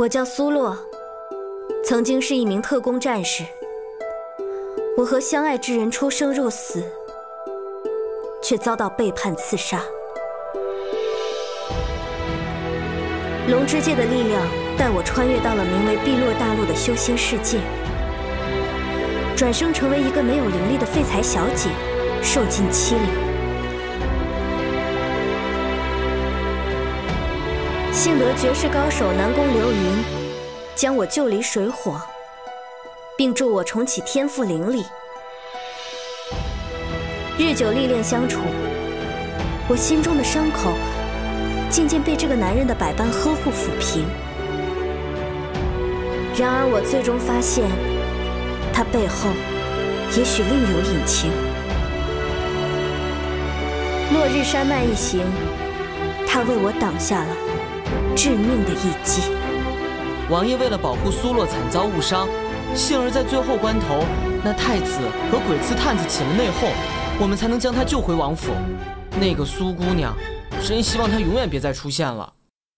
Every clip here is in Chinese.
我叫苏洛，曾经是一名特工战士。我和相爱之人出生入死，却遭到背叛刺杀。龙之界的力量带我穿越到了名为碧落大陆的修仙世界，转生成为一个没有灵力的废材小姐，受尽欺凌。幸得绝世高手南宫流云将我救离水火，并助我重启天赋灵力。日久历练相处，我心中的伤口渐渐被这个男人的百般呵护抚平。然而我最终发现，他背后也许另有隐情。落日山脉一行，他为我挡下了致命的一击。 王爷为了保护苏洛惨遭误伤，幸而在最后关头，那太子和鬼刺探子起了内讧，我们才能将她救回王府。那个苏姑娘，真希望她永远别再出现了。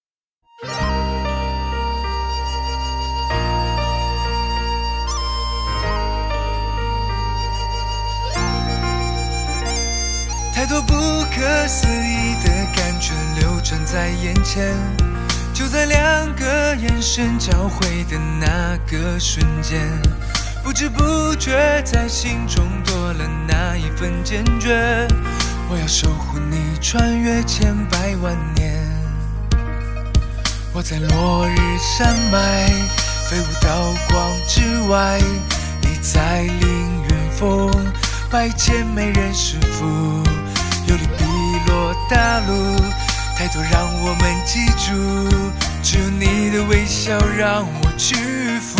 太多不可思议的感觉流转在眼前，就在两个眼神交汇的那个瞬间，不知不觉在心中多了那一份坚决。我要守护你穿越千百万年，我在落日山脉飞舞到光之外，你在凌云峰拜见美人师傅，游历碧落大陆，太多让我们记住，只有你的微笑让我屈服。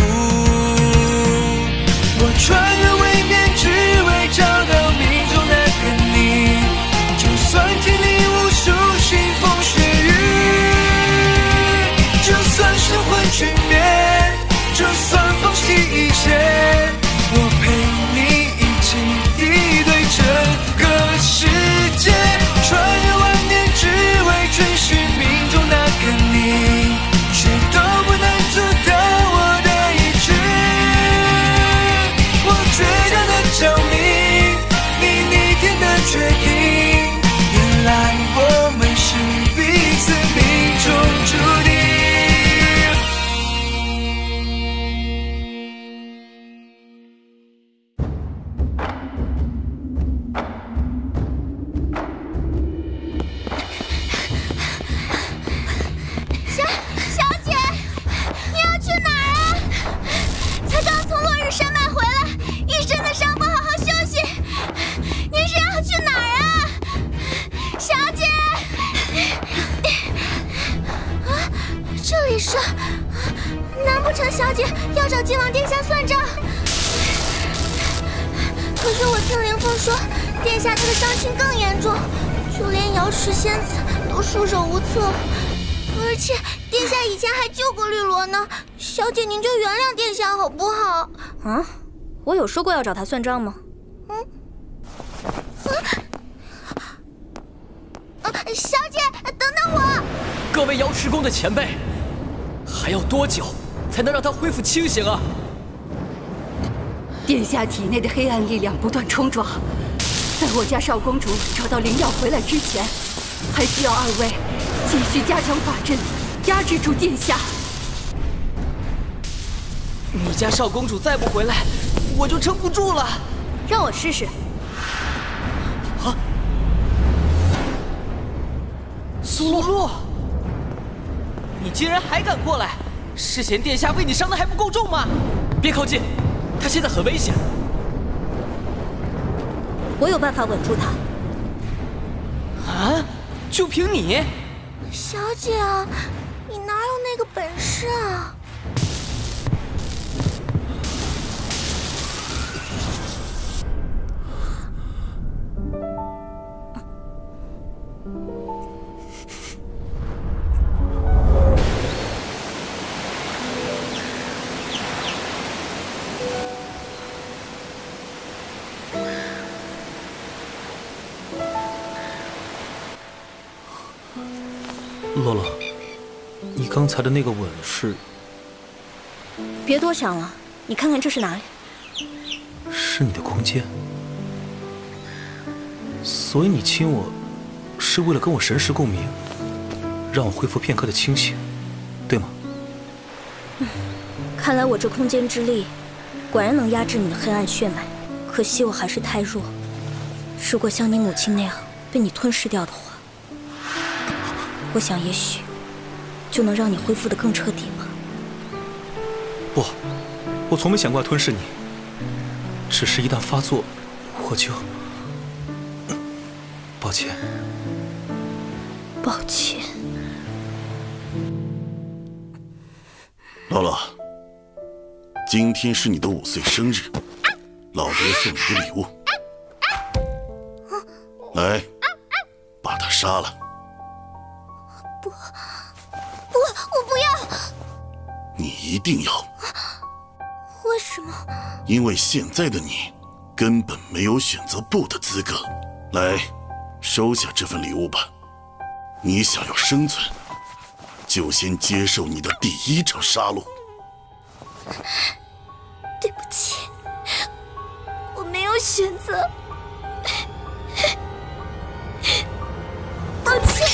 我穿越位面，只为找到命中那个你，就算经历无数腥风血雨，就算神魂全灭，就算放弃一切，我陪你一起敌对整个世界。穿越万年，只为追寻命中那个你，谁都不能阻挡我的意志。我倔强的证明，你逆天的决定，原来我们是彼此命中注定。 难不成小姐要找靖王殿下算账？可是我听凌风说，殿下他的伤情更严重，就连瑶池仙子都束手无策。而且殿下以前还救过绿萝呢，小姐您就原谅殿下好不好？ 啊，我有说过要找他算账吗？ 小姐，等等我！ 各位瑶池宫的前辈，还要多久才能让他恢复清醒啊？ 殿下体内的黑暗力量不断冲撞，在我家少公主找到灵药回来之前，还需要二位继续加强法阵，压制住殿下。 你家少公主再不回来，我就撑不住了。 让我试试。 啊！苏洛，你竟然还敢过来！是嫌殿下为你伤的还不够重吗？别靠近，他现在很危险。 我有办法稳住他。 啊？就凭你？ 小姐啊，你哪有那个本事啊？ 洛洛，你刚才的那个吻是别多想了，你看看这是哪里？ 是你的空间，所以你亲我，是为了跟我神识共鸣，让我恢复片刻的清醒，对吗？ 看来我这空间之力，果然能压制你的黑暗血脉。可惜我还是太弱，如果像你母亲那样被你吞噬掉的话，我想也许就能让你恢复得更彻底吧。 不，我从没想过要吞噬你，只是一旦发作，我就……抱歉。 抱歉。 乐乐，今天是你的5岁生日，老爹送你的礼物，来，把他杀了。 不，我不要。 你一定要。 为什么？ 因为现在的你根本没有选择不的资格。来，收下这份礼物吧。你想要生存，就先接受你的第1场杀戮。 对不起，我没有选择。抱歉。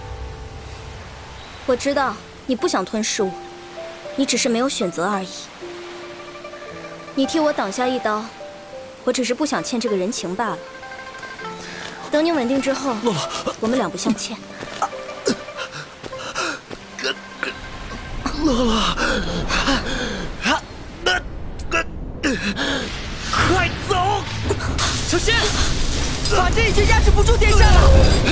我知道你不想吞噬我，你只是没有选择而已。你替我挡下一刀，我只是不想欠这个人情罢了。等你稳定之后，我们两不相欠。 乐乐， 快走！小心，法阵已经压制不住殿下了。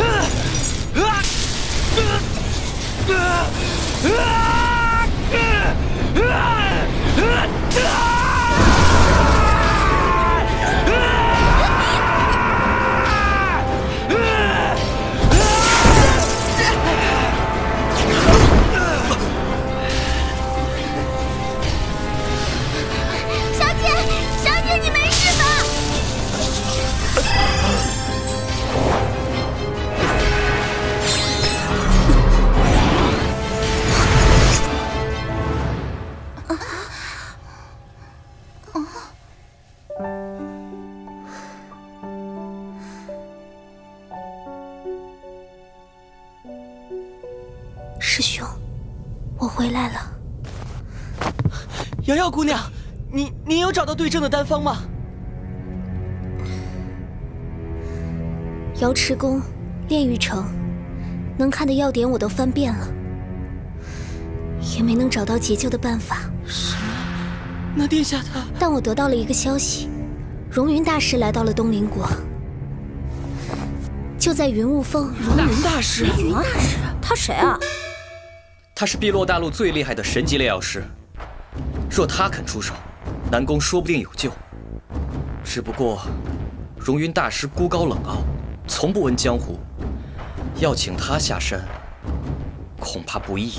小姐，你没事吧？ 师兄，我回来了。 瑶瑶姑娘，你有找到对症的丹方吗？ 瑶池宫、炼狱城，能看的要点我都翻遍了，也没能找到解救的办法。 什么？那殿下他…… 但我得到了一个消息，荣云大师来到了东陵国，就在云雾峰。 荣云大师？ 啊？他谁啊？ 他是碧落大陆最厉害的神级炼药师，若他肯出手，南宫说不定有救。只不过，荣云大师孤高冷傲，从不闻江湖，要请他下山，恐怕不易。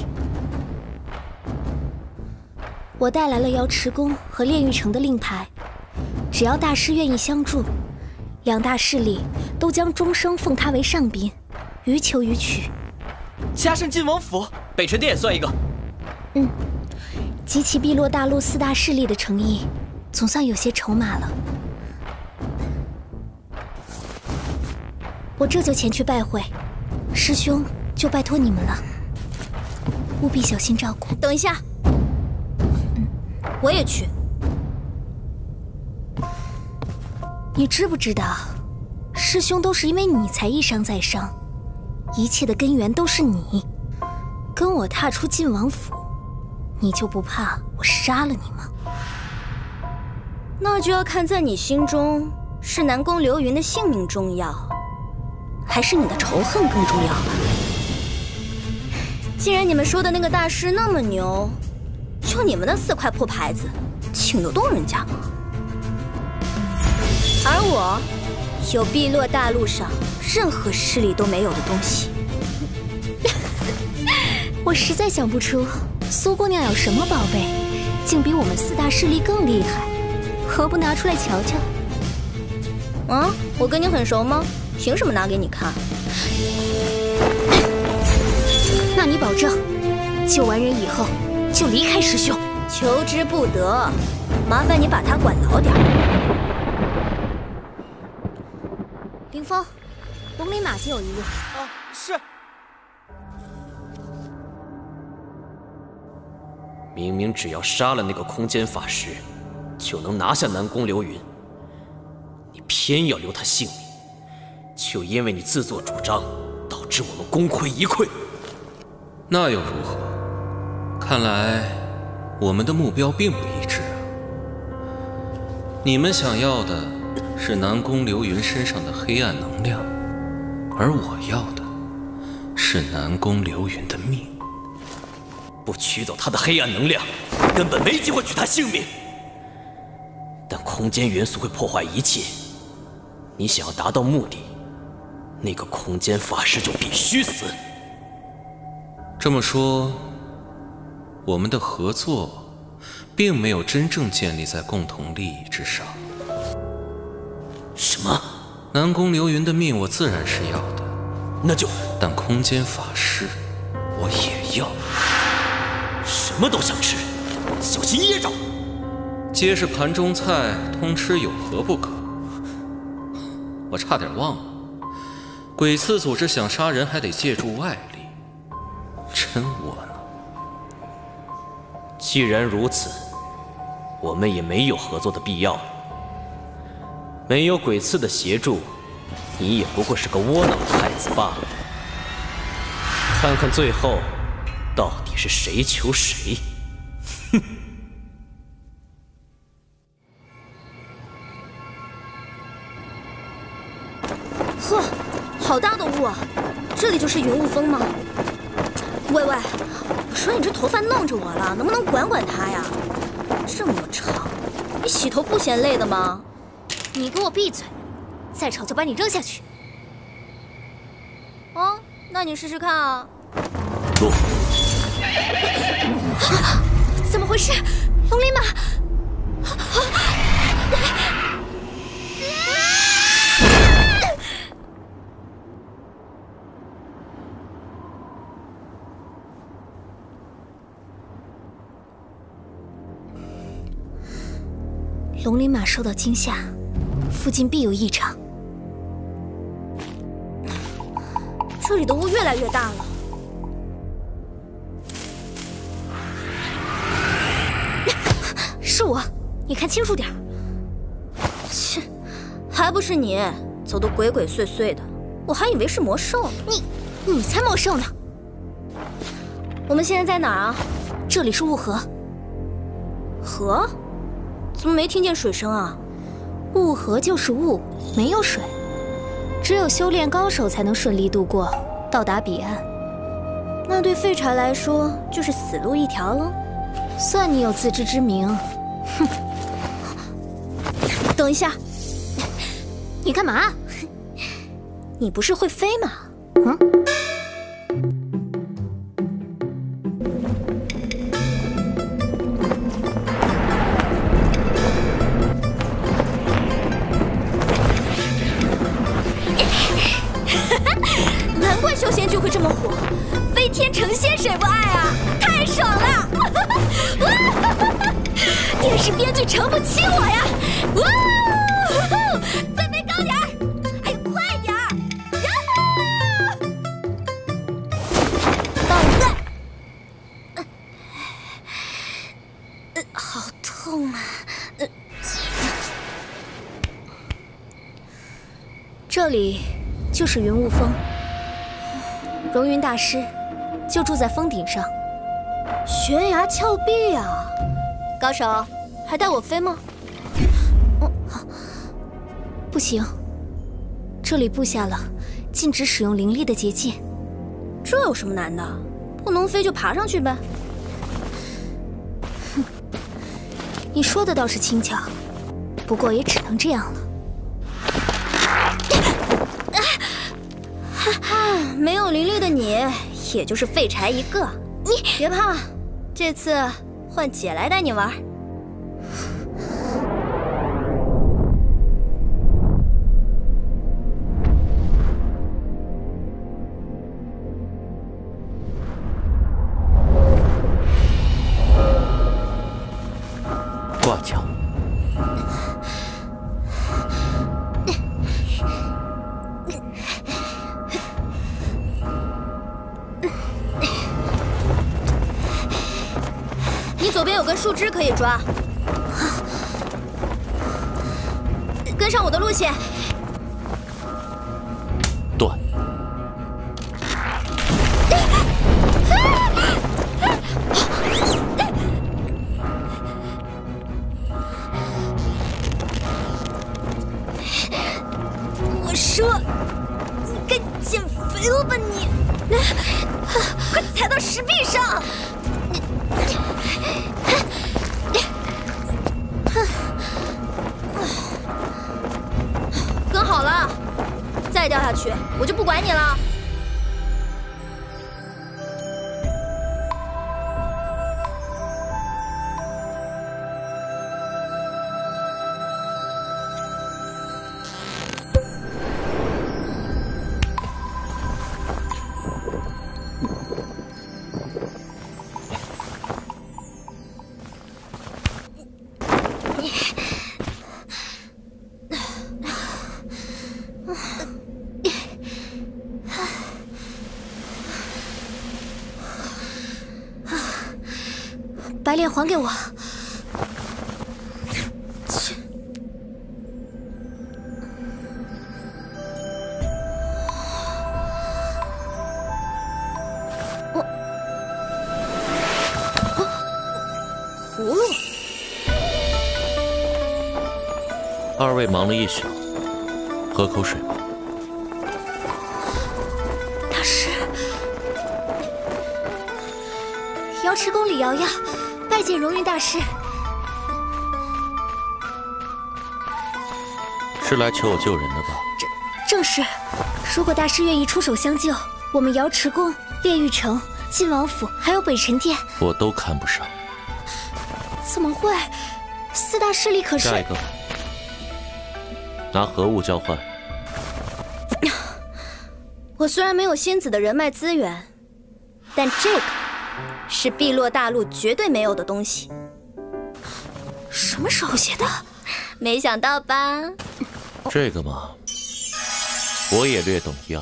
我带来了瑶池宫和炼狱城的令牌，只要大师愿意相助，两大势力都将终生奉他为上宾，予求予取。 加上晋王府， 北辰殿算一个。 集齐碧落大陆4大势力的诚意，总算有些筹码了。我这就前去拜会，师兄就拜托你们了，务必小心照顾。等一下，我也去。你知不知道，师兄都是因为你才一伤再伤，一切的根源都是你。跟我踏出晋王府，你就不怕我杀了你吗？那就要看在你心中是南宫流云的性命重要，还是你的仇恨更重要了。既然你们说的那个大师那么牛，就你们那4块破牌子，请得动人家吗？而我有碧落大陆上任何势力都没有的东西。我实在想不出苏姑娘有什么宝贝，竟比我们4大势力更厉害，何不拿出来瞧瞧？啊，我跟你很熟吗？凭什么拿给你看？那你保证救完人以后就离开师兄？ 求之不得，麻烦你把他管牢点。林峰，龙鳞马就有一路。 哦，是。 明明只要杀了那个空间法师，就能拿下南宫流云，你偏要留他性命，就因为你自作主张，导致我们功亏一篑。 那又如何？看来我们的目标并不一致啊。你们想要的是南宫流云身上的黑暗能量，而我要的是南宫流云的命。 不取走他的黑暗能量，根本没机会取他性命。但空间元素会破坏一切，你想要达到目的，那个空间法师就必须死。 这么说，我们的合作并没有真正建立在共同利益之上。 什么？ 南宫流云的命我自然是要的， 那就…… 但空间法师我也要。 什么都想吃，小心噎着。 皆是盘中菜，通吃有何不可？我差点忘了，鬼刺组织想杀人还得借助外力，真窝囊。 既然如此，我们也没有合作的必要了。没有鬼刺的协助，你也不过是个窝囊的孩子罢了。看看最后到底是谁求谁。哼！ 呵，好大的雾啊！这里就是云雾峰吗？喂喂，我说你这头发弄着我了，能不能管管它呀？这么长，你洗头不嫌累的吗？ 你给我闭嘴！再吵就把你扔下去。 哦，那你试试看啊。 不。 怎么回事？龙鳞马！ 龙鳞马受到惊吓，附近必有异常。这里的雾越来越大了。是我，你看清楚点儿。切，还不是你，走得鬼鬼祟祟的，我还以为是魔兽呢。你才魔兽呢！我们现在在哪儿啊？这里是雾河。河？怎么没听见水声啊？雾河就是雾，没有水，只有修炼高手才能顺利渡过，到达彼岸。那对废柴来说就是死路一条了。算你有自知之明。哼！等一下，你干嘛？你不是会飞吗？嗯？难怪修仙剧会这么火，飞天成仙谁不爱啊？太爽了！电视编剧撑不起我呀！再飞高点儿！哎呦，快点儿！好痛啊！这里就是云雾峰，荣云大师就住在峰顶上，悬崖峭壁啊！高手，还带我飞吗？不行，这里布下了禁止使用灵力的结界。这有什么难的？不能飞就爬上去呗。哼，你说的倒是轻巧，不过也只能这样了。没有灵力的你，也就是废柴一个。你别怕，这次换姐来带你玩。 根树枝可以抓。跟上我的路线。 断。 我说，你该减肥了吧你！快踩到石壁上！跟好了，再掉下去我就不管你了。白脸还给我！切！葫芦。 二位忙了一宿，喝口水吧。 大师，瑶池宫李瑶瑶。拜见荣云大师。 是来求我救人的吧？ 正是。如果大师愿意出手相救，我们瑶池宫、炼狱城、晋王府还有北辰殿， 我都看不上。 怎么会？四大势力可是…… 下一个，拿何物交换？ 我虽然没有仙子的人脉资源，但这个是碧落大陆绝对没有的东西。什么时候写的？没想到吧？ 这个嘛，我也略懂一二。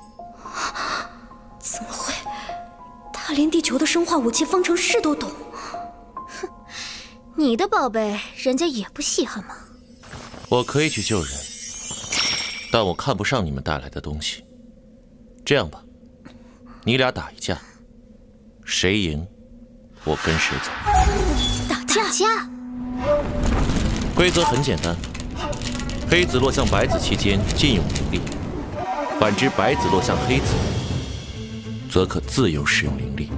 怎么会？他连地球的生化武器方程式都懂。哼，你的宝贝人家也不稀罕吗？ 我可以去救人，但我看不上你们带来的东西。这样吧，你俩打一架，谁赢，我跟谁走。 打架？ 规则很简单，黑子落向白子期间禁用灵力，反之白子落向黑子，则可自由使用灵力。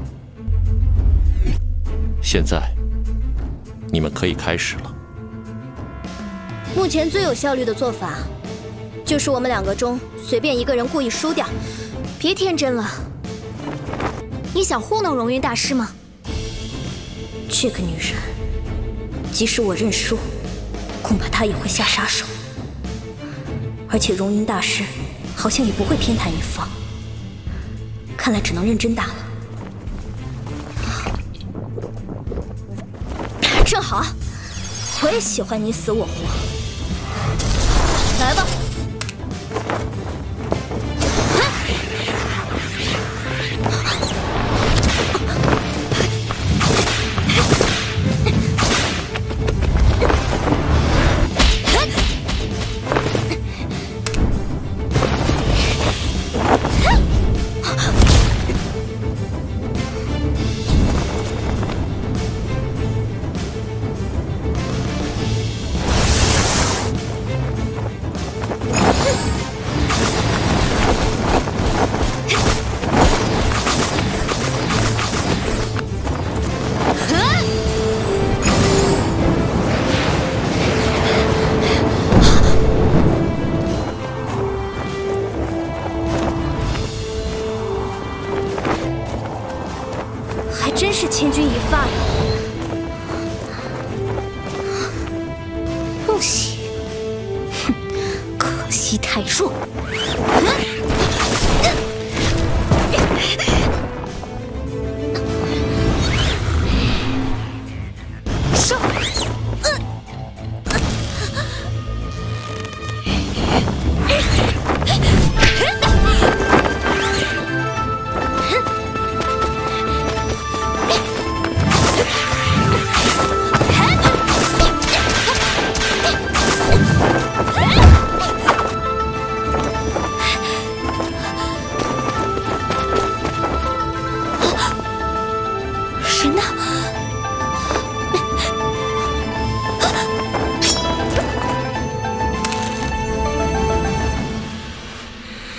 现在，你们可以开始了。 目前最有效率的做法，就是我们两个中随便一个人故意输掉。别天真了，你想糊弄荣云大师吗？这个女人，即使我认输，恐怕她也会下杀手。而且荣云大师好像也不会偏袒一方，看来只能认真打了。正好，我也喜欢你死我活。来吧。千钧一发呀！不行，哼，可惜太弱。上！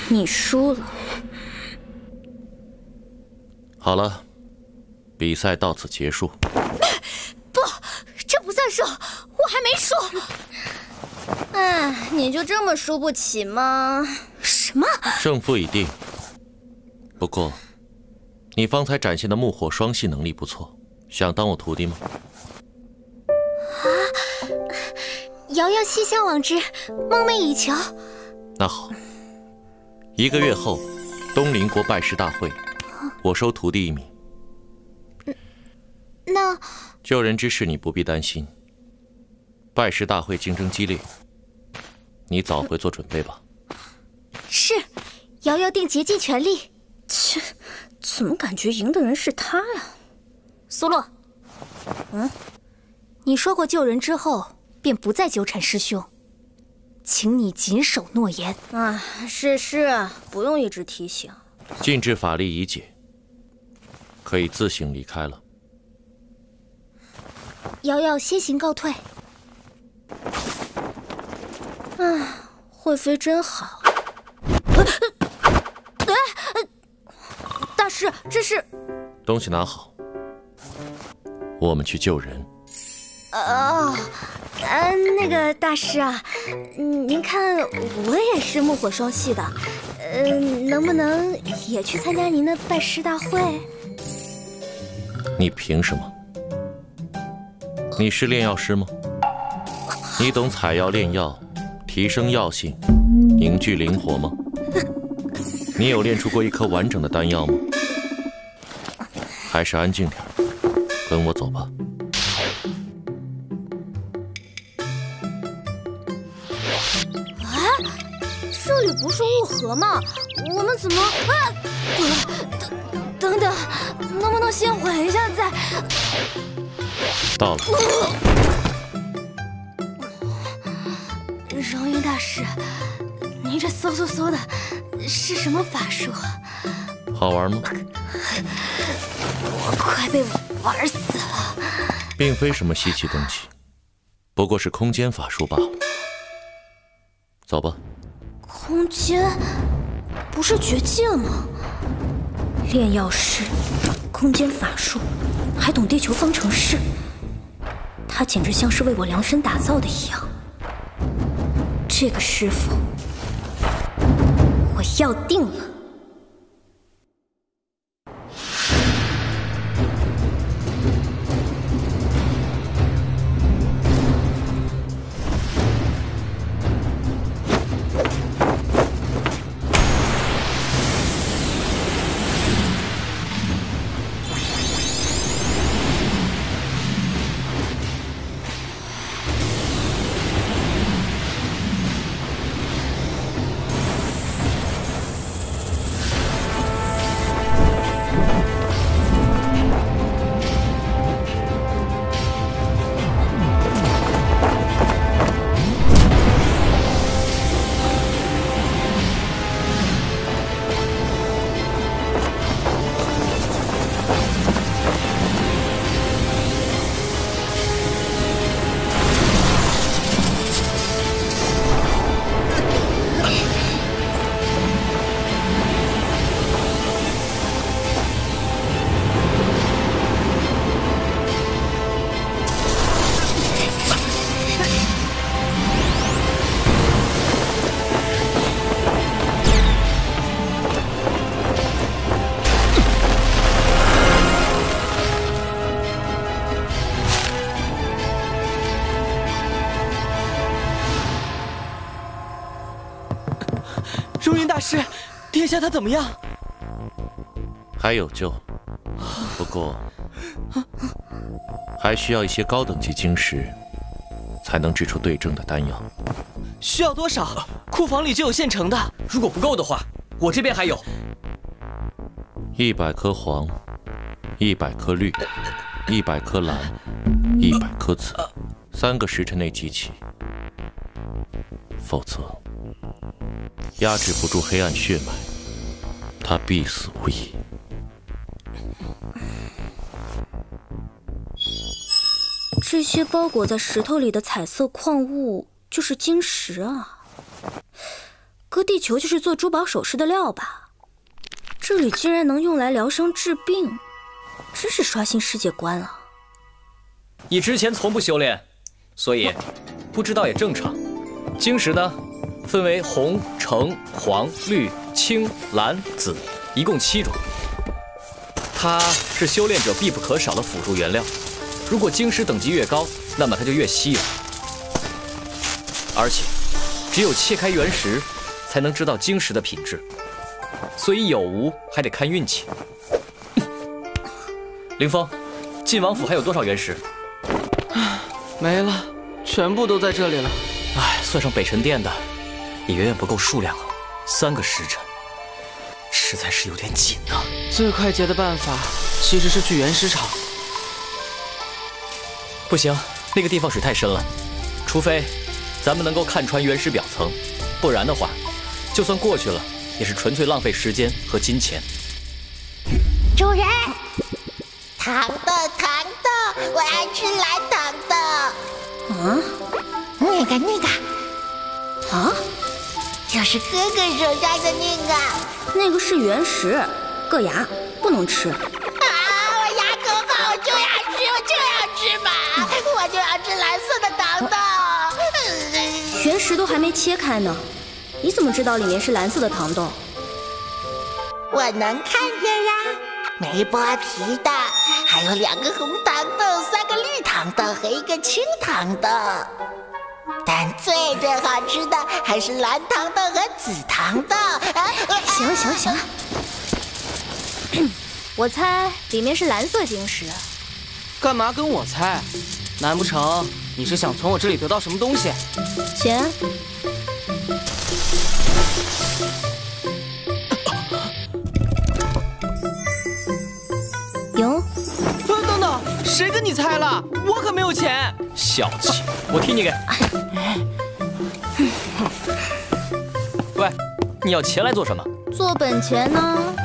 你输了。 好了，比赛到此结束。 不，这不算数，我还没输。哎，你就这么输不起吗？ 什么？ 胜负已定。不过，你方才展现的木火双系能力不错，想当我徒弟吗？ 瑶瑶西向往之，梦寐以求。 那好，1个月后，东邻国拜师大会，我收徒弟1名。 那救人之事你不必担心。拜师大会竞争激烈，你早回做准备吧。 是，瑶瑶定竭尽全力。 切，怎么感觉赢的人是他呀？苏洛，你说过救人之后便不再纠缠师兄，请你谨守诺言。 啊，是，不用一直提醒。 禁制法力已解，可以自行离开了。 瑶瑶先行告退。 会飞真好。 大师，这是…… 东西拿好，我们去救人。 那个大师啊，您看我也是木火双系的，能不能也去参加您的拜师大会？ 你凭什么？你是炼药师吗？你懂采药炼药，提升药性，凝聚灵活吗？你有炼出过一颗完整的丹药吗？还是安静点，跟我走吧。 这里不是雾河吗？我们怎么……等等，能不能先缓一下再？ 到了。 荣云大师，您这嗖嗖嗖的是什么法术啊？ 好玩吗？ 我快被玩死了。 并非什么稀奇东西，不过是空间法术罢了。走吧。 空间不是绝技了吗？炼药师，空间法术，还懂地球方程式，他简直像是为我量身打造的一样。这个师傅，我要定了。 荣云大师，殿下他怎么样？ 还有救，不过还需要一些高等级晶石，才能制出对症的丹药。 需要多少？库房里就有现成的。 如果不够的话，我这边还有。 100颗黄，100颗绿，100颗蓝，100颗紫，3个时辰内集齐，否则压制不住黑暗血脉，他必死无疑。 这些包裹在石头里的彩色矿物就是晶石啊！ 搁地球就是做珠宝首饰的料吧？这里竟然能用来疗伤治病，真是刷新世界观了。 你之前从不修炼，所以不知道也正常。晶石呢，分为红、橙、黄、绿、青、蓝、紫，一共7种。它是修炼者必不可少的辅助原料。如果晶石等级越高，那么它就越稀有。而且，只有切开原石，才能知道晶石的品质。所以有无还得看运气。凌风，晋王府还有多少原石？ 没了，全部都在这里了。 哎，算上北辰殿的，也远远不够数量啊，3个时辰，实在是有点紧啊。 最快捷的办法其实是去原石场。 不行，那个地方水太深了，除非咱们能够看穿原石表层，不然的话，就算过去了，也是纯粹浪费时间和金钱。 主人，糖豆，我爱吃蓝糖豆。 啊？ 那个， 啊？ 就是哥哥手上的那个。 那个是原石，硌牙，不能吃。 啊！我牙口好，我就要吃嘛！我就要吃蓝色的糖豆。 原石都还没切开呢，你怎么知道里面是蓝色的糖豆？ 我能看见呀，没剥皮的，还有2个红糖豆，3个绿糖豆和1个青糖豆。但最好吃的还是蓝糖豆和紫糖豆。 行了，我猜里面是蓝色晶石。 干嘛跟我猜？难不成你是想从我这里得到什么东西？ 钱。赢。 等等，谁跟你猜了？我可没有钱。 小气，我替你给。喂，你要钱来做什么？ 做本钱呢。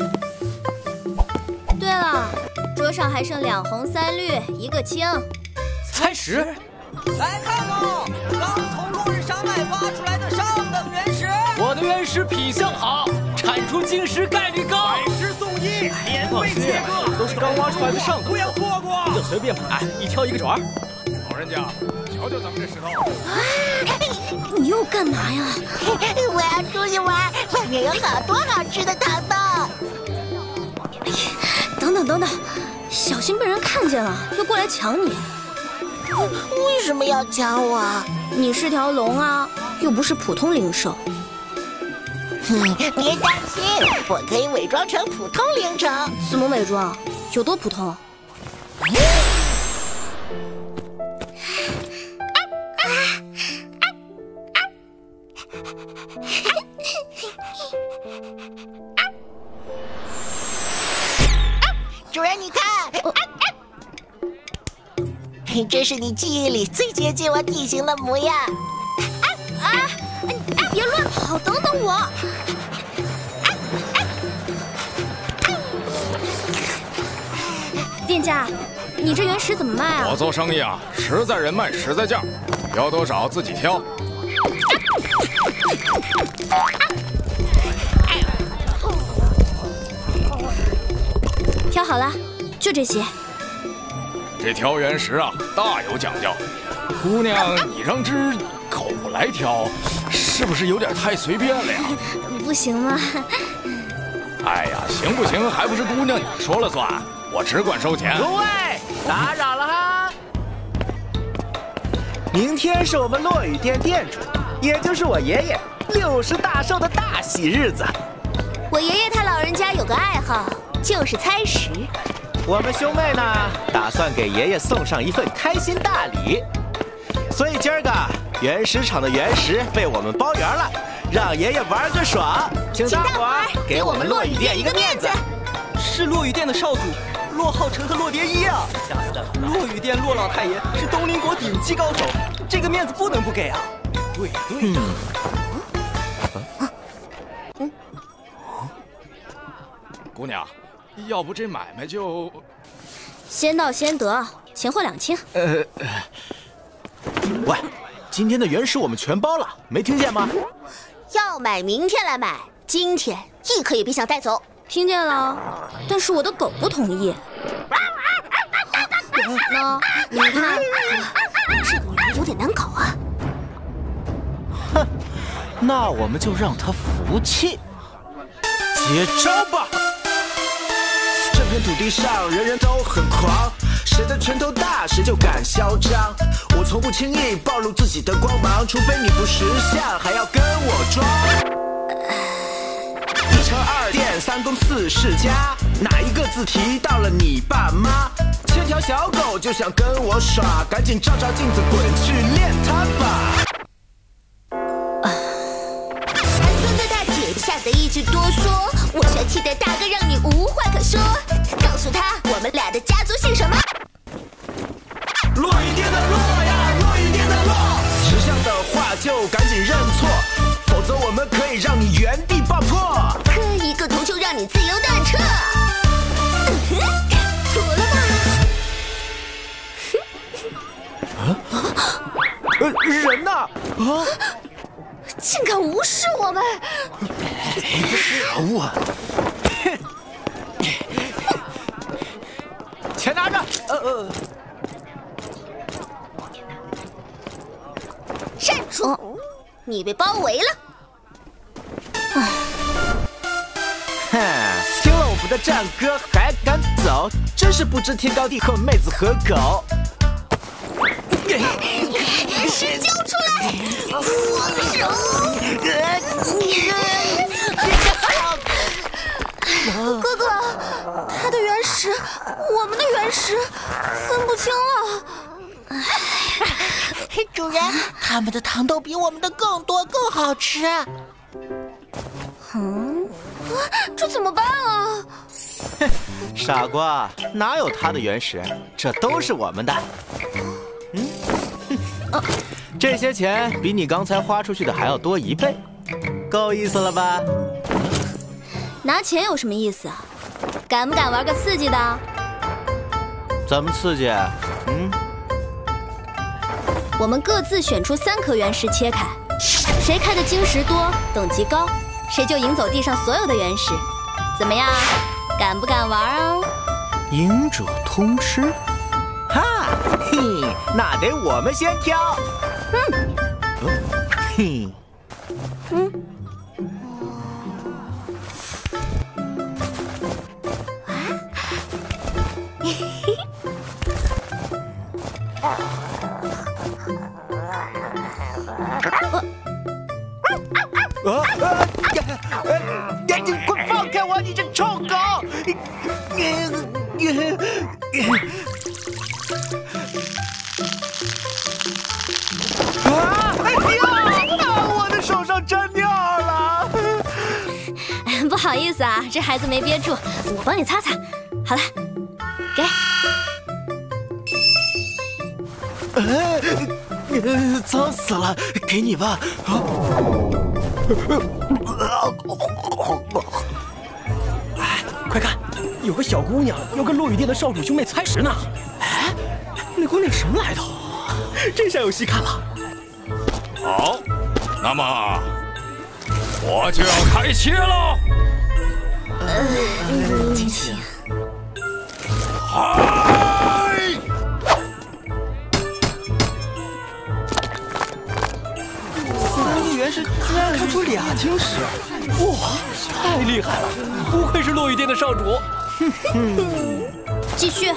对了，桌上还剩2红3绿1个青。 猜石。 来看喽，刚从落日山脉挖出来的上等原石。 我的原石品相好，产出晶石概率高。 买10送1，免费切割， 都是刚挖出来的上等， 不要错过。 就随便买，1挑1个爪。 老人家，瞧瞧咱们这石头。 你又干嘛呀？ 我要出去玩，外面有好多好吃的糖豆。 等等，小心被人看见了，又过来抢你。 为什么要抢我？ 你是条龙啊，又不是普通灵兽。 别担心，我可以伪装成普通灵兽。 怎么伪装？有多普通？ 主人，你看，这是你记忆里最接近我体型的模样。 别乱跑，等等我。店家，你这原石怎么卖啊？ 我做生意啊，实在人卖实在价，要多少自己挑。 挑好了，就这些。 这挑原石啊，大有讲究。姑娘，你让只狗来挑，是不是有点太随便了呀？ 不行吗？ 哎呀，行不行还不是姑娘你说了算，我只管收钱。 诸位，打扰了哈。明天是我们落雨殿殿主，也就是我爷爷60大寿的大喜日子。 我爷爷他老人家有个爱好，就是猜石。 我们兄妹呢，打算给爷爷送上一份开心大礼，所以今儿个原石场的原石被我们包圆了，让爷爷玩个爽，请大伙儿给我们落雨殿一个面子。 是落雨殿的少主骆浩辰和骆蝶衣啊！落雨殿骆老太爷是东陵国顶级高手，这个面子不能不给啊！ 对。姑娘，要不这买卖就…… 先到先得，钱货两清。 喂，今天的原石我们全包了，没听见吗？ 要买明天来买，今天一颗也别想带走。 听见了？但是我的狗不同意。喏，你看，这个人有点难搞啊。 哼，那我们就让他服气。接招吧！这片土地上人人都很狂，谁的拳头大谁就敢嚣张。我从不轻易暴露自己的光芒，除非你不识相，还要跟我装。1乘2电，3公4世家，哪一个字提到了你爸妈？1000条小狗就想跟我耍，赶紧照照镜子，滚去练它吧！ 孙子大姐吓得一直哆嗦，我帅气的大哥让你无话可说。告诉他我们俩的家族姓什么？ 落雨店的落呀，落雨店的落。识相的话就赶紧认错，否则我们可以让你原地爆破。 磕一个头就让你自由断撤。妥了吧？ 人呢？啊！ 竟敢无视我们！ 可恶！钱拿着。 站住！你被包围了。 哼，听了我们的战歌还敢走，真是不知天高地厚，妹子和狗。 石交出来！放手！哥哥，他的原石，我们的原石，分不清了。 主人，他们的糖豆比我们的更多更好吃。 这怎么办啊？ 傻瓜，哪有他的原石？这都是我们的。这些钱比你刚才花出去的还要多1倍，够意思了吧？ 拿钱有什么意思啊？敢不敢玩个刺激的？ 怎么刺激？ 我们各自选出3颗原石切开，谁开的晶石多，等级高，谁就赢走地上所有的原石。怎么样？敢不敢玩啊？ 赢者通吃。哈，嘿，那得我们先挑。嘿。你快放开我！你这臭狗！我的手上沾尿了。 不好意思啊，这孩子没憋住，我帮你擦擦。好了， 给。脏死了，给你吧。 快看，有个小姑娘要跟落雨店的少主兄妹猜石呢。哎，那姑娘什么来头？这下有戏看了。 好，那么我就要开切了。 请。 嗨！ 原石居然开出2晶石，哇，太厉害了！不愧是落雨店的少主。 继续。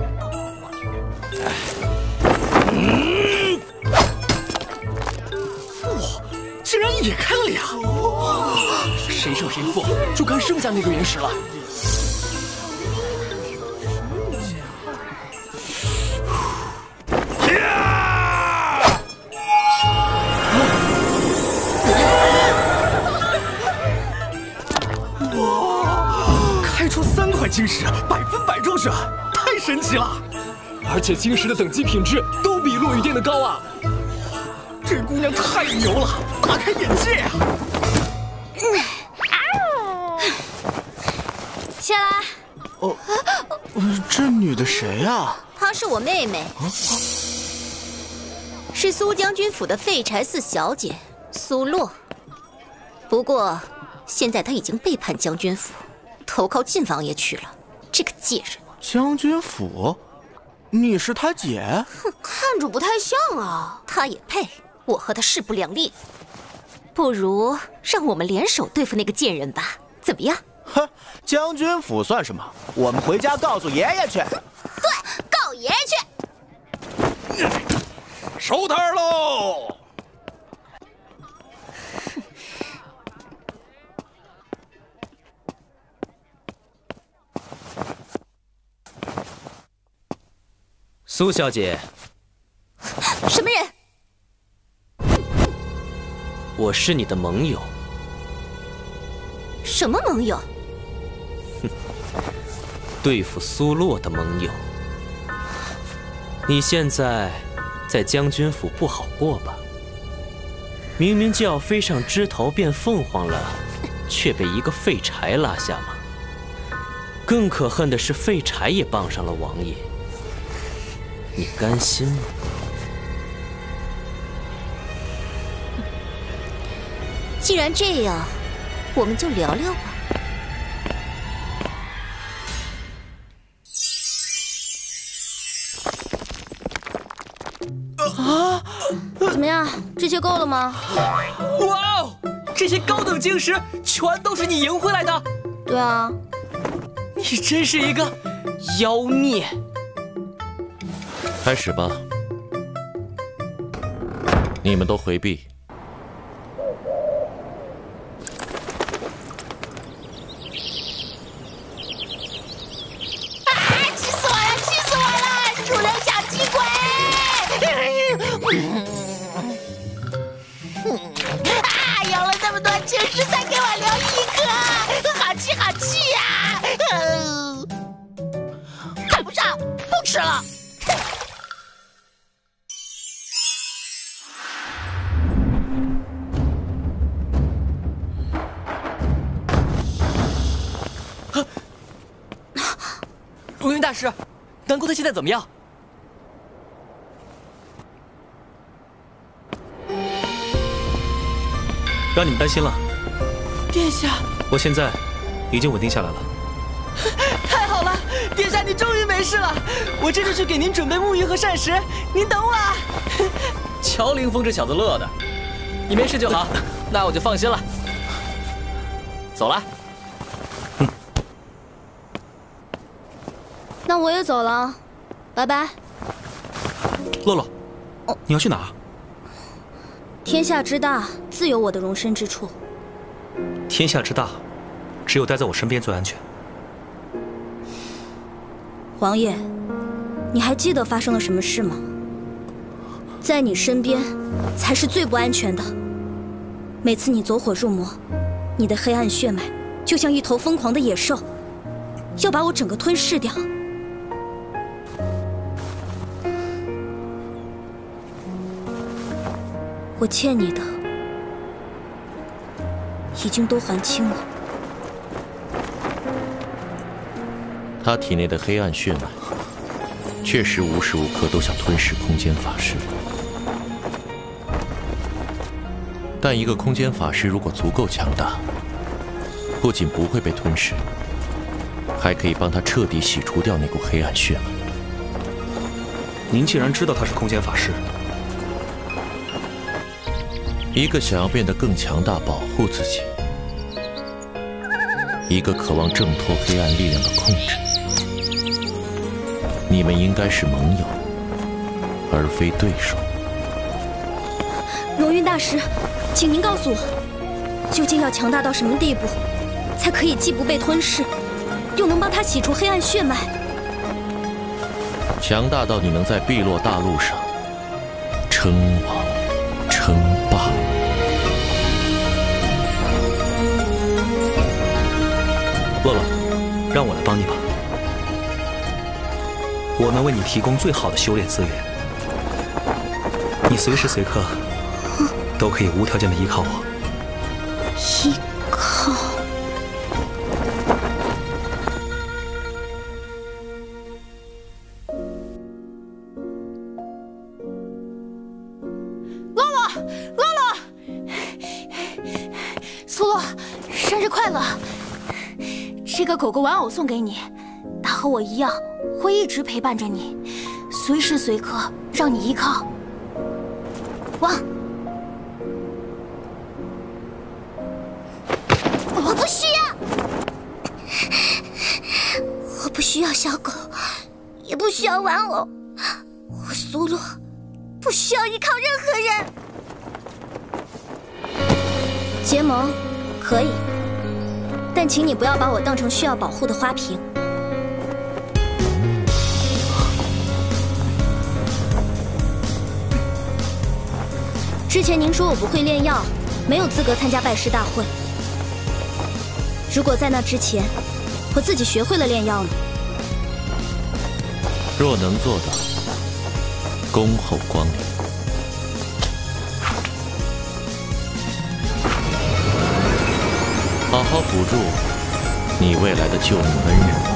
哇，竟然也开了2！谁胜谁负，就看剩下那个原石了。开出3块晶石，100%中选，太神奇了！而且晶石的等级品质都比落雨店的高啊！这姑娘太牛了，大开眼界呀！ 下来。 这女的谁啊？ 她是我妹妹，是苏将军府的废柴4小姐苏洛。 不过，现在他已经背叛将军府，投靠晋王爷去了。这个贱人！ 将军府？你是他姐？ 哼，看着不太像啊。他也配？我和他势不两立。不如让我们联手对付那个贱人吧，怎么样？ 哼，将军府算什么？我们回家告诉爷爷去。 对，告爷爷去。 收摊喽！ 苏小姐， 什么人？ 我是你的盟友。 什么盟友？ 对付苏洛的盟友。你现在在将军府不好过吧？明明就要飞上枝头变凤凰了，却被一个废柴拉下马。更可恨的是，废柴也傍上了王爷。你甘心吗？ 既然这样，我们就聊聊吧。 啊！怎么样？这些够了吗？ 哇哦！这些高等晶石全都是你赢回来的？ 对啊。 你真是一个妖孽！ 开始吧，你们都回避。 气死我了！气死我了！主人小气鬼！有了那么多晶石，才给我留一颗，好气好气呀！看不上，不吃了。 龙云大师，南宫他现在怎么样？ 让你们担心了。 殿下， 我现在已经稳定下来了。 太好了，殿下你终于没事了。我这就去给您准备沐浴和膳食，您等我啊。 乔凌风这小子乐的，你没事就好，那我就放心了。走了。 那我也走了，拜拜。 洛洛，你要去哪？ 天下之大，自有我的容身之处。 天下之大，只有待在我身边最安全。 王爷，你还记得发生了什么事吗？在你身边，才是最不安全的。每次你走火入魔，你的黑暗血脉就像一头疯狂的野兽，要把我整个吞噬掉。我欠你的，已经都还清了。 他体内的黑暗血脉，确实无时无刻都想吞噬空间法师。但一个空间法师如果足够强大，不仅不会被吞噬，还可以帮他彻底洗除掉那股黑暗血脉。 您既然知道他是空间法师， 一个想要变得更强大，保护自己；一个渴望挣脱黑暗力量的控制。你们应该是盟友，而非对手。 荣云大师，请您告诉我，究竟要强大到什么地步，才可以既不被吞噬，又能帮他洗除黑暗血脉？ 强大到你能在碧落大陆上称王称霸。 洛洛，让我来帮你吧。我能为你提供最好的修炼资源，你随时随刻都可以无条件的依靠我。 依靠？ 洛洛，洛洛，苏苏洛，生日快乐！这个狗狗玩偶送给你，它和我一样，会一直陪伴着你，随时随刻让你依靠。汪，我不需要，我不需要小狗，也不需要玩偶，我苏洛不需要依靠任何人。 结盟可以，但请你不要把我当成需要保护的花瓶。之前您说我不会炼药，没有资格参加拜师大会。如果在那之前，我自己学会了炼药呢？ 若能做到，恭候光临。好好辅助你未来的救命恩人吧。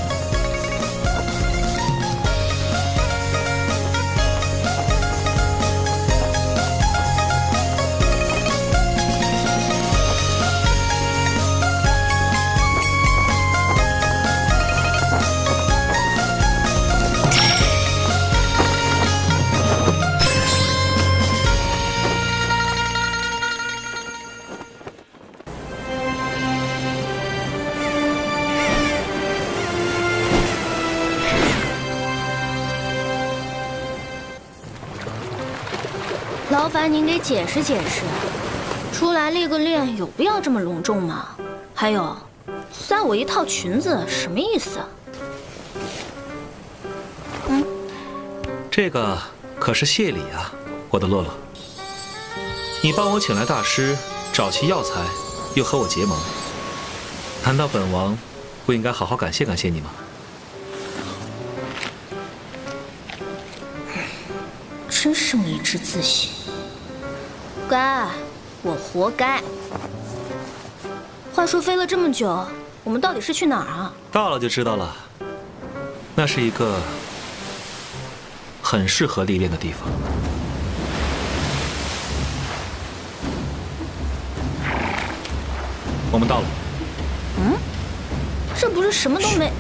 劳烦您给解释解释，出来历个练有必要这么隆重吗？还有，塞我一套裙子什么意思？ 这个可是谢礼啊，我的洛洛。你帮我请来大师，找齐药材，又和我结盟，难道本王不应该好好感谢感谢你吗？ 真是迷之自信。该，我活该。话说飞了这么久，我们到底是去哪儿啊？ 到了就知道了。那是一个很适合历练的地方。我们到了。 这不是什么都没。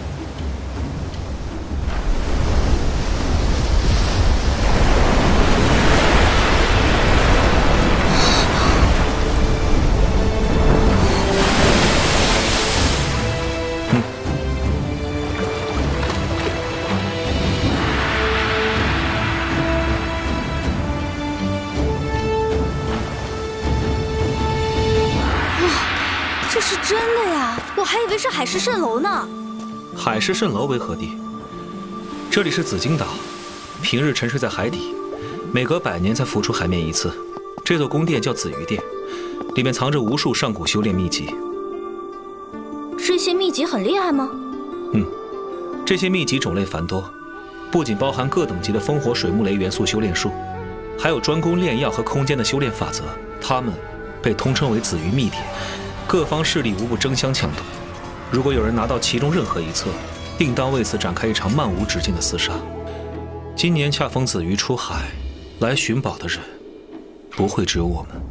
这是真的呀！我还以为是海市蜃楼呢。 海市蜃楼为何地？这里是紫金岛，平日沉睡在海底，每隔100年才浮出海面一次。这座宫殿叫紫鱼殿，里面藏着无数上古修炼秘籍。 这些秘籍很厉害吗？ 这些秘籍种类繁多，不仅包含各等级的风火水木雷元素修炼术，还有专攻炼药和空间的修炼法则。它们被通称为紫鱼秘典。各方势力无不争相抢夺，如果有人拿到其中任何一册，定当为此展开一场漫无止境的厮杀。今年恰逢紫鱼出海，来寻宝的人不会只有我们。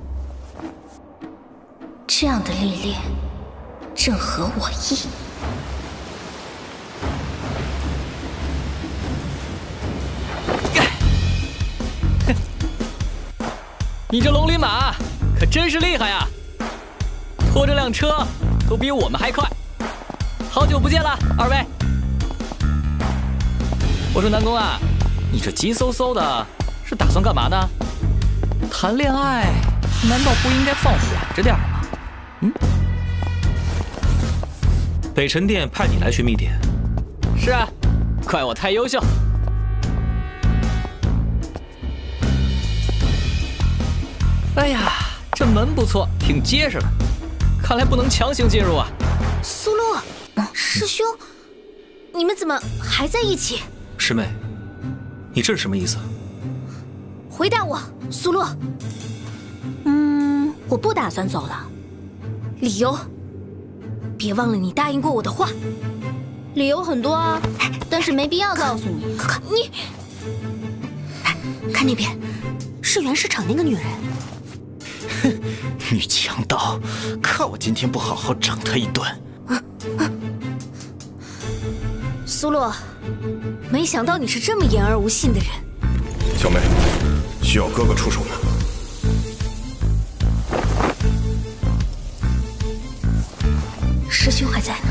这样的历练正合我意。 你这龙鳞马可真是厉害呀！拖这辆车都比我们还快。好久不见了，二位。我说南宫啊，你这急嗖嗖的，是打算干嘛呢？谈恋爱难道不应该放缓着点吗？ 北辰殿派你来学秘典。 是啊，怪我太优秀。哎呀，这门不错，挺结实的。看来不能强行进入啊！ 苏洛，师兄，你们怎么还在一起？ 师妹，你这是什么意思？ 回答我，苏洛。我不打算走了。理由？别忘了你答应过我的话。理由很多啊，但是没必要告诉你。你， 看那边，是袁市场那个女人。 女强盗，看我今天不好好整她一顿！ 苏洛，没想到你是这么言而无信的人。 小妹，需要哥哥出手吗？ 师兄还在呢。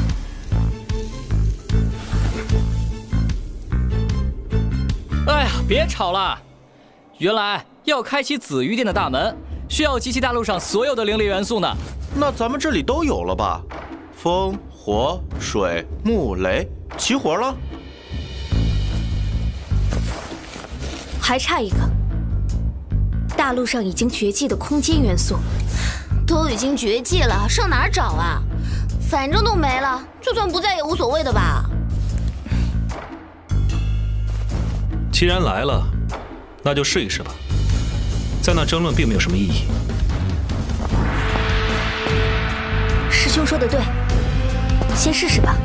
哎呀，别吵了！原来要开启紫鱼殿的大门，需要集齐大陆上所有的灵力元素呢。 那咱们这里都有了吧？风、火、水、木、雷，齐活了。 还差一个。大陆上已经绝迹的空间元素， 都已经绝迹了，上哪儿找啊？反正都没了，就算不在也无所谓的吧。 既然来了，那就试一试吧。在那争论并没有什么意义。 师兄说的对，先试试吧。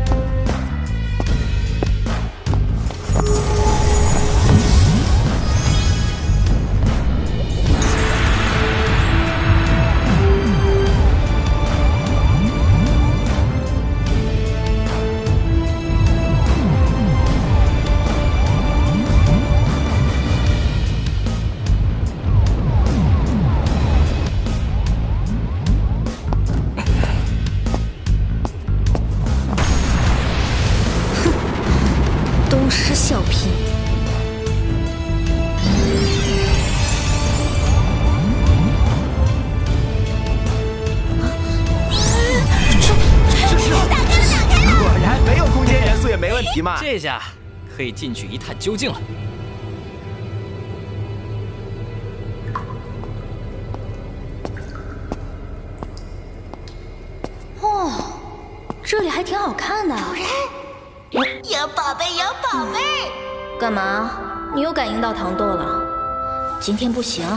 笑贫。 果然没有空间元素也没问题嘛。 这下可以进去一探究竟了。 哦，这里还挺好看的。 有宝贝，有宝贝！ 干嘛？你又感应到糖豆了？今天不行。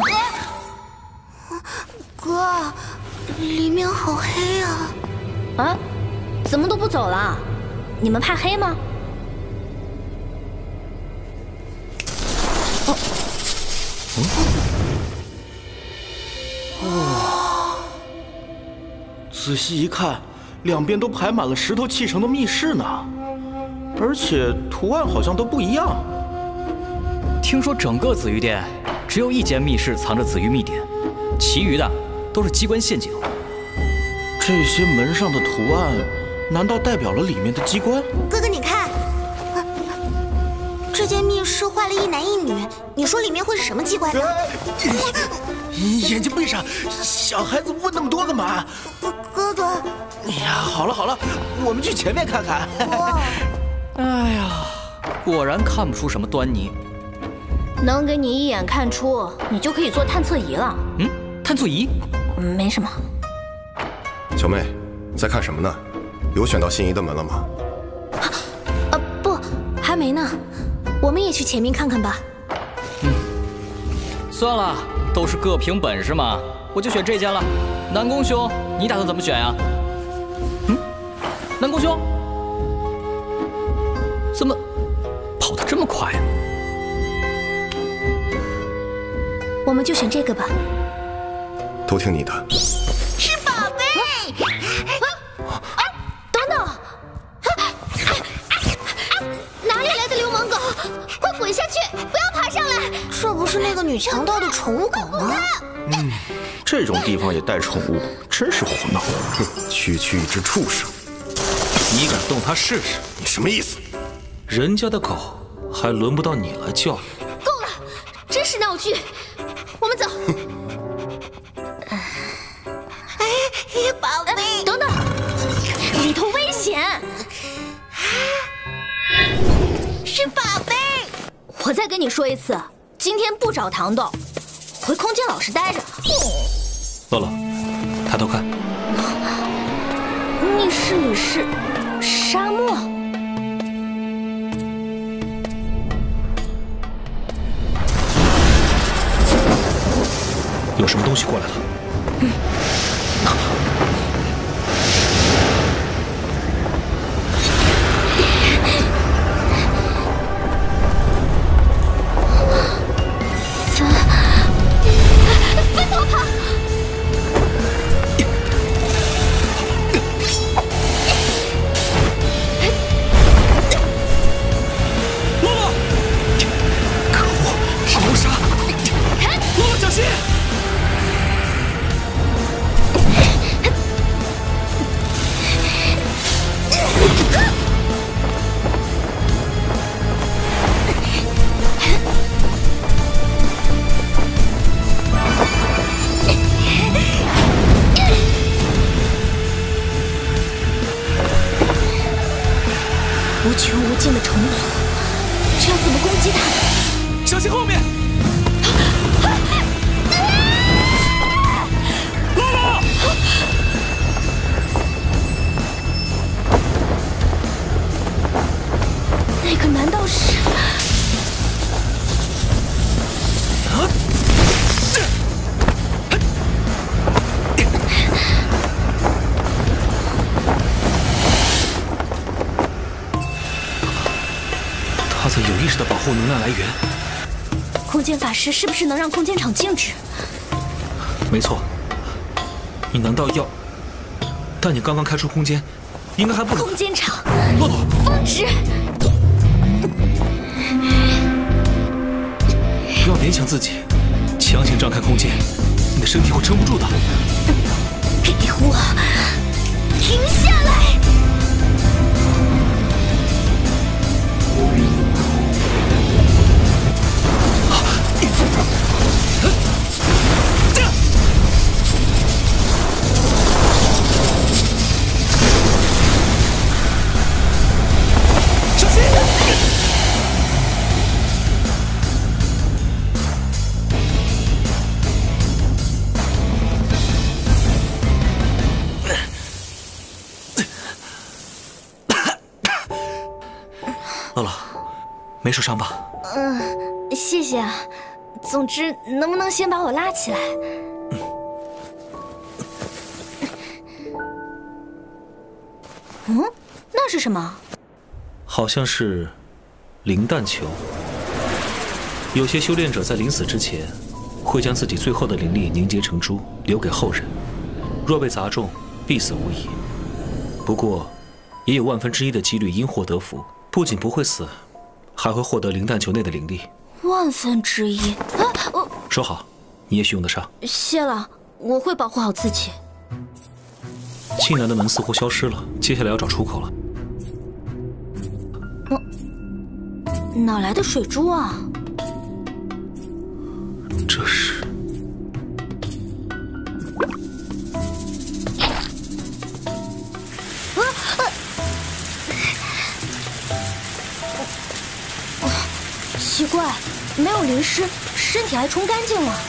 哥，里面好黑啊！ 啊？怎么都不走了？你们怕黑吗？ 哇！仔细一看，两边都排满了石头砌成的密室呢。而且图案好像都不一样。 听说整个紫玉殿只有一间密室藏着紫玉秘典，其余的都是机关陷阱。 这些门上的图案，难道代表了里面的机关？ 哥哥，你看，这间密室画了一男一女，你说里面会是什么机关呢？ 眼睛闭上，小孩子问那么多干嘛？ 哥哥， 哎呀，好了好了，我们去前面看看。 哎呀，果然看不出什么端倪。 能给你一眼看出，你就可以做探测仪了。 嗯，探测仪？ 没什么。 小妹，在看什么呢？有选到心仪的门了吗？ 不，还没呢。我们也去前面看看吧。 算了，都是各凭本事嘛，我就选这间了。南宫兄，你打算怎么选呀？南宫兄。怎么跑得这么快呀？ 我们就选这个吧。 都听你的。 是宝贝！ 等等！哪里来的流氓狗？快滚下去！不要爬上来！ 这不是那个女强盗的宠物狗吗？ 这种地方也带宠物，真是胡闹！ 区区一只畜生， 你敢动它试试？ 你什么意思？ 人家的狗还轮不到你来教育。 够了，真是闹剧！我们走。 宝贝， 等等，里头危险。 是宝贝。 我再跟你说一次，今天不找糖豆，回空间老实待着。 乐乐，抬头看。 密室里是沙漠。 有什么东西过来了？ 分头跑！ 无穷无尽的重组，这样怎么攻击他？ 小心后面！露露， 那个难道是？ 他在有意识地保护能量来源。 空间法师是不是能让空间场静止？ 没错。你难道要？但你刚刚开出空间，应该还不能。 空间场， 洛洛， 峰值。 不要勉强自己，强行张开空间，你的身体会撑不住的。 给我停下来！ 小心！乐乐，没受伤吧？ 谢谢啊。总之，能不能先把我拉起来？那是什么？ 好像是灵弹球。有些修炼者在临死之前，会将自己最后的灵力凝结成珠，留给后人。若被砸中，必死无疑。不过，也有1/1000的几率因祸得福，不仅不会死，还会获得灵弹球内的灵力。 1/1000啊！ 收好，你也许用得上。 谢了，我会保护好自己。 济南的门似乎消失了，接下来要找出口了。 哪来的水珠啊？ 这是…… 奇怪，没有淋湿，身体还冲干净了。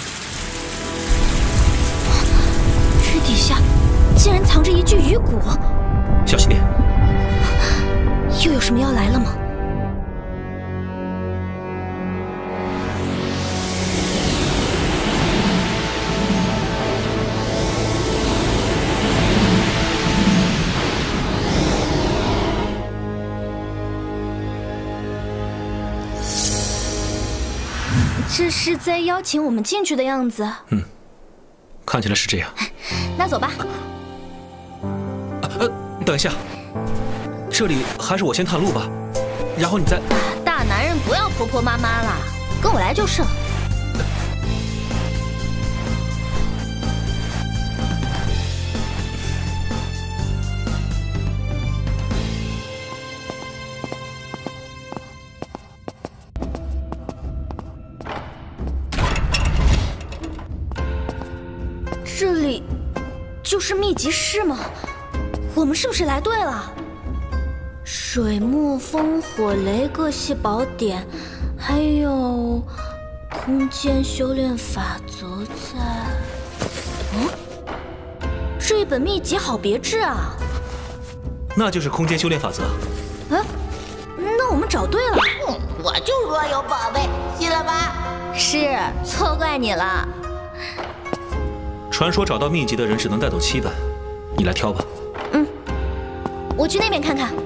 这底下竟然藏着一具鱼骨， 小心点！ 又有什么要来了吗？这是在邀请我们进去的样子。 看起来是这样。 那走吧。 等一下，这里还是我先探路吧，然后你再…… 大男人不要婆婆妈妈了，跟我来就是了。这里就是秘籍室吗？我们是不是来对了？水木风火雷各系宝典，还有空间修炼法则在……这一本秘籍好别致啊！ 那就是空间修炼法则。 那我们找对了。 我就说有宝贝，信了吧？ 是，错怪你了。 传说找到秘籍的人只能带走7本，你来挑吧。 我去那边看看。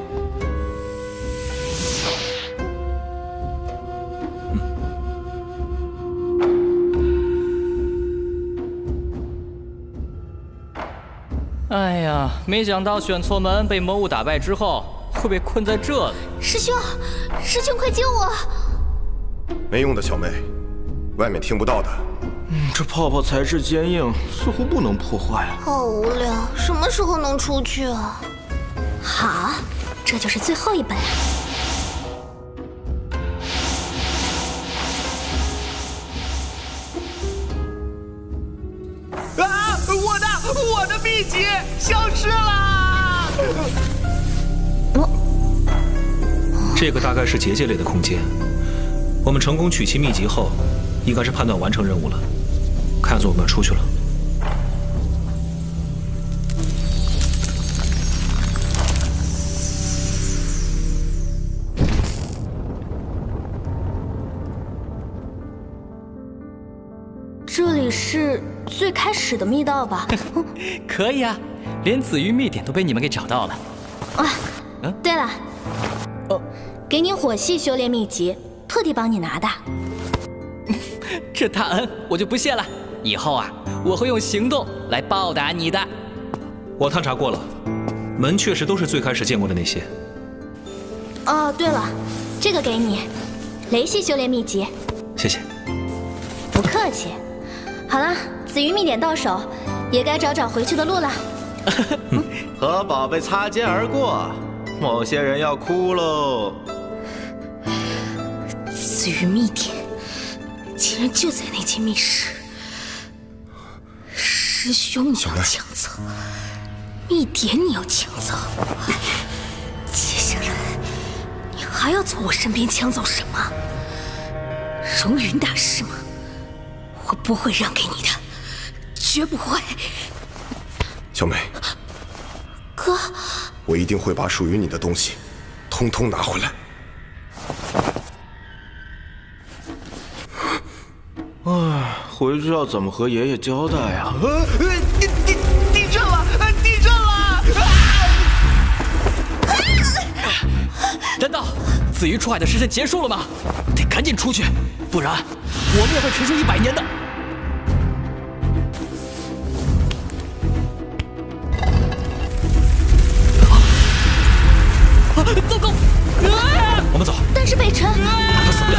哎呀，没想到选错门，被魔物打败之后会被困在这里。 师兄，快救我！ 没用的，小妹，外面听不到的。 这泡泡材质坚硬，似乎不能破坏。 好无聊，什么时候能出去啊？ 好，这就是最后一本了。 啊！我的秘籍消失了！ 这个大概是结界类的空间。我们成功取其秘籍后，应该是判断完成任务了。看样子我们要出去了。 这里是最开始的密道吧？ 可以啊，连紫玉秘典都被你们给找到了。 啊，对了，给你火系修炼秘籍，特地帮你拿的。 这大恩我就不谢了，以后啊，我会用行动来报答你的。 我探查过了，门确实都是最开始见过的那些。 哦，对了，这个给你，雷系修炼秘籍。 谢谢。 不客气。好了，紫玉秘典到手，也该找回去的路了。 和宝贝擦肩而过，某些人要哭喽。 紫玉秘典竟然就在那间密室，师兄你要抢走，秘典你要抢走，接下来你还要从我身边抢走什么？荣云大师吗？我不会让给你的，绝不会。 小美， 哥， 我一定会把属于你的东西通通拿回来。 唉，回去要怎么和爷爷交代呀？ 地震了！地震了！ 难道紫玉出海的时辰结束了吗？得赶紧出去，不然我们也会沉睡100年的。糟糕！ 我们走。 但是北辰， 他死不了。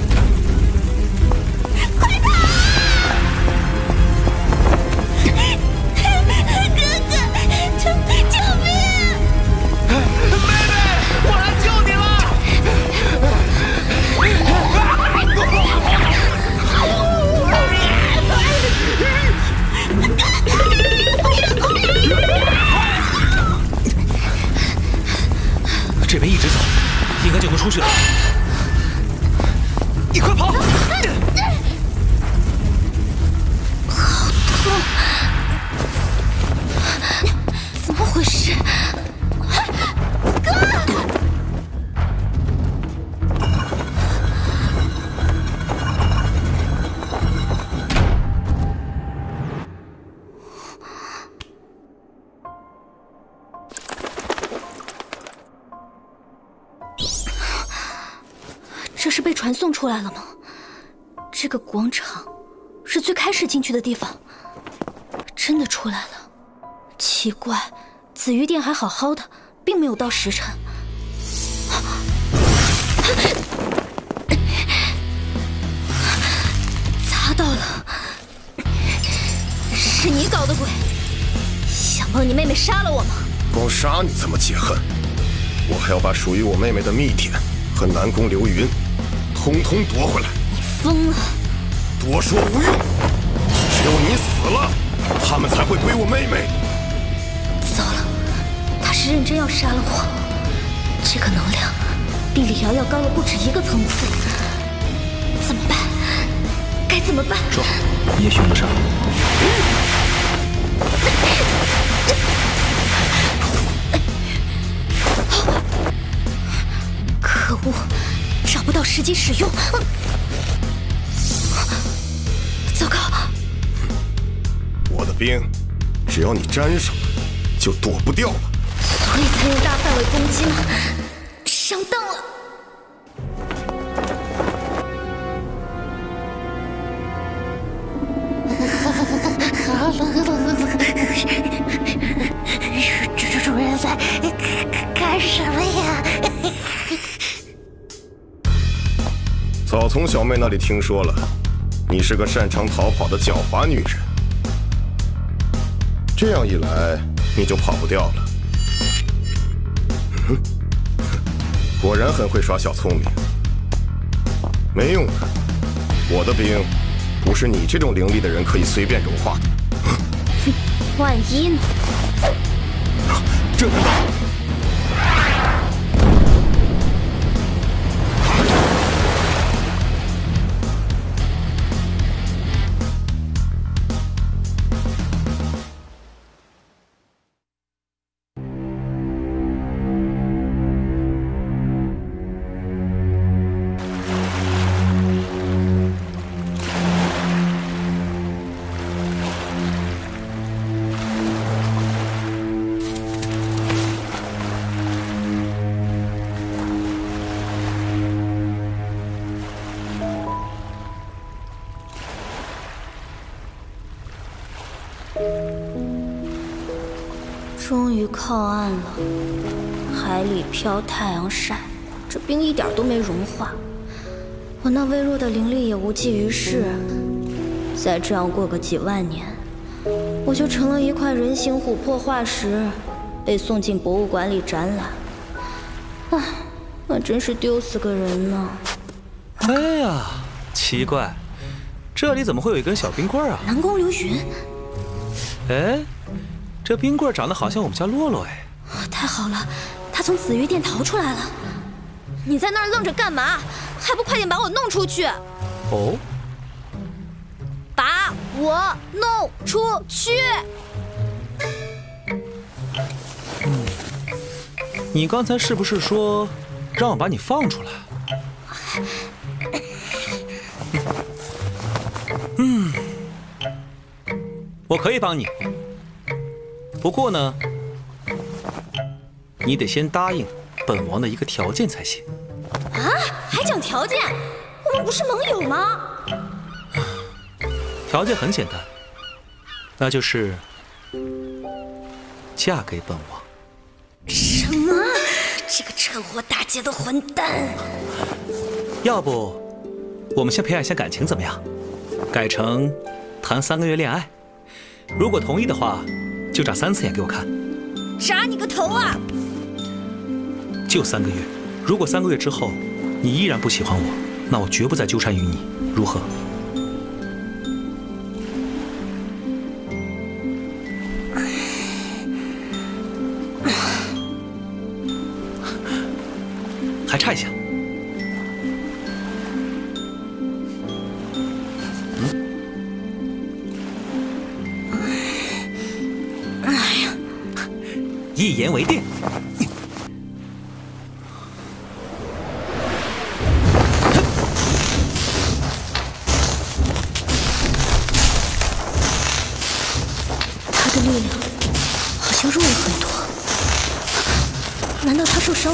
快跑！哥哥，救命！妹妹，我来救你了！ 这边一直走，应该就能出去了。你快跑！ 好痛！怎么回事？哥！ 这是被传送出来了吗？这个广场是最开始进去的地方，真的出来了。奇怪，紫玉殿还好好的，并没有到时辰。擦到了，是你搞的鬼，想帮你妹妹杀了我吗？ 光杀你这么解恨，我还要把属于我妹妹的秘典和南宫流云通通夺回来！ 你疯了！ 多说无用，只有你死了，他们才会归我妹妹。 糟了，他是认真要杀了我。这个能量比李瑶要高了不止1个层次，怎么办？该怎么办？ 说，也许用得上。 可恶，找不到时机使用。糟糕！ 我的兵，只要你沾上了，就躲不掉了。 所以才用大范围攻击吗？上当了！ 主人在干什么呀？ 早从小妹那里听说了，你是个擅长逃跑的狡猾女人。这样一来，你就跑不掉了。果然很会耍小聪明。没用的，我的兵不是你这种灵力的人可以随便融化的。 万一呢？ 正门到。 终于靠岸了，海里飘，太阳晒，这冰一点都没融化，我那微弱的灵力也无济于事。再这样过个几万年，我就成了一块人形琥珀化石，被送进博物馆里展览。唉，那真是丢死个人呢。 哎呀，奇怪，这里怎么会有一根小冰棍啊？ 南宫流云。 哎，这冰棍长得好像我们家洛洛哎。 太好了，他从紫玉殿逃出来了。你在那儿愣着干嘛？还不快点把我弄出去！ 哦， 把我弄出去！ 你刚才是不是说让我把你放出来？我可以帮你，不过呢，你得先答应本王的一个条件才行。 啊，还讲条件？我们不是盟友吗？ 条件很简单，那就是嫁给本王。 什么？这个趁火打劫的混蛋！ 要不，我们先培养一下感情怎么样？改成谈3个月恋爱，如果同意的话，就眨3次眼给我看。 眨你个头啊！ 就3个月，如果3个月之后你依然不喜欢我，那我绝不再纠缠于你，如何？还差一下。 哎呀， 一言为定。 他的力量好像弱了很多，难道他受伤了？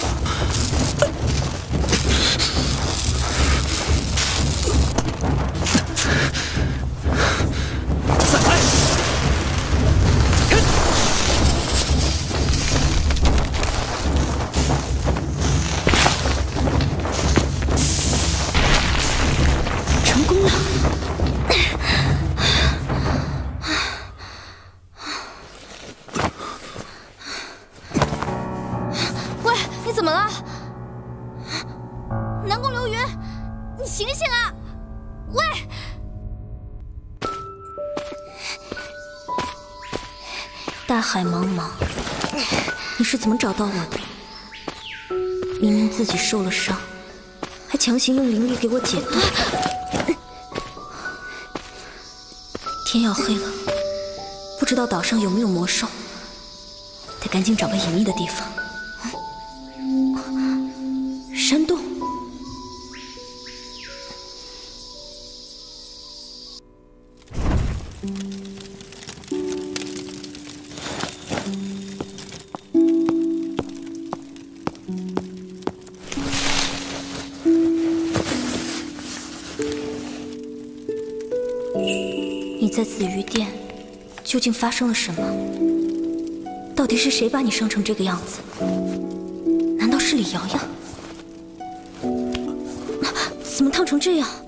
大海茫茫，你是怎么找到我的？明明自己受了伤，还强行用灵力给我解冻。天要黑了，不知道岛上有没有魔兽，得赶紧找个隐秘的地方。山洞。你在紫玉殿究竟发生了什么？到底是谁把你伤成这个样子？难道是李瑶瑶？怎么烫成这样？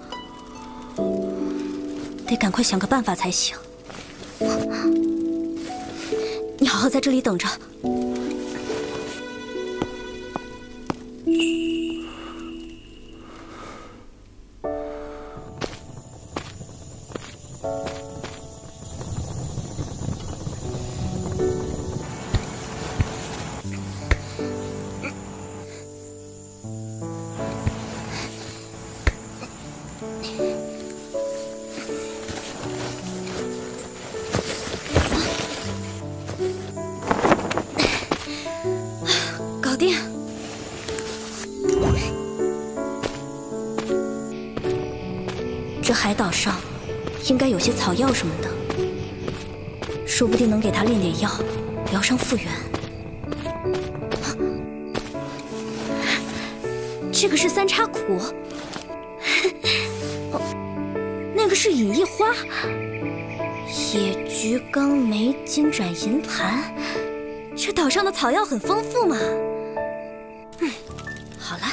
得赶快想个办法才行。你好好在这里等着。搞定。这海岛上应该有些草药什么的，说不定能给他炼点药，疗伤复原。这个是三叉骨，那个是隐逸花，野菊、冈梅、金盏、银盘， 这岛上的草药很丰富嘛。好了。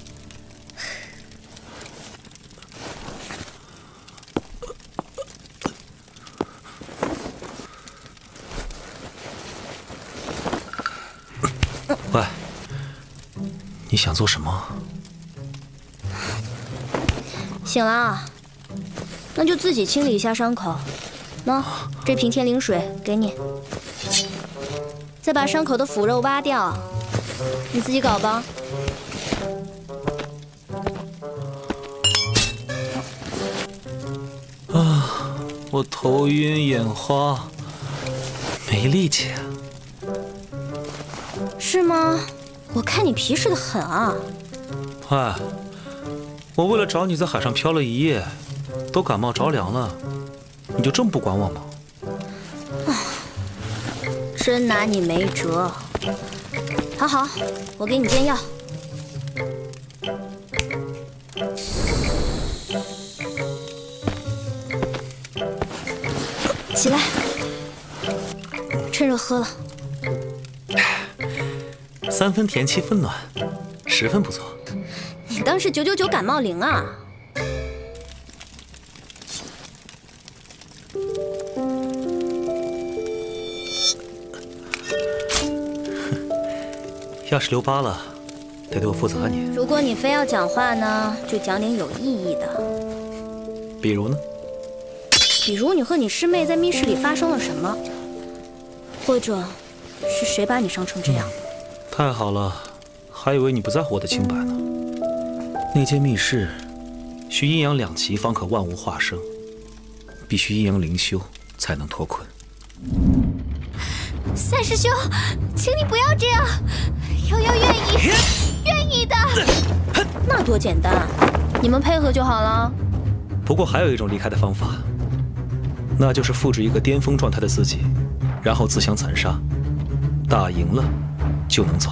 喂，你想做什么？ 醒了啊？那就自己清理一下伤口。喏，这瓶天灵水给你，再把伤口的腐肉挖掉，你自己搞吧。 啊，我头晕眼花，没力气。 是吗？我看你皮实得很啊。 哎，我为了找你在海上漂了一夜，都感冒着凉了，你就这么不管我吗？ 真拿你没辙。好，我给你煎药。起来，趁热喝了。 3分甜7分暖，10分不错。 你当是999感冒灵啊？ 要是留疤了，得对我负责你。 如果你非要讲话呢，就讲点有意义的。 比如呢？ 比如你和你师妹在密室里发生了什么，或者是谁把你伤成这样。 太好了，还以为你不在乎我的清白呢。那间密室需阴阳两极方可万物化生，必须阴阳灵修才能脱困。 三师兄，请你不要这样，瑶瑶愿意的。 那多简单，你们配合就好了。 不过还有一种离开的方法，那就是复制一个巅峰状态的自己，然后自相残杀，打赢了就能走。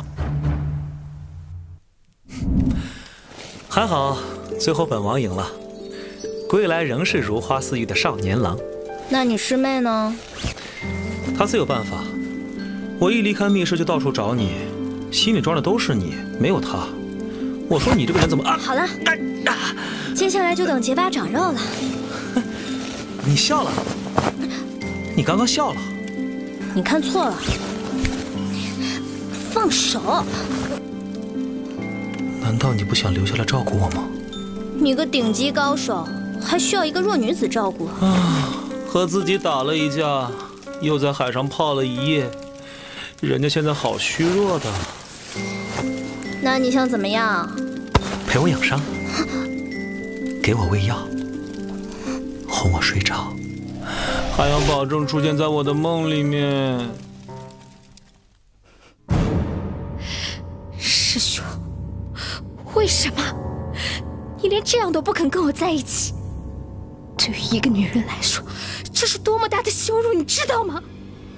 还好，最后本王赢了，归来仍是如花似玉的少年郎。 那你师妹呢？ 她自有办法。我一离开密室就到处找你，心里装的都是你，没有她。我说你这个人怎么啊？ 好了，接下来就等结疤长肉了。 你笑了，你刚刚笑了。 你看错了，放手。 难道你不想留下来照顾我吗？ 你个顶级高手，还需要一个弱女子照顾啊？和自己打了一架，又在海上泡了一夜，人家现在好虚弱的。 那你想怎么样？ 陪我养伤，给我喂药，哄我睡着，还要保证出现在我的梦里面。 师兄，为什么你连这样都不肯跟我在一起？对于一个女人来说，这是多么大的羞辱，你知道吗？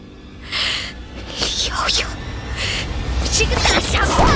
瑶瑶，你这个大傻瓜！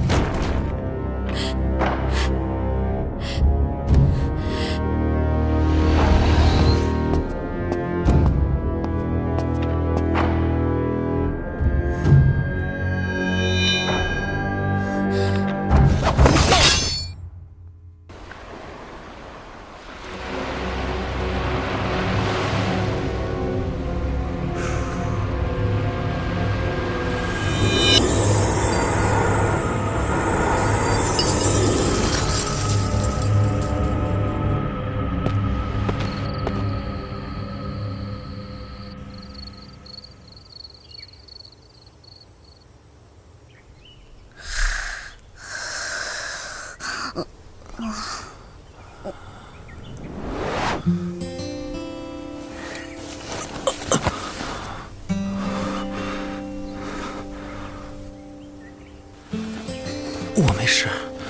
我没事。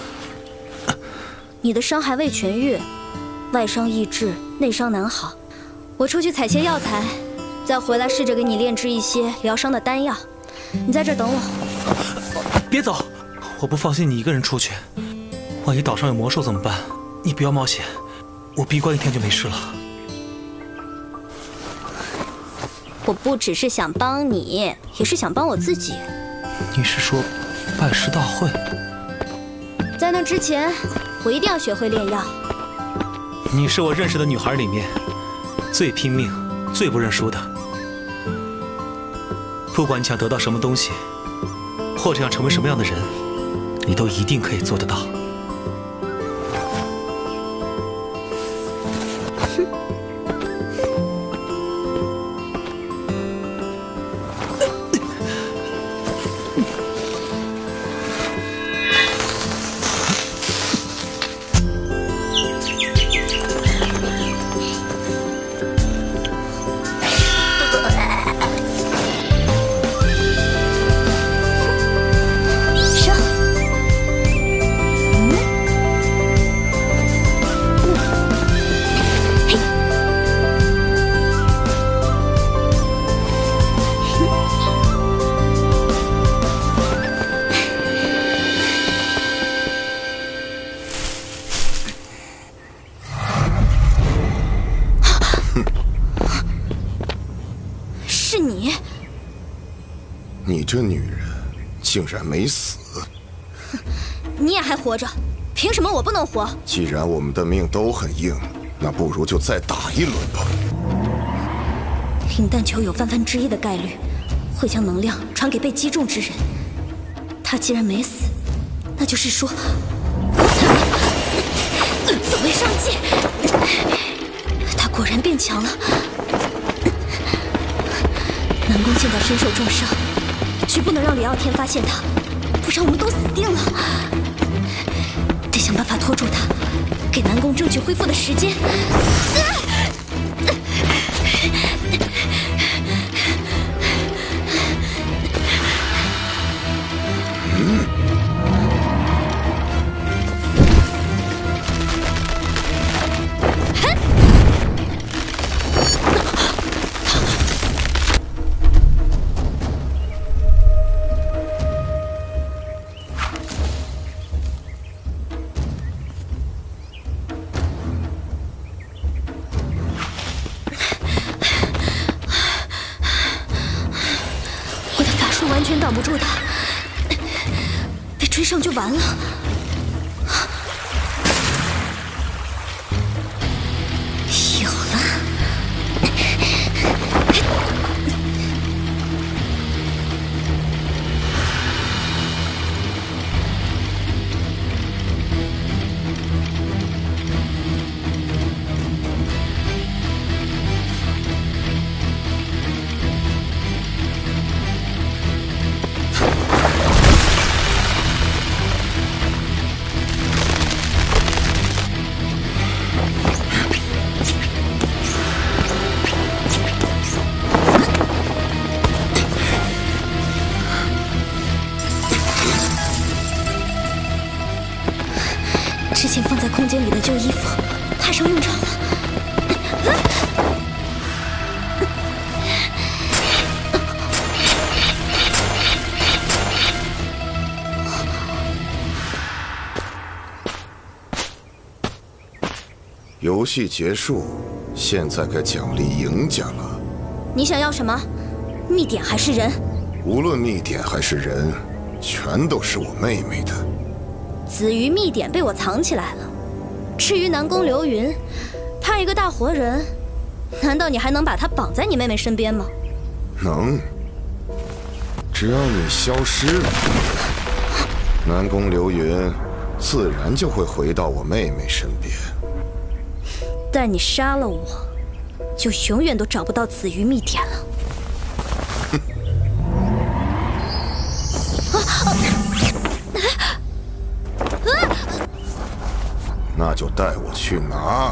你的伤还未痊愈，外伤易治，内伤难好。我出去采些药材，再回来试着给你炼制一些疗伤的丹药。你在这儿等我。 别走，我不放心你一个人出去，万一岛上有魔兽怎么办？你不要冒险，我闭关1天就没事了。 我不只是想帮你，也是想帮我自己。 你是说拜师大会？ 在那之前，我一定要学会炼药。 你是我认识的女孩里面最拼命、最不认输的。不管你想得到什么东西，或者想成为什么样的人，你都一定可以做得到。 你这女人竟然没死！ 你也还活着，凭什么我不能活？ 既然我们的命都很硬，那不如就再打一轮吧。 灵蛋球有1/1000的概率会将能量传给被击中之人。他既然没死，那就是说我惨了。走为上计，他果然变强了。南宫现在身受重伤，绝不能让李傲天发现他，不然我们都死定了。得想办法拖住他，给南宫争取恢复的时间。完全挡不住他，被追上就完了。有了！之前放在空间里的旧衣服派上用场了。 游戏结束，现在该奖励赢家了。 你想要什么？秘典还是人？ 无论秘典还是人，全都是我妹妹的。 紫鱼秘典被我藏起来了。至于南宫流云，他一个大活人，难道你还能把他绑在你妹妹身边吗？ 能。只要你消失了，南宫流云自然就会回到我妹妹身边。 但你杀了我，就永远都找不到紫鱼秘典了。 那就带我去拿。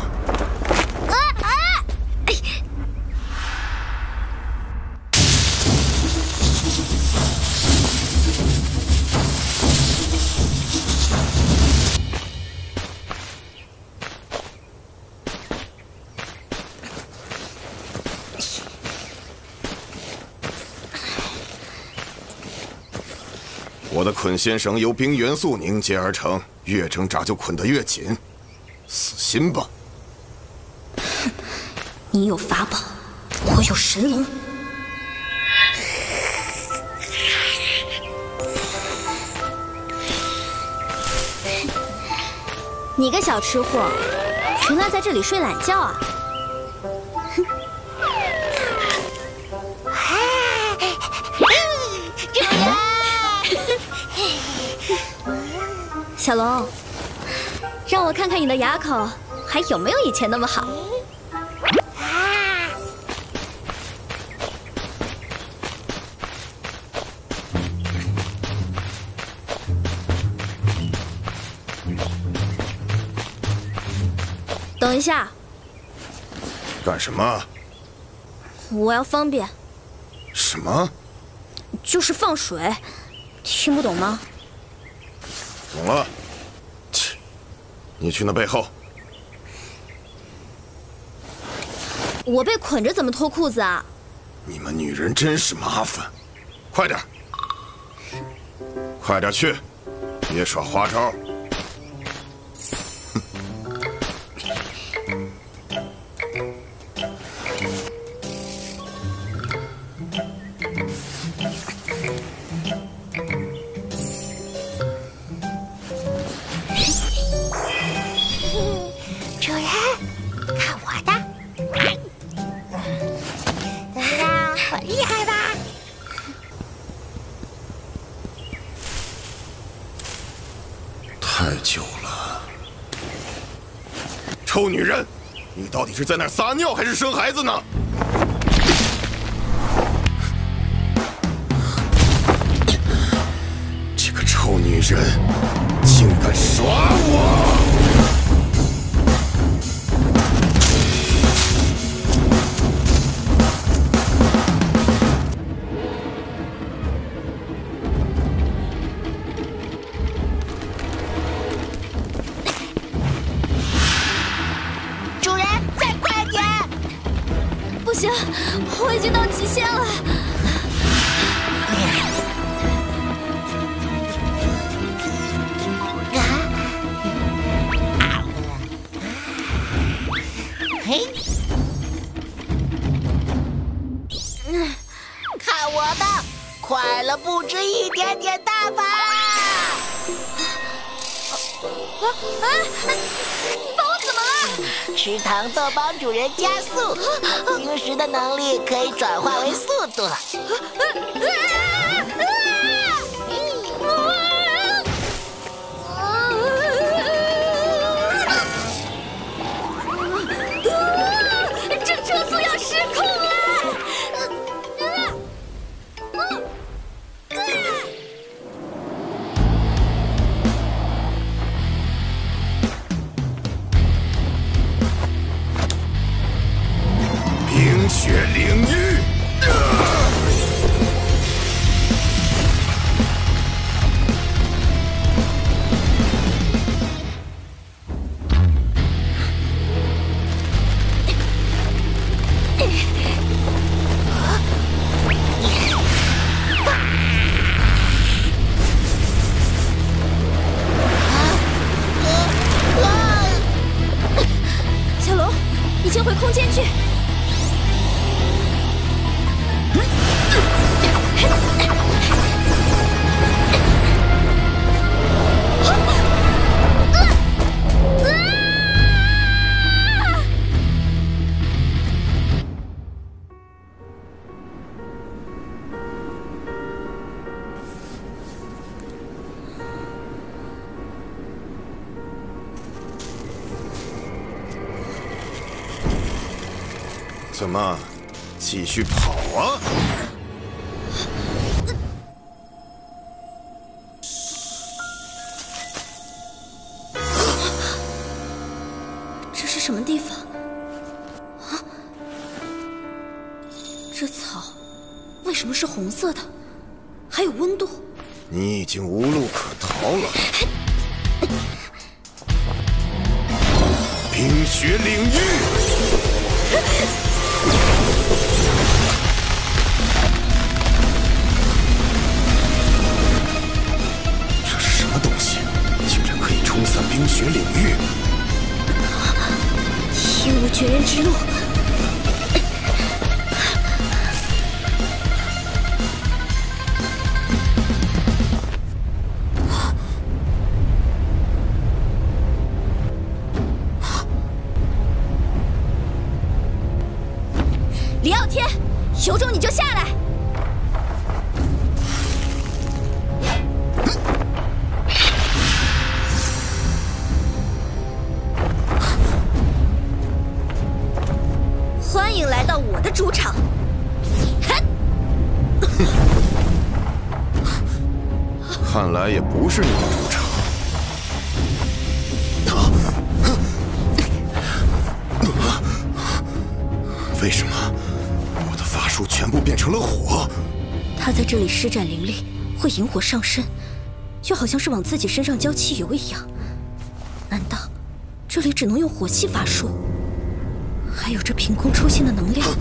我的捆仙绳由冰元素凝结而成，越挣扎就捆得越紧。死心吧！ 你有法宝，我有神龙， 你个小吃货，原来在这里睡懒觉啊！ 主人， 小龙，让我看看你的牙口还有没有以前那么好。等一下， 干什么？ 我要方便。 什么？ 就是放水，听不懂吗？ 懂了。切，你去那背后。 我被捆着怎么脱裤子啊？ 你们女人真是麻烦，快点，快点去，别耍花招。 主人，看我的！怎么样，我厉害吧？ 太久了，臭女人，你到底是在那儿撒尿还是生孩子呢？这个臭女人，竟敢耍我！ 主人，再快点！ 不行，我已经到极限了。 嘿，看我的，快了不止一点点大法！ 你把我怎么了？ 吃糖豆帮主人加速，晶石的能力可以转化为速度。 这车速要失控了！ 冰雪领域。 小龙，你先回空间去。 怎么，继续跑啊？ 这是什么地方？啊，这草为什么是红色的？还有温度。 你已经无路可逃了。冰雪领域。这是什么东西？竟然可以冲散冰雪领域！ 天无绝人之路。 看来也不是你的主场。为什么我的法术全部变成了火？ 他在这里施展灵力，会引火上身，就好像是往自己身上浇汽油一样。难道这里只能用火系法术？还有这凭空出现的能量？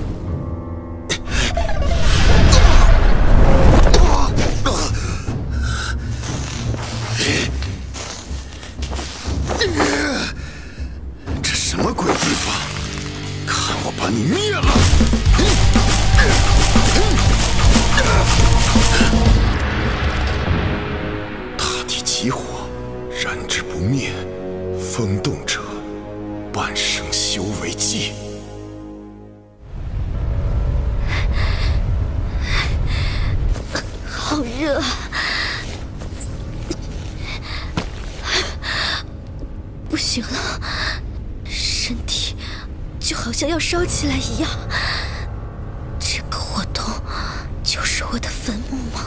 这什么鬼地方？看我把你灭了！大地起火，燃之不灭，风动者半生修为寂。 好热啊！不行了，身体就好像要烧起来一样。这个火洞就是我的坟墓吗？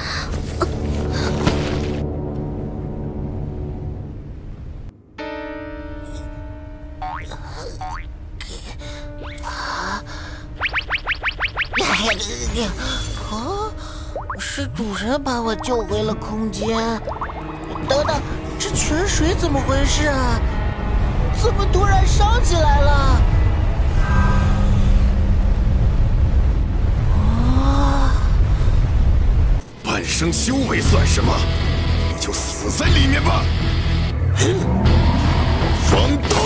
哦，是主人把我救回了空间。等等，这泉水怎么回事啊？怎么突然烧起来了？ 半生修为算什么？你就死在里面吧！风动！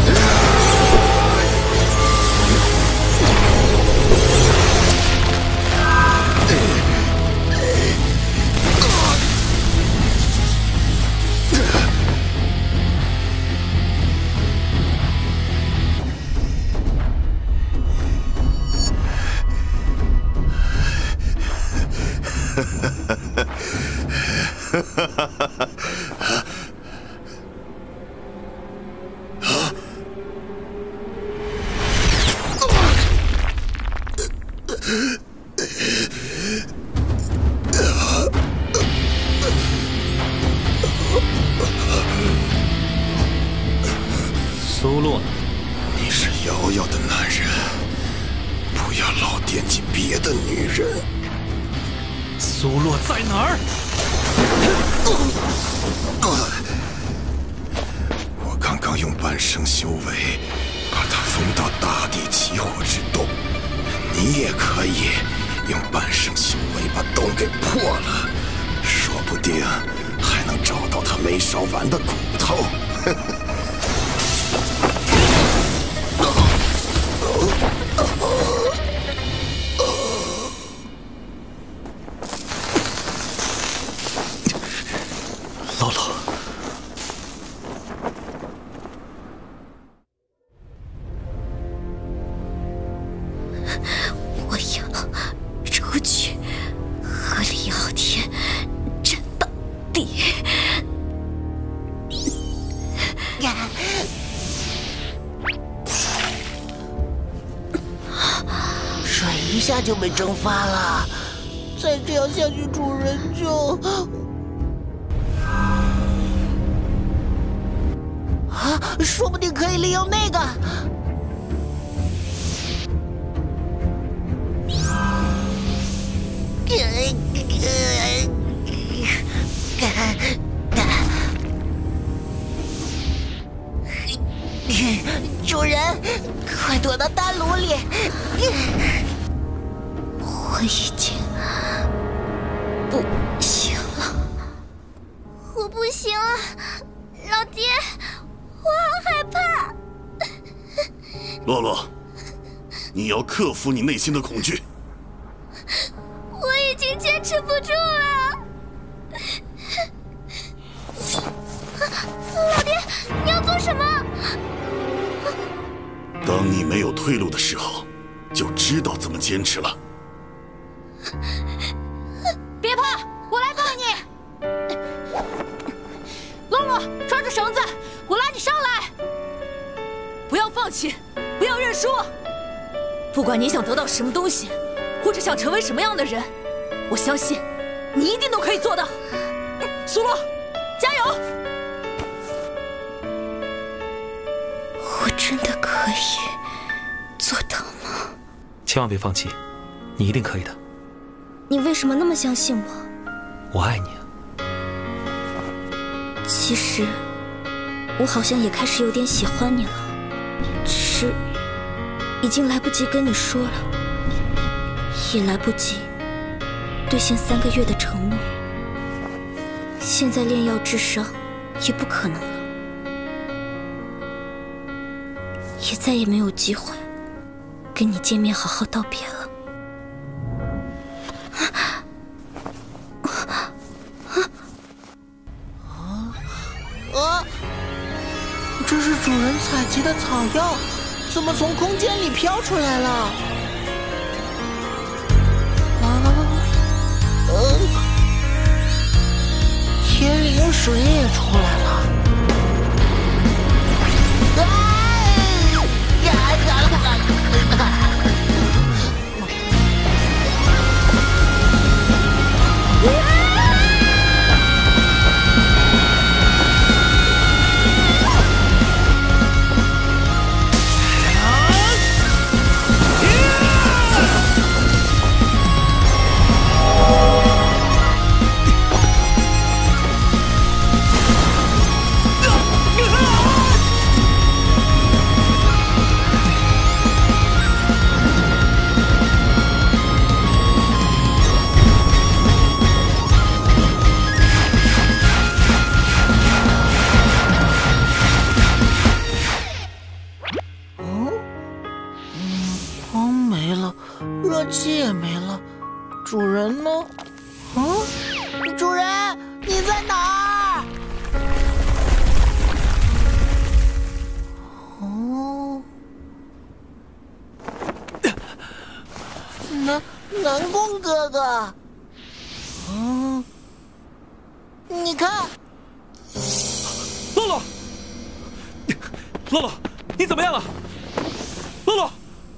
苏洛呢？ 你是瑶瑶的男人，不要老惦记别的女人。 苏洛在哪儿？ 我刚刚用半生修为把它封到大地起火之洞，你也可以用半生修为把洞给破了，说不定还能找到他没烧完的骨头。 姥姥， 我要出去和李傲天战到底！ 水一下就被蒸发了，再这样下去，主人就……说不定可以利用那个。主人，快躲到丹炉里！ 我已经不行了， 我不行了，老爹，我好害怕。 洛洛，你要克服你内心的恐惧。 我已经坚持不住了。老爹，你要做什么？ 当你没有退路的时候，就知道怎么坚持了。 别怕，我来帮你。洛洛，抓住绳子，我拉你上来。不要放弃，不要认输。不管你想得到什么东西，或者想成为什么样的人，我相信你一定都可以做到。 苏洛，加油！ 我真的可以做到吗？ 千万别放弃，你一定可以的。 你为什么那么相信我？ 我爱你啊。 其实，我好像也开始有点喜欢你了，只是已经来不及跟你说了，也来不及兑现3个月的承诺。现在炼药治伤也不可能了，也再也没有机会跟你见面好好道别了。 这是主人采集的草药，怎么从空间里飘出来了？天灵水也出来了。热气也没了，主人呢？主人，你在哪儿？南宫哥哥，你看， 洛洛，洛洛，你怎么样了？洛洛。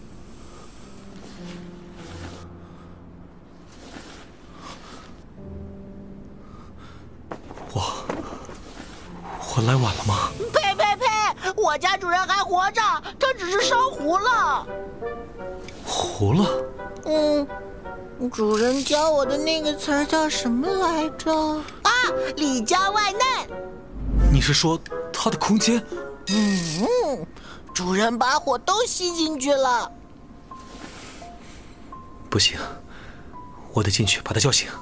我来晚了吗？ 呸呸呸！我家主人还活着，他只是烧糊了。 糊了？ 主人教我的那个词儿叫什么来着？啊，里焦外嫩。 你是说他的空间？ 主人把火都吸进去了。 不行，我得进去把他叫醒。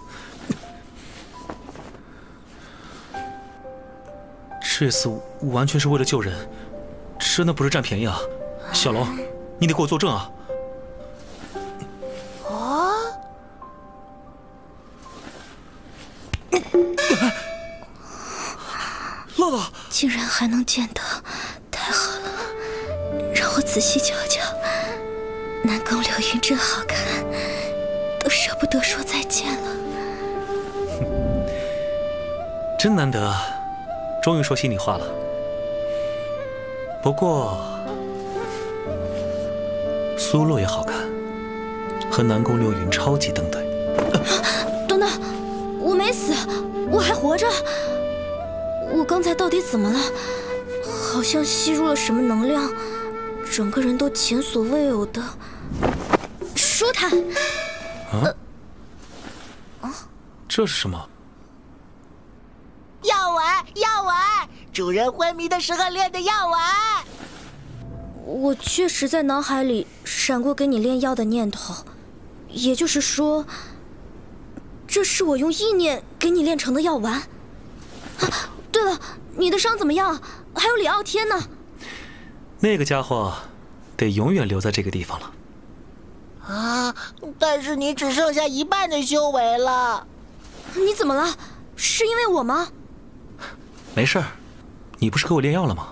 这次完全是为了救人，真的不是占便宜啊！小龙，你得给我作证啊！ 洛洛，竟然还能见到，太好了！让我仔细瞧瞧。南宫流云真好看，都舍不得说再见了。 真难得。终于说心里话了。不过，苏洛也好看，和南宫流云超级登对。 等等，我没死，我还活着。我刚才到底怎么了？好像吸入了什么能量，整个人都前所未有的舒坦。 这是什么？ 药丸，药丸，主人昏迷的时候炼的药丸。 我确实在脑海里闪过给你炼药的念头，也就是说，这是我用意念给你炼成的药丸。对了，你的伤怎么样？还有李傲天呢？ 那个家伙得永远留在这个地方了。 但是你只剩下一半的修为了。 你怎么了？是因为我吗？ 没事儿，你不是给我炼药了吗？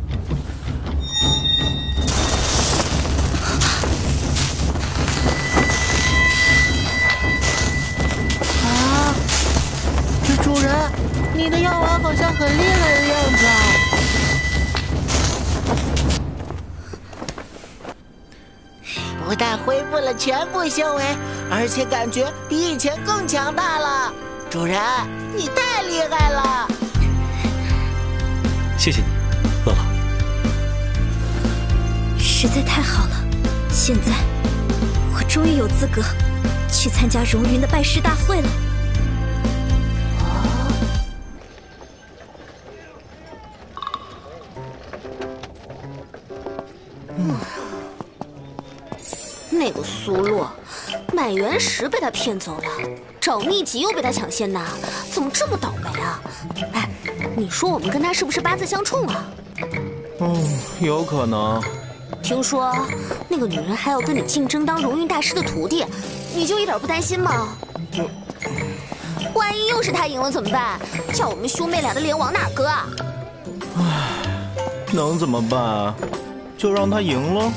这主人，你的药丸好像很厉害的样子啊！不但恢复了全部修为，而且感觉比以前更强大了。 主人，你太厉害了！ 谢谢你，乐乐。 实在太好了，现在我终于有资格去参加荣云的拜师大会了。 那个苏洛，买原石被他骗走了，找秘籍又被他抢先拿，怎么这么倒霉啊？哎，你说我们跟他是不是八字相冲啊？ 有可能。 听说那个女人还要跟你竞争当荣运大师的徒弟，你就一点不担心吗？万一又是他赢了怎么办？叫我们兄妹俩的脸往哪搁啊？ 能怎么办啊？就让他赢了。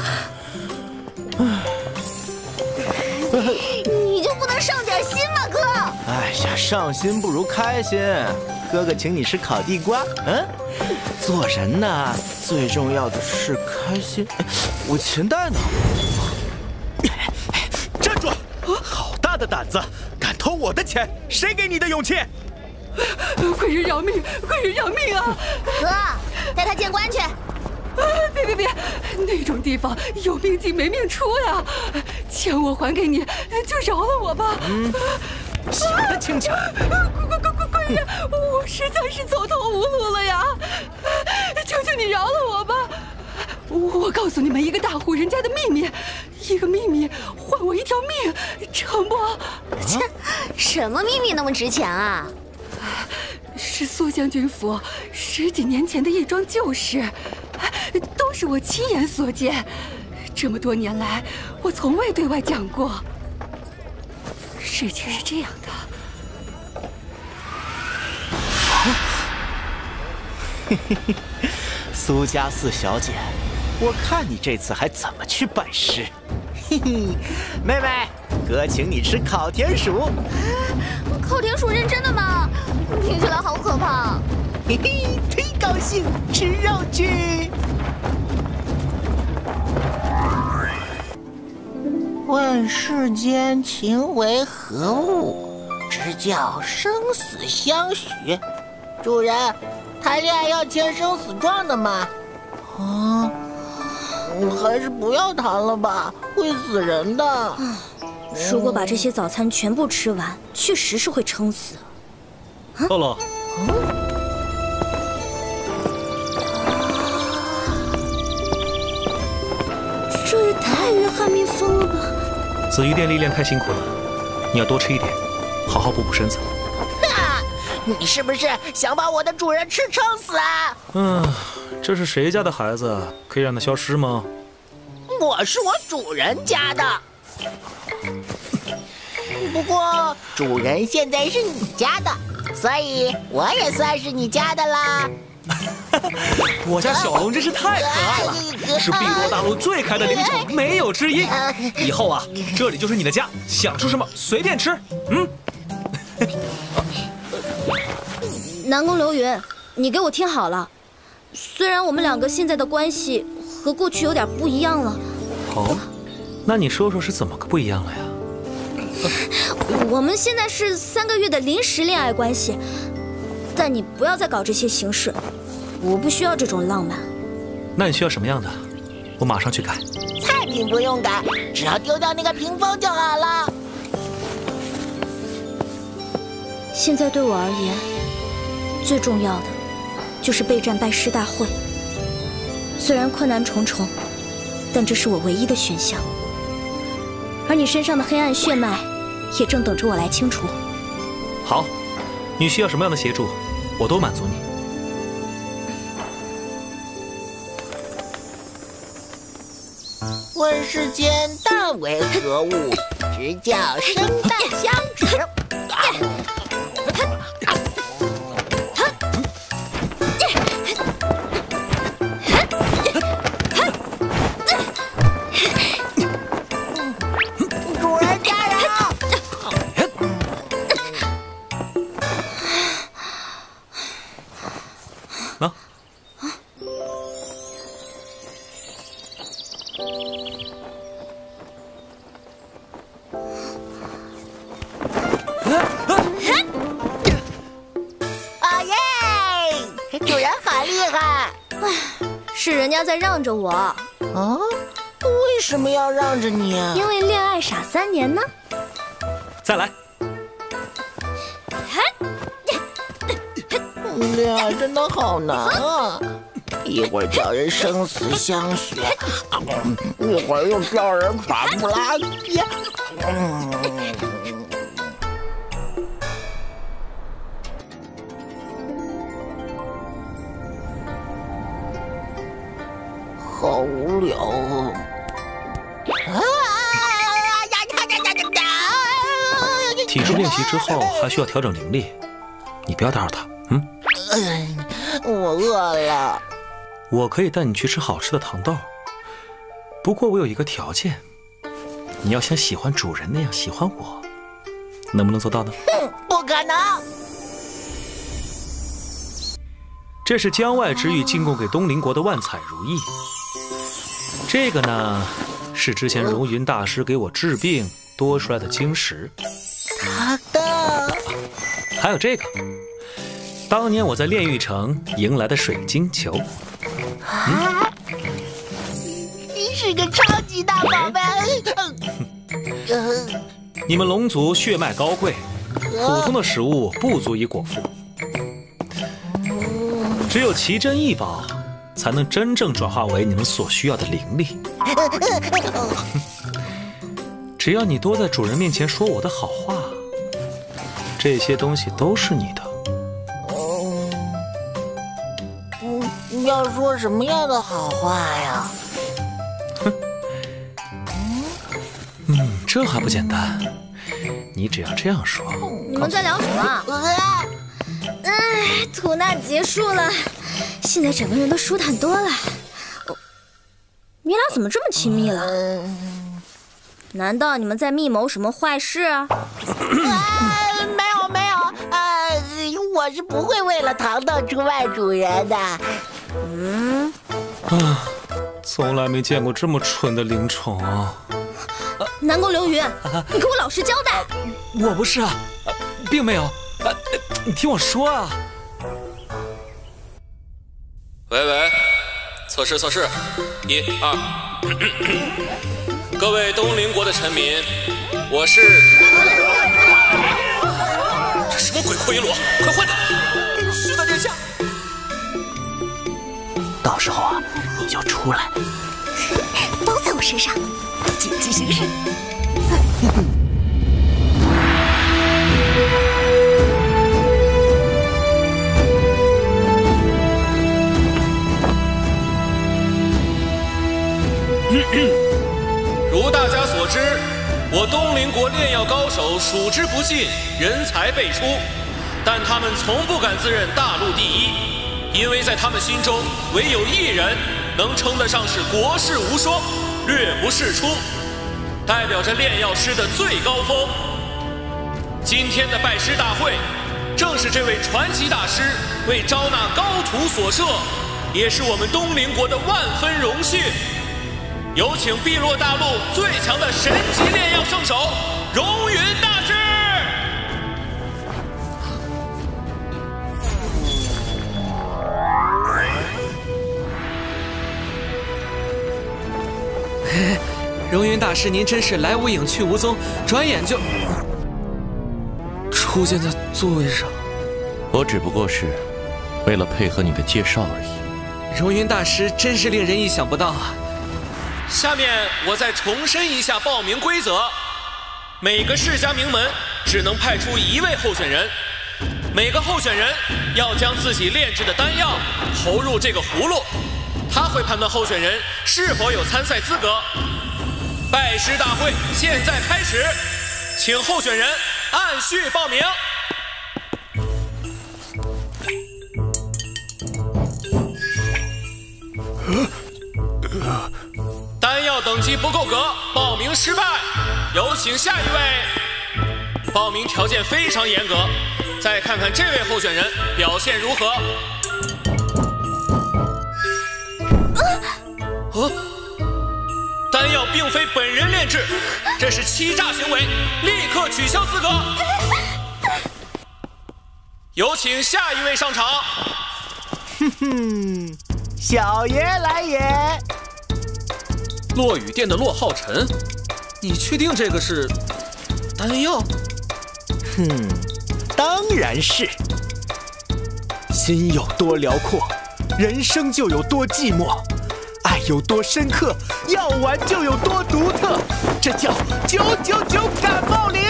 你就不能上点心吗，哥？ 哎呀，上心不如开心。哥哥请你吃烤地瓜。做人呢，最重要的是开心。我钱袋呢？站住！好大的胆子，敢偷我的钱！谁给你的勇气？ 贵人饶命！贵人饶命啊！ 哥，带他见官去。 别！那种地方有命进没命出呀！钱我还给你，就饶了我吧。 想得轻巧！ 贵人，我实在是走投无路了呀！求求你饶了我吧！我告诉你们一个大户人家的秘密，一个秘密换我一条命，成不？ 切，什么秘密那么值钱啊？ 是苏将军府10几年前的一桩旧事，都是我亲眼所见。这么多年来，我从未对外讲过。事情是这样的。 苏家四小姐，我看你这次还怎么去拜师。妹妹，哥请你吃烤田鼠。 烤田鼠认真的吗？听起来好可怕。 嘿嘿，忒高兴，吃肉去。问世间情为何物，直教生死相许。主人，谈恋爱要签生死状的吗？还是不要谈了吧，会死人的。 如果把这些早餐全部吃完，确实是会撑死。 乐乐， 这也太约翰蜜蜂了吧！ 紫衣殿历练太辛苦了，你要多吃一点，好好补补身子。 你是不是想把我的主人吃撑死啊？ 这是谁家的孩子？可以让他消失吗？ 我是我主人家的。不过主人现在是你家的，所以我也算是你家的啦。 我家小龙真是太可爱了，是碧落大陆最可爱的灵种，没有之一。以后啊，这里就是你的家，想吃什么随便吃。 南宫流云，你给我听好了，虽然我们两个现在的关系和过去有点不一样了。 哦，那你说说是怎么个不一样了呀？ 我们现在是3个月的临时恋爱关系，但你不要再搞这些形式，我不需要这种浪漫。 那你需要什么样的？我马上去改。 菜品不用改，只要丢掉那个屏风就好了。 现在对我而言，最重要的就是备战拜师大会。虽然困难重重，但这是我唯一的选项。而你身上的黑暗血脉，也正等着我来清除。 好，你需要什么样的协助，我都满足你。 问世间淡为何物，直教生旦相指。主人加油！ 啊！ 是人家在让着我。 啊？为什么要让着你？ 因为恋爱傻3年呢。 再来。 恋爱真的好难啊！一会儿叫人生死相许，一会儿又叫人反不拉几。好无聊啊！ 体式练习之后还需要调整灵力，你不要打扰他。 我饿了。 我可以带你去吃好吃的糖豆，不过我有一个条件，你要像喜欢主人那样喜欢我，能不能做到呢？ 不可能。 这是江外之玉进贡给东邻国的万彩如意，这个呢是之前荣云大师给我治病多出来的晶石。 好的。 还有这个，当年我在炼狱城迎来的水晶球。 你是个超级大宝贝。 你们龙族血脉高贵，普通的食物不足以果腹，只有奇珍异宝才能真正转化为你们所需要的灵力。只要你多在主人面前说我的好话，这些东西都是你的。 要说什么样的好话呀？ 这还不简单？你只要这样说。 你们在聊什么？吐纳结束了，现在整个人都舒坦多了。你俩怎么这么亲密了？难道你们在密谋什么坏事啊？ 没有，我是不会为了糖豆出卖主人的。 从来没见过这么蠢的灵宠啊！ 南宫流云，你给我老实交代。 我不是啊，并没有。你听我说啊。 喂，测试，1、2。各位东邻国的臣民，我是……这什么鬼扩音罗？快换掉！ 是的，殿下。 到时候啊，你就出来。 都在我身上，谨记行事。 如大家所知，我东邻国炼药高手数之不尽，人才辈出，但他们从不敢自认大陆第一，因为在他们心中，唯有一人能称得上是国士无双，略不世出，代表着炼药师的最高峰。今天的拜师大会，正是这位传奇大师为招纳高徒所设，也是我们东邻国的万分荣幸。有请碧落大陆最强的神级炼药圣手荣云大师。 荣云大师，您真是来无影去无踪，转眼就出现在座位上。 我只不过是为了配合你的介绍而已。 荣云大师真是令人意想不到啊！ 下面我再重申一下报名规则：每个世家名门只能派出1位候选人，每个候选人要将自己炼制的丹药投入这个葫芦，他会判断候选人是否有参赛资格。拜师大会现在开始，请候选人按序报名。丹药等级不够格，报名失败。有请下一位。报名条件非常严格，再看看这位候选人表现如何。丹药并非本人炼制，这是欺诈行为，立刻取消资格。有请下一位上场。 小爷来也。 落雨殿的洛浩辰，你确定这个是丹药？ 当然是。心有多辽阔，人生就有多寂寞；爱有多深刻，药丸就有多独特。这叫999感冒灵。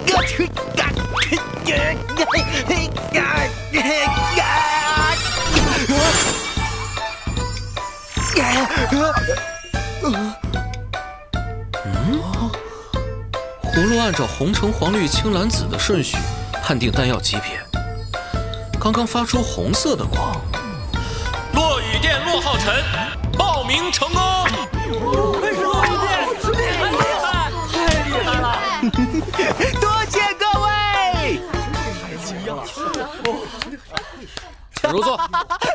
葫芦按照红橙黄绿青蓝紫的顺序判定丹药级别，刚刚发出红色的光。落雨殿洛浩辰报名成功。 快是落雨殿，太厉害，太厉害了！ 多谢各位。 请入座。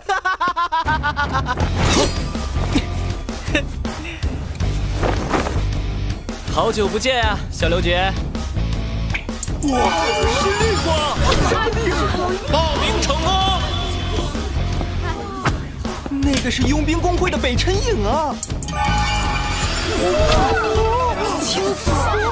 好久不见啊，小刘爵！ 哇，是绿光，太厉害了！ 报名成功。 那个是佣兵工会的北辰影啊！ 青色，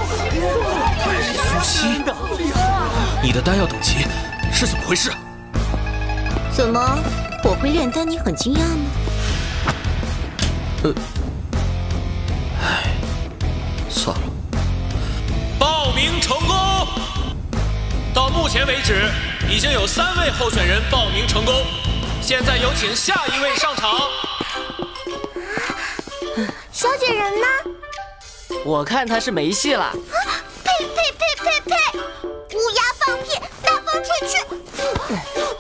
苏西，你的丹药等级是怎么回事？ 怎么，我会炼丹，你很惊讶吗？ 算了，报名成功。到目前为止，已经有3位候选人报名成功。现在有请下一位上场。 小姐人呢？ 我看他是没戏了。 呸呸呸呸呸！乌鸦放屁，大风吹去。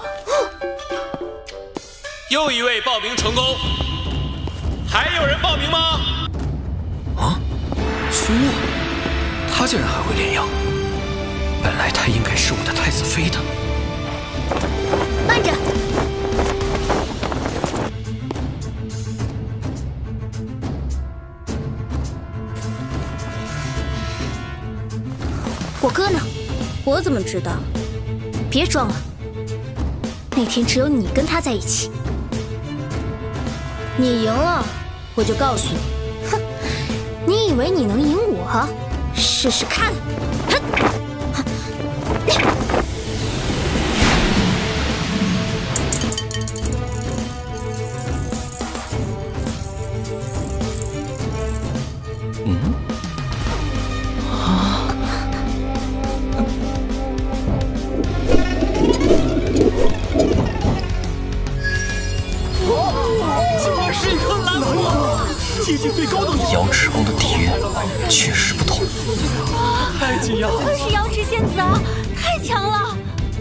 又一位报名成功。还有人报名吗？苏洛，他竟然还会炼药。本来他应该是我的太子妃的。 慢着！ 我哥呢？我怎么知道？别装了，那天只有你跟他在一起。你赢了，我就告诉你。哼，你以为你能赢我？试试看！ 接近最高等级。 瑶池宫的底蕴确实不同。 太惊讶了！ 不愧是瑶池仙子啊，太强了！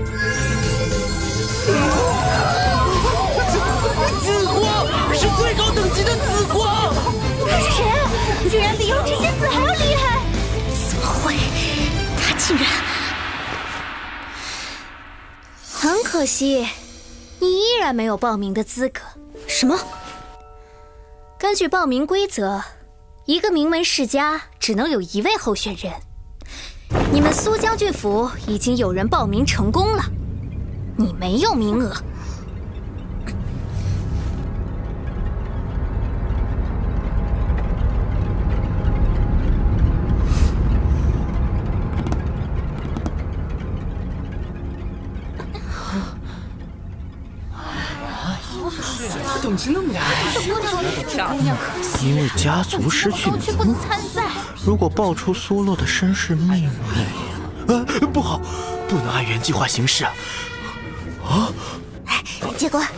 紫光是最高等级的紫光。 他是谁？居然比瑶池仙子还要厉害！ 怎么会？他竟然……很可惜，你依然没有报名的资格。什么？根据报名规则，一个名门世家只能有1位候选人。你们苏将军府已经有人报名成功了，你没有名额。 等级那么高， 因为家族失去名不能参赛。 如果爆出苏洛的身世秘密，不好，不能按原计划行事啊！ 结果，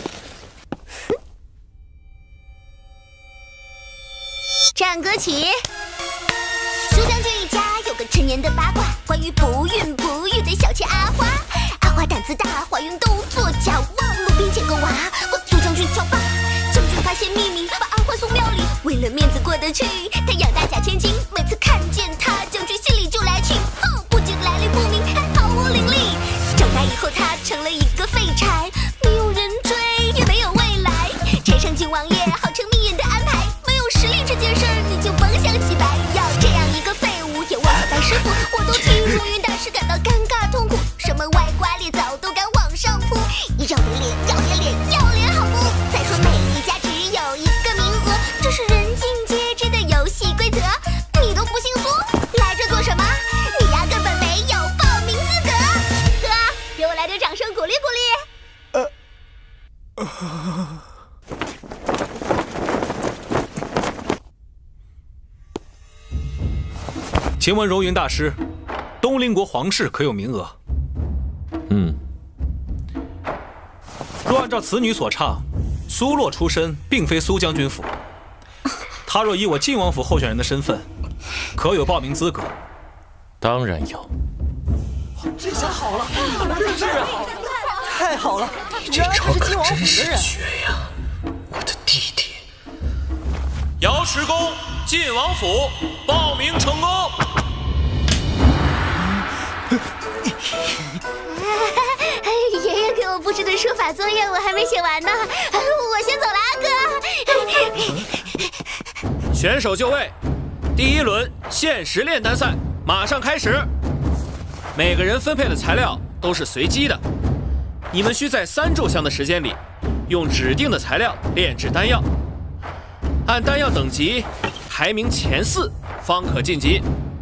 战歌起。苏将军一家有个陈年的八卦，关于不孕不育的小妾阿花。阿花胆子大，怀孕都作假，望路边捡个娃，我苏将军叫爸。将军发现秘密，把阿花送庙里，为了面子过得去，他养大假千金。每次看见他，将军心里就来气，不仅来历不明，还毫无灵力。长大以后，他成了一个废柴，没有人追，也没有未来。柴上郡王爷号称秘眼的安排，没有实力这件事儿，你就甭想起白。要这样一个废物，也忘了拜师傅，我都替荣云大师感到尴尬痛苦。什么歪瓜裂枣都敢往上扑。 请问荣云大师，东陵国皇室可有名额？若按照此女所唱，苏洛出身并非苏将军府。她若以我晋王府候选人的身份，可有报名资格？ 当然有。 这下好了，是啊， 太好了！ 你这招可真是绝呀，我的弟弟。瑶石宫晋王府报名成功。 爷爷给我布置的书法作业我还没写完呢，我先走了，阿哥。 选手就位，第一轮限时炼丹赛马上开始。每个人分配的材料都是随机的，你们需在3炷香的时间里，用指定的材料炼制丹药，按丹药等级排名前4方可晋级。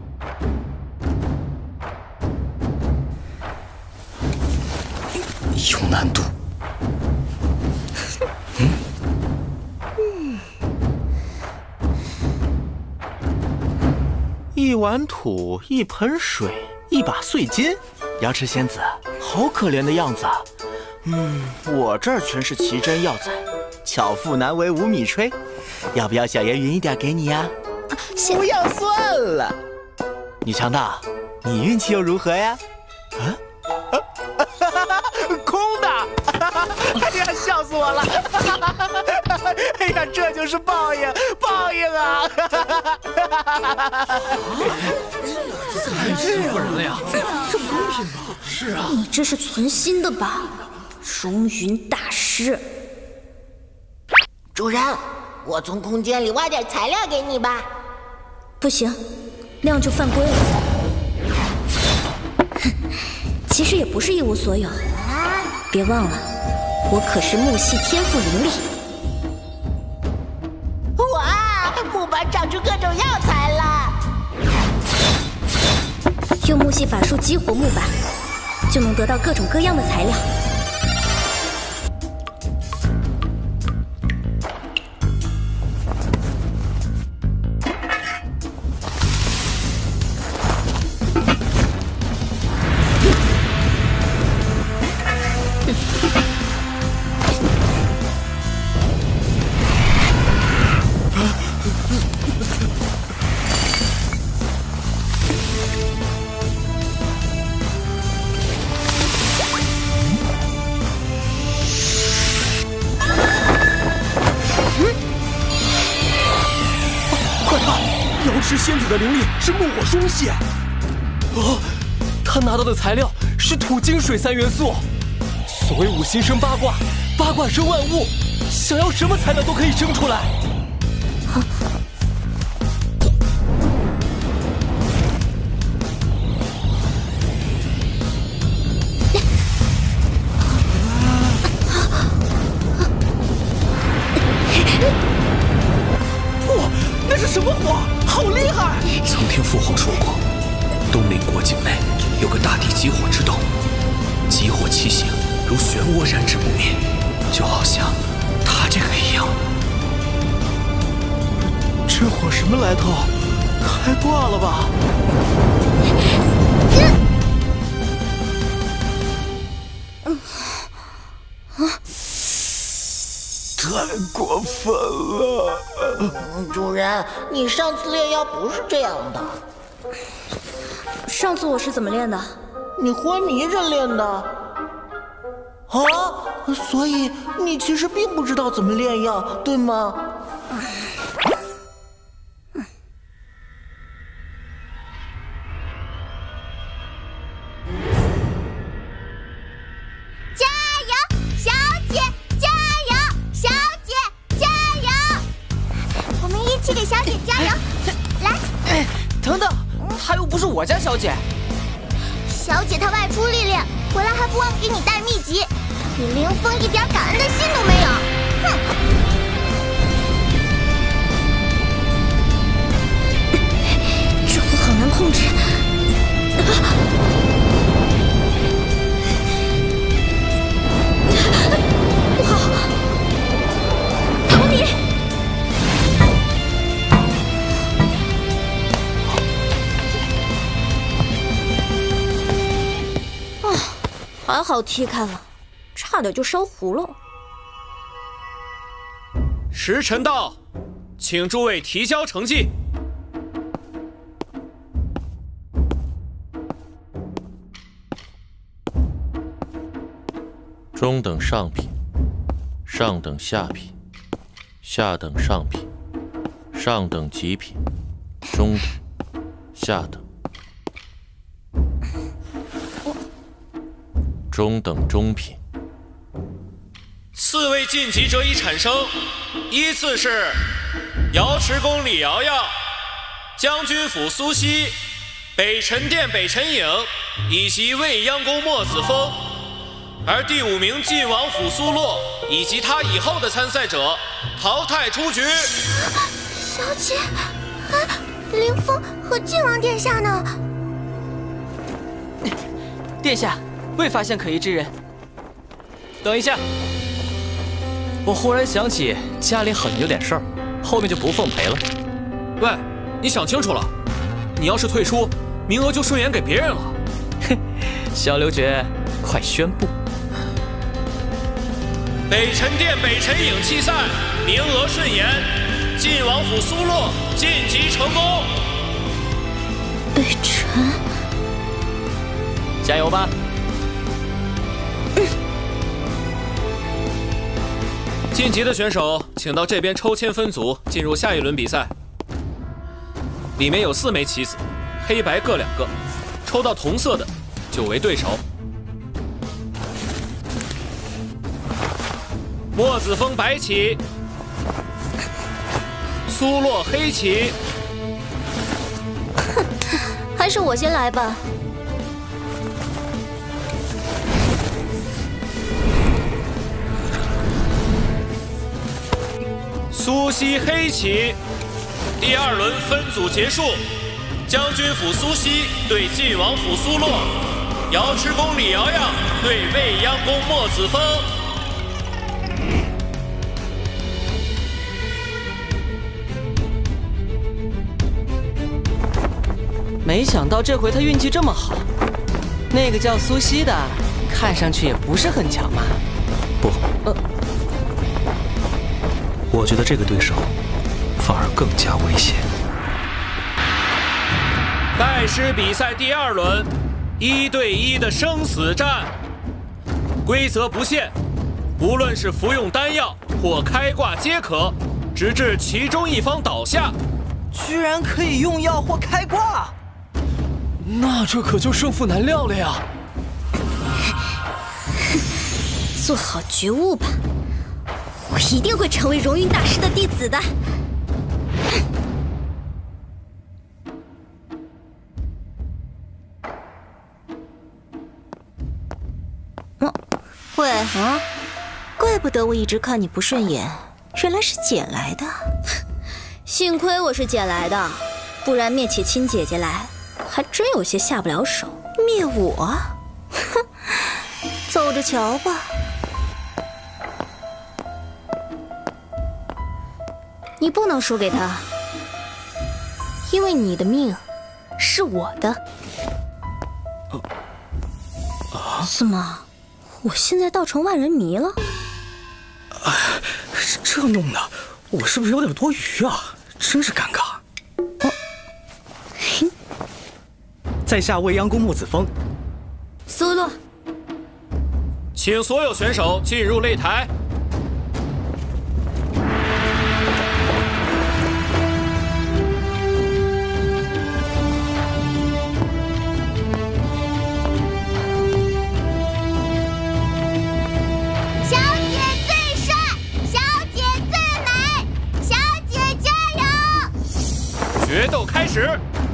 有难度。 一碗土，一盆水，一把碎金，瑶池仙子好可怜的样子啊。我这儿全是奇珍药材，巧妇难为无米炊。要不要小爷匀一点给你呀？不要算了。女强盗，你运气又如何呀？空的！哎呀，笑死我了！哎呀，这就是报应，报应啊！ 太欺负人了呀！这不公平吧？是啊， 你这是存心的吧，荣云大师？ 主人，我从空间里挖点材料给你吧。 不行，那样就犯规了。其实也不是一无所有，别忘了，我可是木系天赋灵力。 哇，木板长出各种药材了！ 用木系法术激活木板，就能得到各种各样的材料。 仙子的灵力是木火双系，他拿到的材料是土金水3元素。所谓五行生八卦，八卦生万物，想要什么材料都可以生出来。哇，那是什么火？好厉害！ 曾听父皇说过，东陵国境内有个大地极火之斗，极火奇形如漩涡燃之不灭，就好像他这个一样。 这火什么来头？开挂了吧？太过分了！ 主人，你上次炼药不是这样的。 上次我是怎么练的？ 你昏迷着练的。啊，所以你其实并不知道怎么炼药，对吗？ 加油，小姐！加油，小姐！加油！我们一起给小姐加油！来， 等等，她又不是我家小姐。 小姐她外出历练，回来还不忘给你带秘籍，你凌风一点感恩的心都没有！哼！ 这火好难控制。不好，逃离！ 还好踢开了，差点就烧糊了。 时辰到，请诸位提交成绩。 中等上品，上等下品，下等上品，上等极品，中等，下等，中等中品。 4位晋级者已产生，依次是瑶池宫李瑶瑶、将军府苏西、北辰殿北辰影以及未央宫莫子峰。而第5名晋王府苏洛以及他以后的参赛者淘汰出局。 小姐，凌风和晋王殿下呢？ 殿下，未发现可疑之人。 等一下，我忽然想起家里好像有点事儿，后面就不奉陪了。 喂，你想清楚了，你要是退出，名额就顺延给别人了。 哼，小刘爵，快宣布！ 北辰殿北辰影弃赛，名额顺延，晋王府苏洛晋级成功。 北辰， 加油吧！ 晋级的选手请到这边抽签分组，进入下一轮比赛。里面有4枚棋子，黑白各2个，抽到同色的就为对手。莫子峰白棋，苏洛黑棋。 还是我先来吧。 苏西黑棋。第2轮分组结束，将军府苏西对晋王府苏洛，瑶池宫李瑶瑶对未央宫莫子峰。 没想到这回他运气这么好，那个叫苏西的，看上去也不是很强嘛。 不，我觉得这个对手反而更加危险。 拜师比赛第2轮，1对1的生死战。规则不限，无论是服用丹药或开挂皆可，直至其中一方倒下。 居然可以用药或开挂， 那这可就胜负难料了呀！ 做好觉悟吧，我一定会成为荣云大师的弟子的。 喂，怪不得我一直看你不顺眼，原来是捡来的。 幸亏我是捡来的，不然灭起亲姐姐来，还真有些下不了手。 灭我？哼，走着瞧吧。 你不能输给他，因为你的命是我的。怎么，我现在倒成万人迷了？ 这弄的，我是不是有点多余啊？真是尴尬。在下未央宫莫子峰。 苏洛， 请所有选手进入擂台。 小姐最帅，小姐最美，小姐加油！ 决斗开始。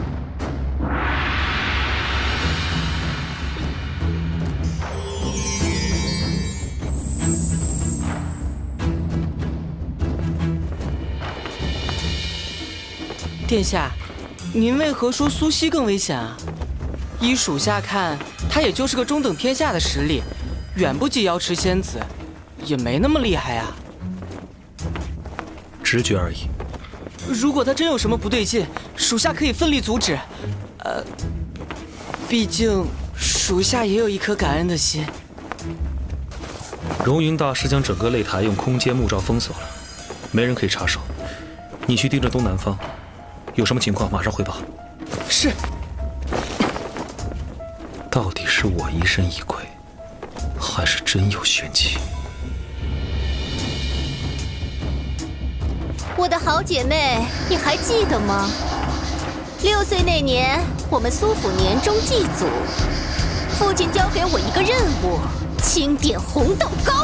殿下，您为何说苏西更危险啊？依属下看，他也就是个中等偏下的实力，远不及瑶池仙子，也没那么厉害啊。 直觉而已。 如果他真有什么不对劲，属下可以奋力阻止。毕竟属下也有一颗感恩的心。 荣云大师将整个擂台用空间木罩封锁了，没人可以插手。你去盯着东南方，有什么情况马上汇报。 是。 到底是我疑神疑鬼，还是真有玄机？ 我的好姐妹，你还记得吗？6岁那年，我们苏府年终祭祖，父亲交给我一个任务：清点红豆糕。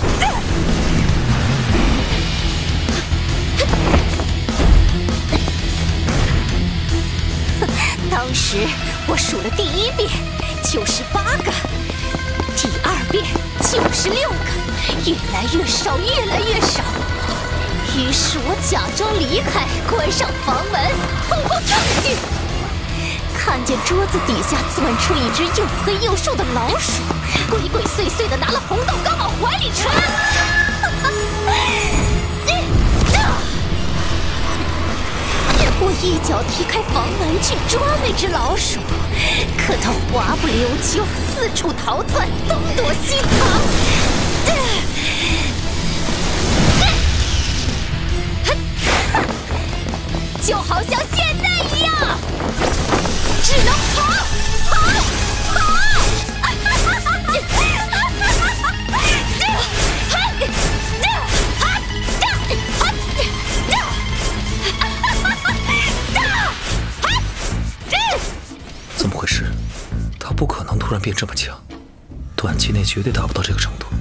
当时我数了第1遍就是8个，第2遍就是6个，越来越少，越来越少。于是我假装离开，关上房门，透过缝隙，看见桌子底下钻出一只又黑又瘦的老鼠，鬼鬼祟祟地拿了红豆糕往怀里揣。我一脚踢开房门去抓那只老鼠，可它滑不溜秋，四处逃窜，东躲西藏。就好像现在一样，只能跑，跑，跑！ 怎么回事？他不可能突然变这么强，短期内绝对达不到这个程度。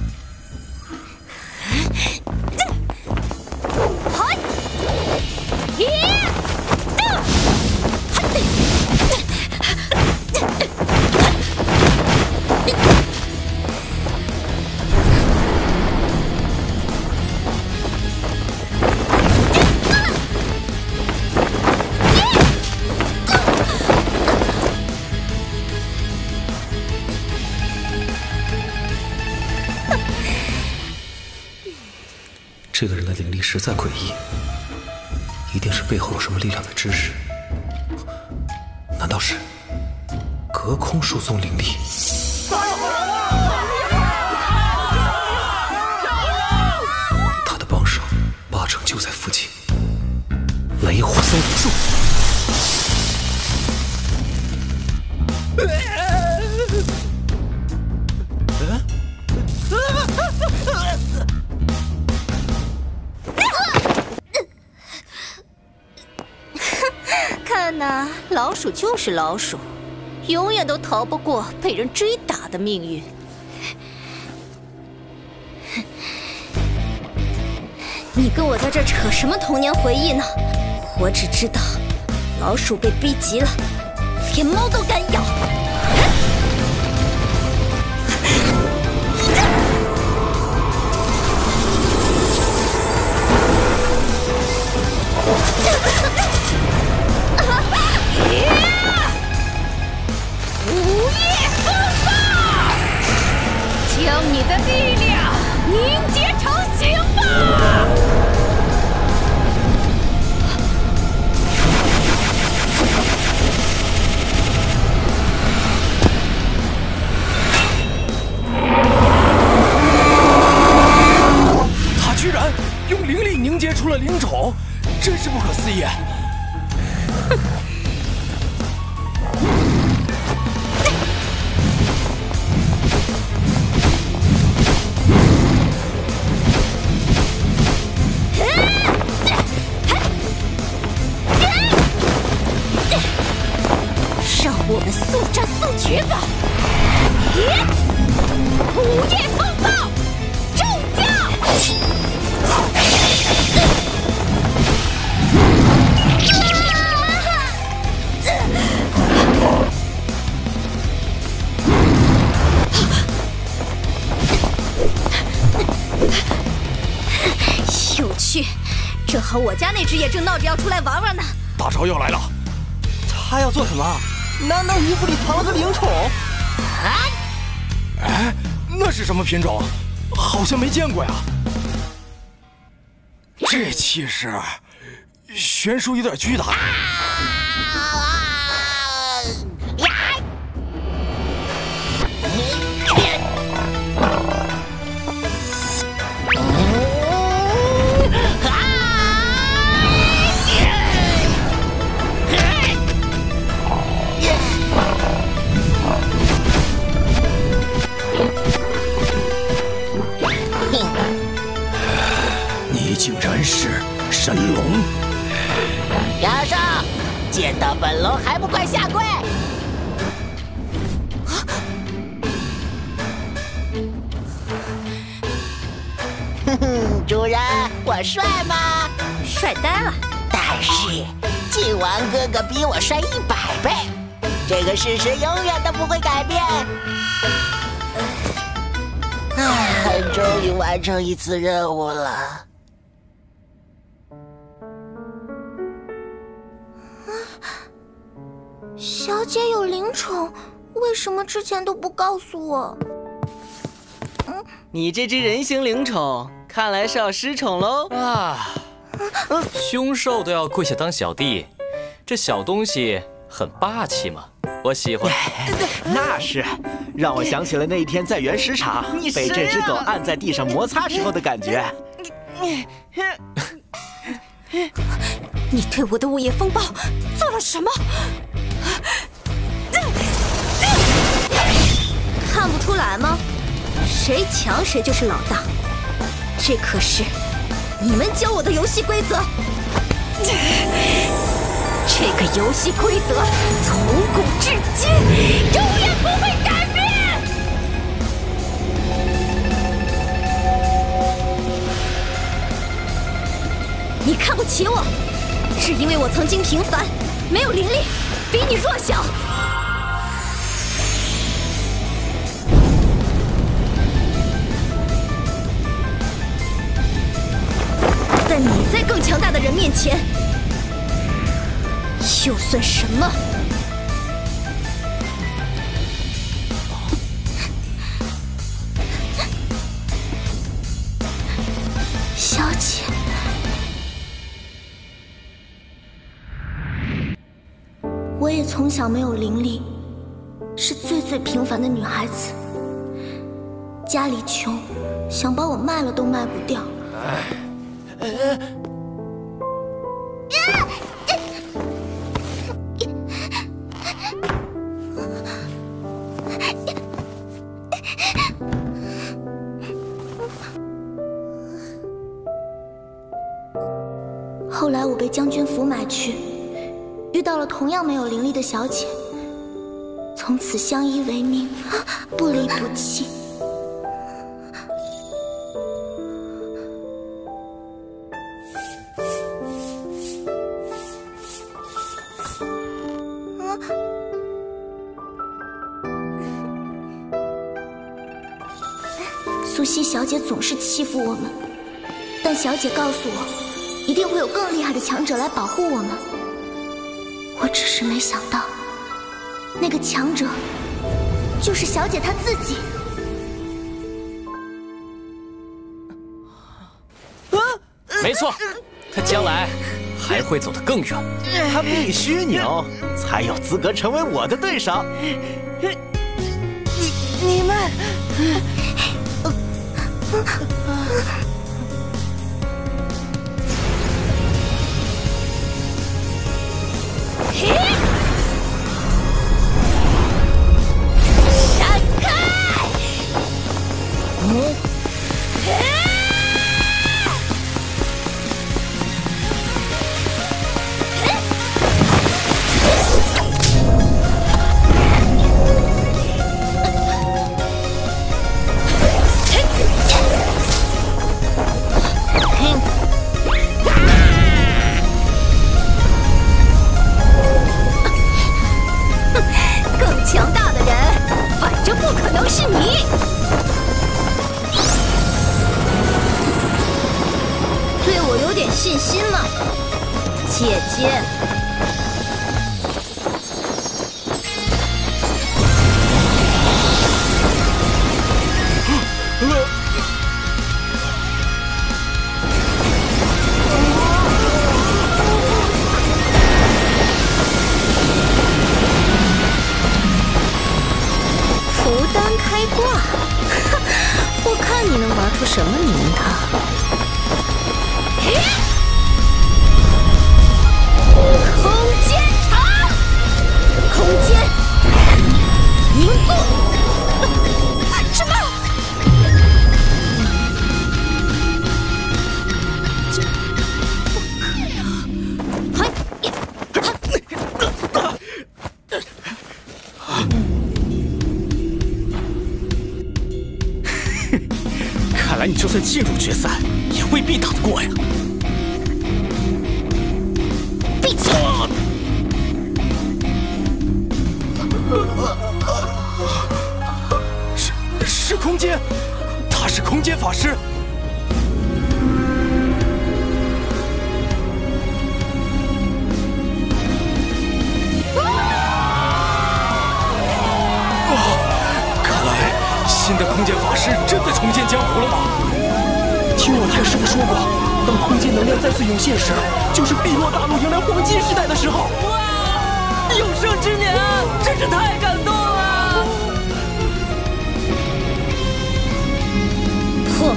这个人的灵力实在诡异，一定是背后有什么力量在支持。难道是隔空输送灵力？他的帮手8成就在附近。雷火松子术。 看呐，老鼠就是老鼠，永远都逃不过被人追打的命运。 你跟我在这扯什么童年回忆呢？我只知道，老鼠被逼急了，连猫都敢咬。 午夜风暴，将你的力量凝结成形吧！ 他居然用灵力凝结出了灵种，真是不可思议！ 让我们速战速决吧！午夜风暴，骤降！ 有趣，正好我家那只也正闹着要出来玩玩呢。 大招要来了， 他要做什么？难道衣服里藏了个灵宠？ 哎，那是什么品种？好像没见过呀。这气势，悬殊有点巨大。 见到本龙还不快下跪！哼哼，主人，我帅吗？ 帅呆了。 但是靖王哥哥比我帅100倍，这个事实永远都不会改变。终于完成一次任务了。 小姐有灵宠，为什么之前都不告诉我？ 你这只人形灵宠，看来是要失宠喽啊！凶兽都要跪下当小弟，这小东西很霸气嘛，我喜欢。 那是，让我想起了那天在原石场被这只狗按在地上摩擦时候的感觉。 你对我的午夜风暴做了什么？ 看不出来吗？谁强谁就是老大。这可是你们教我的游戏规则。这个游戏规则从古至今永远不会改变。你看不起我，是因为我曾经平凡，没有灵力，比你弱小。但你在更强大的人面前，又算什么？ 小姐，我也从小没有灵力，是最平凡的女孩子。家里穷，想把我卖了都卖不掉。后来我被将军府买去，遇到了同样没有灵力的小姐，从此相依为命，不离不弃。苏西小姐总是欺负我们，但小姐告诉我，一定会有更厉害的强者来保护我们。我只是没想到，那个强者就是小姐她自己。 没错，他将来还会走得更远。 他必须牛，才有资格成为我的对手。 你们。 闪开！更强大的人，反正不可能是你。对我有点信心吗，姐姐？福丹开挂，我看你能玩出什么名堂。空间场，空间凝固。什么？这不可能！ 来你就算进入决赛，也未必打得过呀。 闭嘴！ 是空间，他是空间法师。看来新的空间法师真的重见江湖了吗？听我太师傅说过，当空间能量再次涌现时，就是碧落大陆迎来黄金时代的时候。 哇！有生之年，真是太感动了！ 破！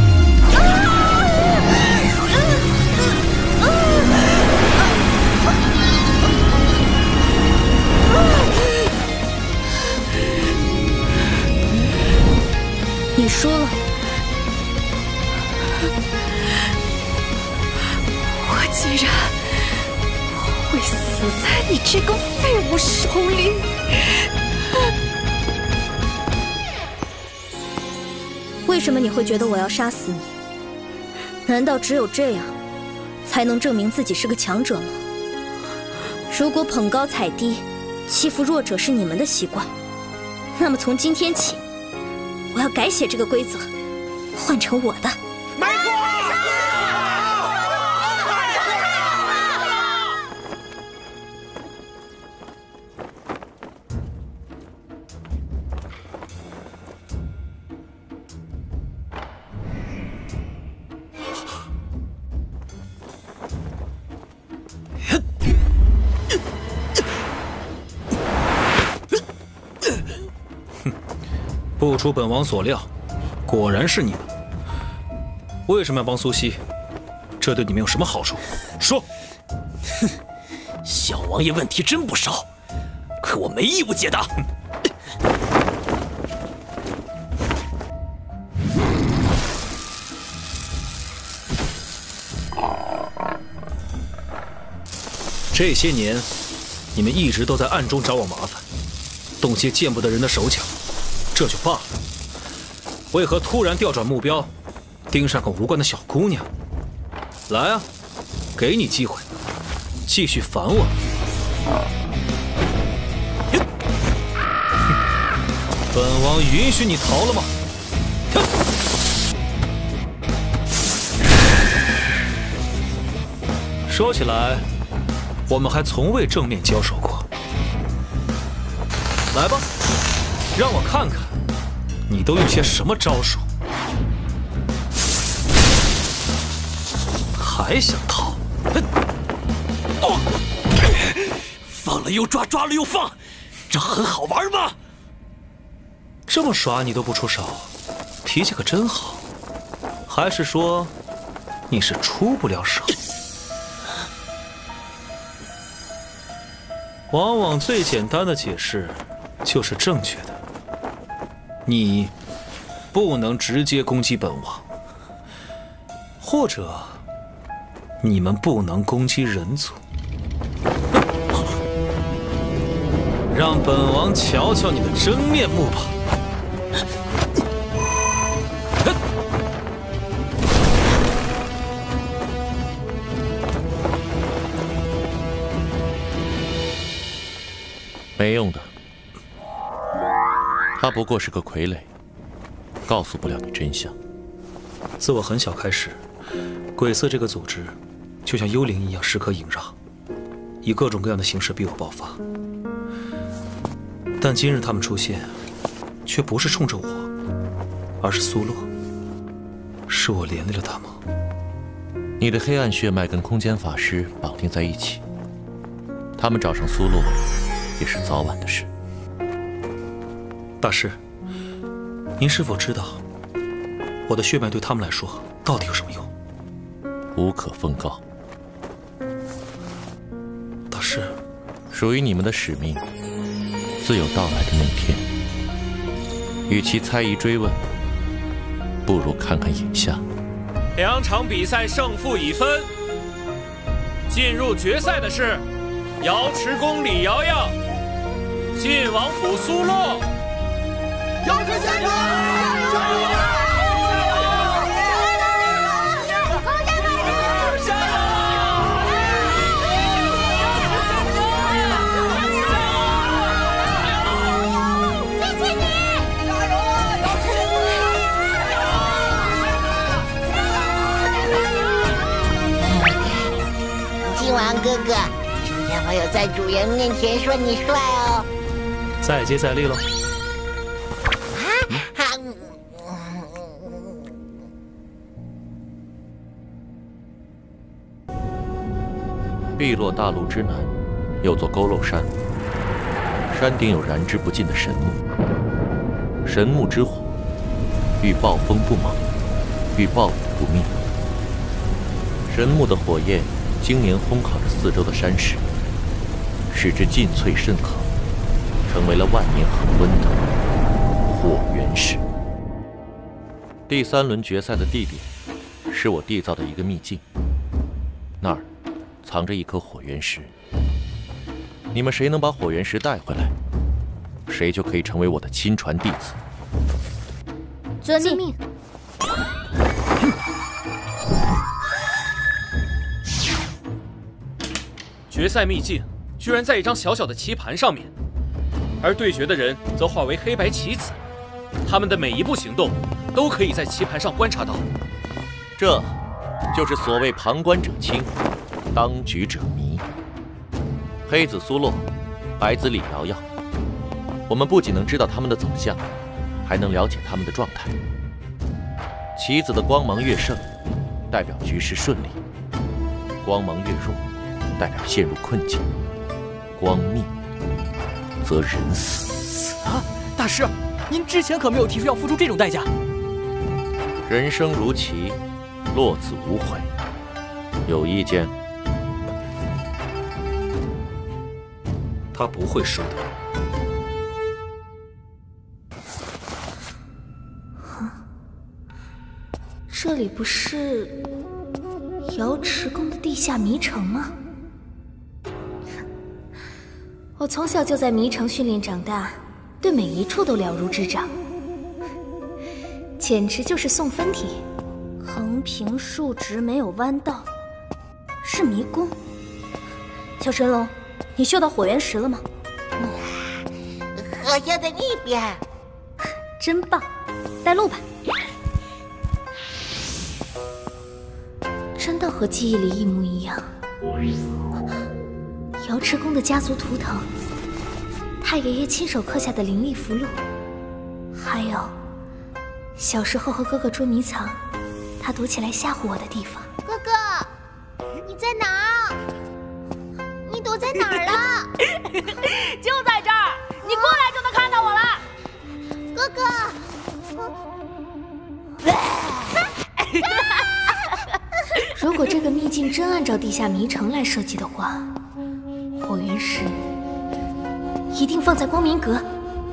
你输了。 我竟然会死在你这个废物手里！ 为什么你会觉得我要杀死你？难道只有这样，才能证明自己是个强者吗？如果捧高踩低、欺负弱者是你们的习惯，那么从今天起，我要改写这个规则，换成我的。 没错。 不出本王所料，果然是你们。为什么要帮苏西？这对你们有什么好处？说。 哼，小王爷问题真不少，可我没义务解答。 这些年，你们一直都在暗中找我麻烦，动些见不得人的手脚。这就罢了，为何突然调转目标，盯上个无关的小姑娘？来啊，给你机会，继续烦我。本王允许你逃了吗？说起来，我们还从未正面交手过。来吧，让我看看。你都用些什么招数？还想逃？ 放了又抓，抓了又放，这很好玩吗？ 这么耍你都不出手，脾气可真好。还是说你是出不了手？往往最简单的解释就是正确的。你不能直接攻击本王，或者你们不能攻击人族，让本王瞧瞧你的真面目吧！ 没用的。他不过是个傀儡，告诉不了你真相。 自我很小开始，鬼色这个组织就像幽灵一样，时刻萦绕，以各种各样的形式逼我爆发。但今日他们出现，却不是冲着我，而是苏洛。是我连累了他吗？ 你的黑暗血脉跟空间法师绑定在一起，他们找上苏洛，也是早晚的事。 大师，您是否知道，我的血脉对他们来说到底有什么用？ 无可奉告。 大师， 属于你们的使命，自有到来的那天。与其猜疑追问，不如看看眼下。 2场比赛胜负已分，进入决赛的是瑶池宫李瑶瑶、晋王府苏洛。 瑶池仙子，加油！ 哥，今天我有在主人面前说你帅哦。 再接再厉喽。 碧落大陆之南，有座佝偻山，山顶有燃之不尽的神木。神木之火，遇暴风不猛，遇暴雨不灭。神木的火焰经年烘烤着四周的山石，使之劲脆甚可，成为了万年恒温的火原石。第3轮决赛的地点是我缔造的一个秘境，那儿藏着一颗火原石。你们谁能把火原石带回来，谁就可以成为我的亲传弟子。 遵命。 决赛秘境居然在一张小小的棋盘上面，而对决的人则化为黑白棋子，他们的每一步行动都可以在棋盘上观察到。 这就是所谓旁观者清，当局者迷。黑子苏洛，白子李瑶瑶，我们不仅能知道他们的走向，还能了解他们的状态。棋子的光芒越盛，代表局势顺利；光芒越弱，代表陷入困境。光灭，则人死。 啊，大师，您之前可没有提出要付出这种代价。 人生如棋，落子无悔。有意见？ 他不会输的。 这里不是瑶池宫的地下迷城吗？我从小就在迷城训练长大，对每一处都了如指掌，简直就是送分题。 横平竖直，没有弯道，是迷宫。小神龙，你嗅到火原石了吗？ 好像在那边。 真棒，带路吧。 真的和记忆里一模一样。瑶池宫的家族图腾，太爷爷亲手刻下的灵力符箓，还有小时候和哥哥捉迷藏，他躲起来吓唬我的地方。 哥哥，你在哪儿？你躲在哪儿了？ 就在这儿，你过来就能看到我了。 哥哥。 如果这个秘境真按照地下迷城来设计的话，火原石一定放在光明阁。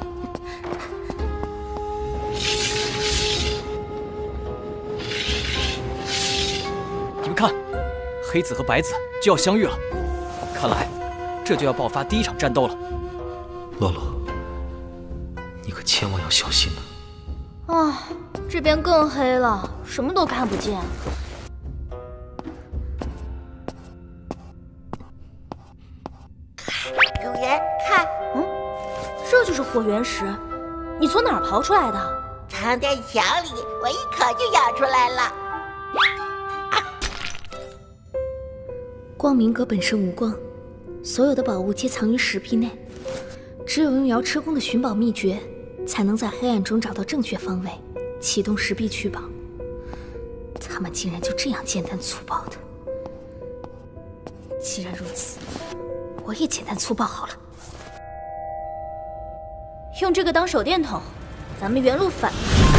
你们看，黑子和白子就要相遇了，看来这就要爆发第一场战斗了。 洛洛，你可千万要小心呐！ 啊，这边更黑了，什么都看不见。 主人，看， 这就是火原石，你从哪儿刨出来的？ 藏在墙里，我一口就咬出来了。 光明阁本身无光，所有的宝物皆藏于石壁内，只有用瑶池宫的寻宝秘诀，才能在黑暗中找到正确方位，启动石壁取宝。他们竟然就这样简单粗暴的。既然如此，我也简单粗暴好了。 用这个当手电筒，咱们原路返。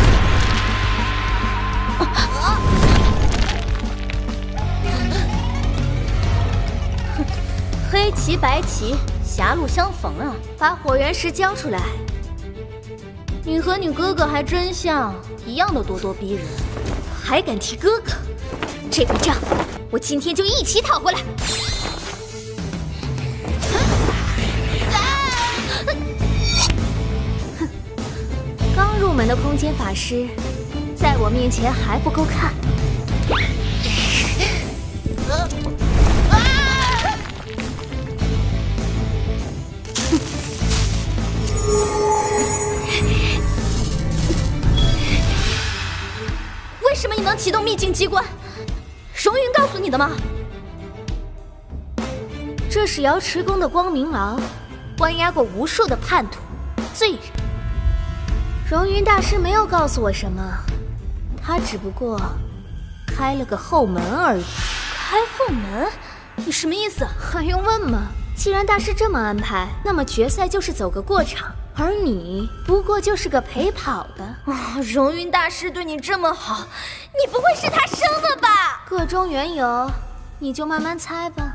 黑棋白棋，狭路相逢啊！把火原石交出来。你和你哥哥还真像，一样的咄咄逼人，还敢提哥哥？这笔账，我今天就一起讨回来。刚入门的空间法师，在我面前还不够看。为什么你能启动秘境机关？荣云告诉你的吗？ 这是瑶池宫的光明牢，关押过无数的叛徒、罪人。荣云大师没有告诉我什么，他只不过开了个后门而已。开后门？你什么意思？还用问吗？既然大师这么安排，那么决赛就是走个过场，而你不过就是个陪跑的。 荣云大师对你这么好，你不会是他生的吧？ 个中缘由，你就慢慢猜吧。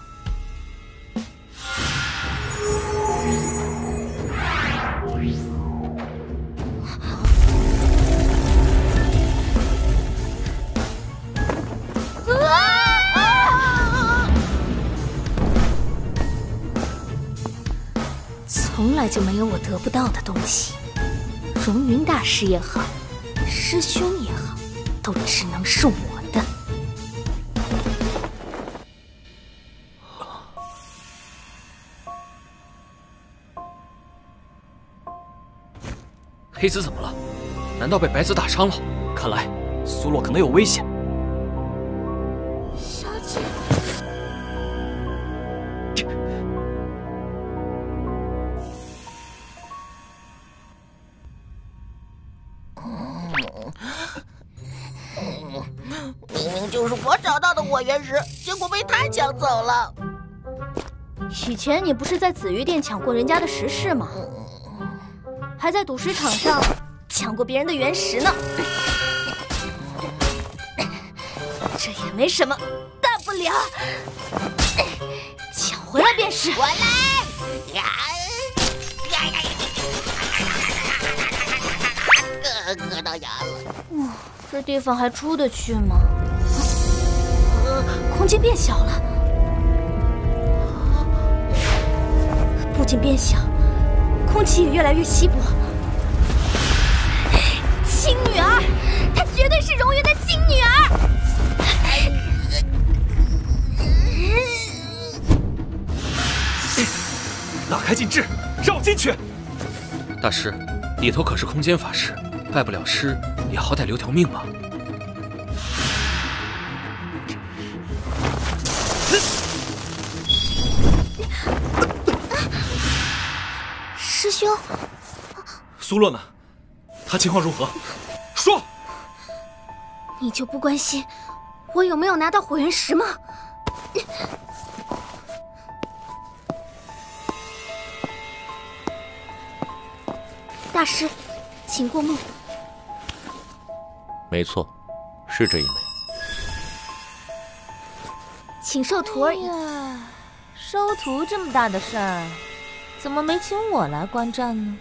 从来就没有我得不到的东西，荣云大师也好，师兄也好，都只能是我的。 黑子怎么了？难道被白子打伤了？看来苏洛可能有危险。 小姐， 明明就是我找到的火原石，结果被他抢走了。 以前你不是在紫玉殿抢过人家的石室吗？还在赌石场上抢过别人的原石呢。这也没什么大不了，抢回来便是。 我来！磕到牙了。 这地方还出得去吗？空间变小了，不仅变小，空气也越来越稀薄。亲女儿，她绝对是荣云的亲女儿。 打开禁制，让我进去。 大师，里头可是空间法师，拜不了师也好歹留条命吧。 师兄， 苏洛呢？他情况如何？说。 你就不关心我有没有拿到火原石吗？大师，请过目。 没错，是这一枚。 请受徒儿一。 收徒这么大的事儿，怎么没请我来观战呢？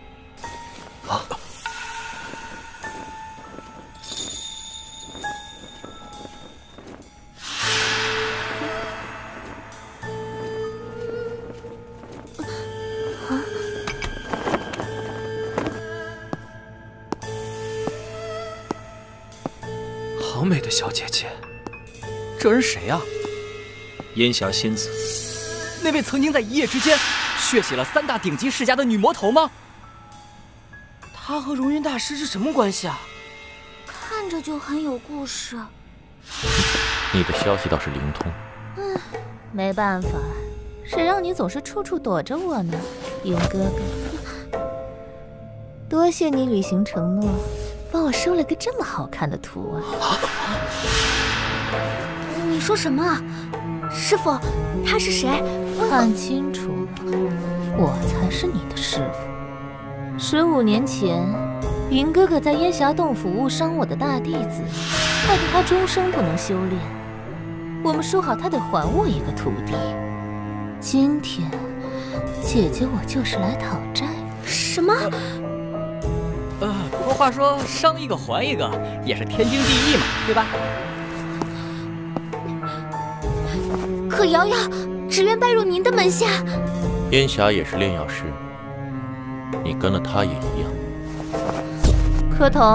好美的小姐姐，这人谁呀？ 烟霞仙子， 那位曾经在一夜之间血洗了3大顶级世家的女魔头吗？ 她和荣云大师是什么关系啊？ 看着就很有故事。 你的消息倒是灵通。 没办法，谁让你总是处处躲着我呢，云哥哥。多谢你履行承诺，帮我收了个这么好看的徒儿。 你说什么啊？师傅，他是谁？ 看清楚了，我才是你的师傅。15年前，云哥哥在烟霞洞府误伤我的大弟子，害得他终生不能修炼。我们说好，他得还我一个徒弟。今天，姐姐我就是来讨债。 什么？ 不过话说，伤一个还一个，也是天经地义嘛，对吧？ 可瑶瑶只愿拜入您的门下。 烟霞也是炼药师，你跟了他也一样。 磕头。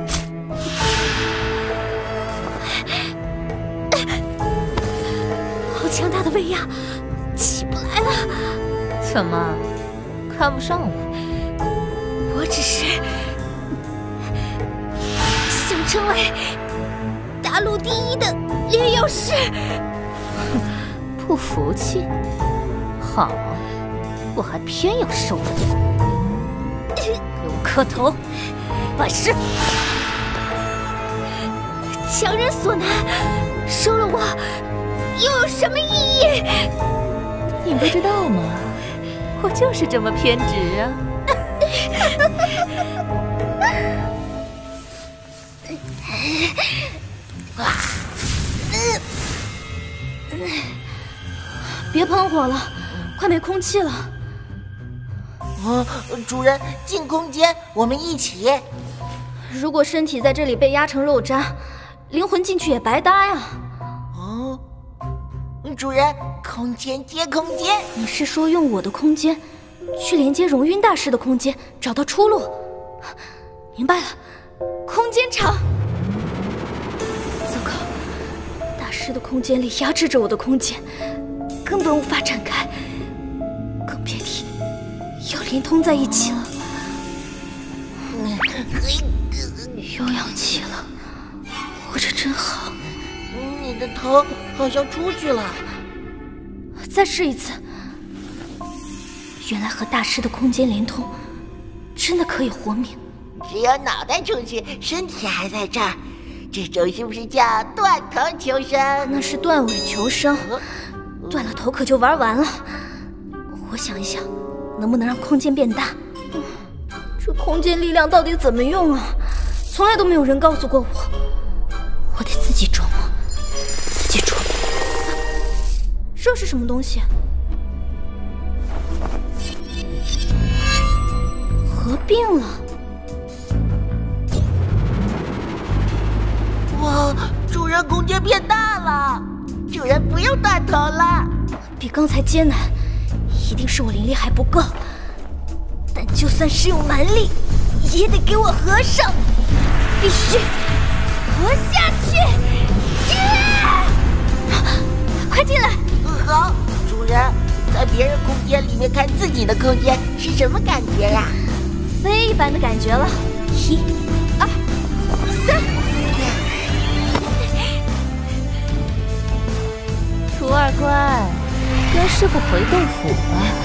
好强大的威压，起不来了。 怎么，看不上我？ 我只是想成为大陆第一的炼药师。 不服气？好，我还偏要收了你！给我磕头，拜师傅！ 强人所难，收了我又有什么意义？ 你不知道吗？我就是这么偏执啊！ 别喷火了，快没空气了。 主人，进空间，我们一起。 如果身体在这里被压成肉渣，灵魂进去也白搭呀。 主人，空间接空间。 你是说用我的空间去连接荣晕大师的空间，找到出路？明白了，空间场。糟糕，大师的空间里压制着我的空间，根本无法展开，更别提要连通在一起了。有氧气了，活着真好。 你的头好像出去了。 再试一次。原来和大师的空间连通，真的可以活命。 只有脑袋出去，身体还在这儿，这种是不是叫断头求生？ 那是断尾求生，断了头可就玩完了。我想一想，能不能让空间变大？这空间力量到底怎么用啊？从来都没有人告诉过我，我得自己琢磨，自己琢磨。这是什么东西？合并了。 哇，主人空间变大了，主人不用断头了。 比刚才艰难，一定是我灵力还不够。但就算是用蛮力，也得给我合上，必须活下去！快进来！ 好，主人，在别人空间里面看自己的空间是什么感觉呀？ 飞一般的感觉了。1、2、3。 徒儿乖，跟师傅回洞府吧。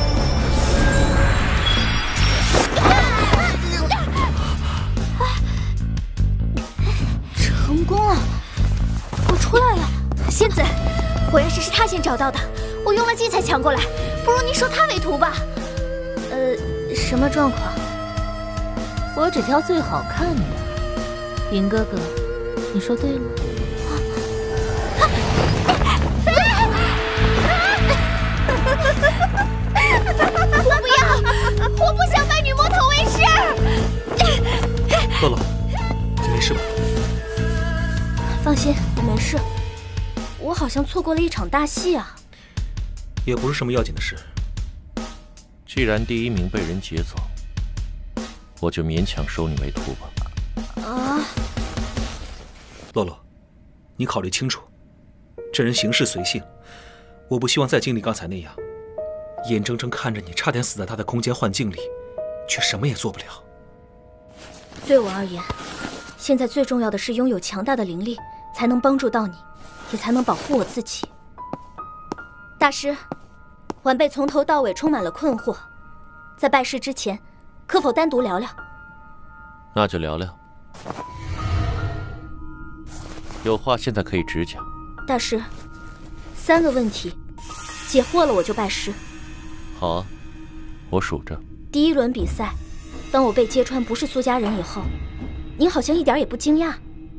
成功了，我出来了。仙子，果然是他先找到的，我用了计才抢过来，不如你收他为徒吧。什么状况？ 我只挑最好看的。云哥哥，你说对了。 我不要，我不想拜女魔头为师。 乐乐，你没事吧？ 放心，我没事。我好像错过了一场大戏啊。 也不是什么要紧的事。 既然第1名被人劫走，我就勉强收你为徒吧。 啊！ 洛洛，你考虑清楚，这人行事随性，我不希望再经历刚才那样，眼睁睁看着你差点死在他的空间幻境里，却什么也做不了。 对我而言，现在最重要的是拥有强大的灵力，才能帮助到你，也才能保护我自己。大师，晚辈从头到尾充满了困惑，在拜师之前，可否单独聊聊？ 那就聊聊。有话现在可以直讲。 大师，3个问题，解惑了我就拜师。 好啊，我数着。 第1轮比赛，当我被揭穿不是苏家人以后，您好像一点也不惊讶。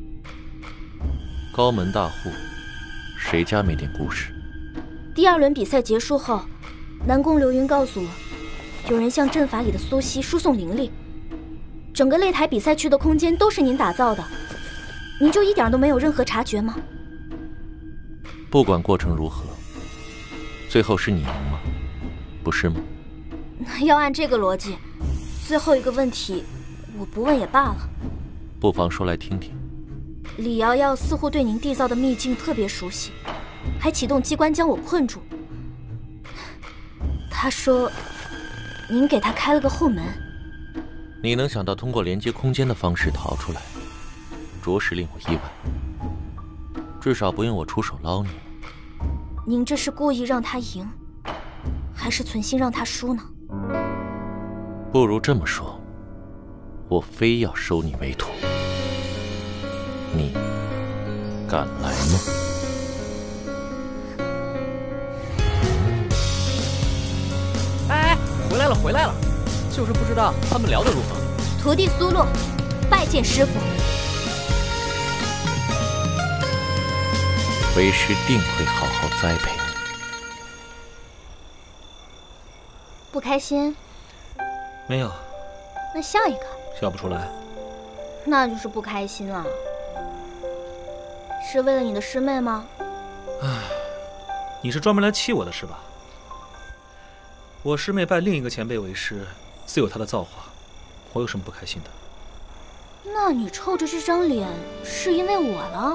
高门大户，谁家没点故事？ 第2轮比赛结束后，南宫流云告诉我，有人向阵法里的苏西输送灵力，整个擂台比赛区的空间都是您打造的，您就一点都没有任何察觉吗？ 不管过程如何，最后是你赢吗？不是吗？ 要按这个逻辑，最后一个问题我不问也罢了。 不妨说来听听。 李瑶瑶似乎对您缔造的秘境特别熟悉，还启动机关将我困住。她说您给她开了个后门。 你能想到通过连接空间的方式逃出来，着实令我意外。至少不用我出手捞你了。 您这是故意让他赢，还是存心让他输呢？ 不如这么说，我非要收你为徒，你敢来吗？ 哎，回来了，回来了，就是不知道他们聊得如何。 徒弟苏洛，拜见师傅。 为师定会好好栽培你。 不开心？ 没有。 那笑一个。 笑不出来。 那就是不开心了。是为了你的师妹吗？ 唉，你是专门来气我的是吧？我师妹拜另一个前辈为师，自有她的造化，我有什么不开心的？ 那你臭着这张脸，是因为我了？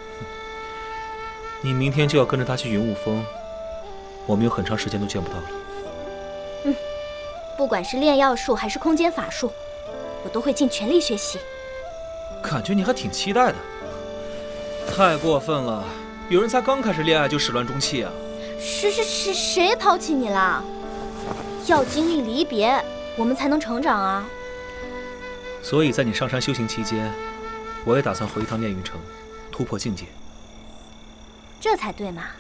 你明天就要跟着他去云雾峰，我们有很长时间都见不到了。 不管是炼药术还是空间法术，我都会尽全力学习。 感觉你还挺期待的。太过分了，有人才刚开始恋爱就始乱终弃啊！ 谁抛弃你了？要经历离别，我们才能成长啊！ 所以在你上山修行期间，我也打算回一趟炼狱城，突破境界。 这才对嘛。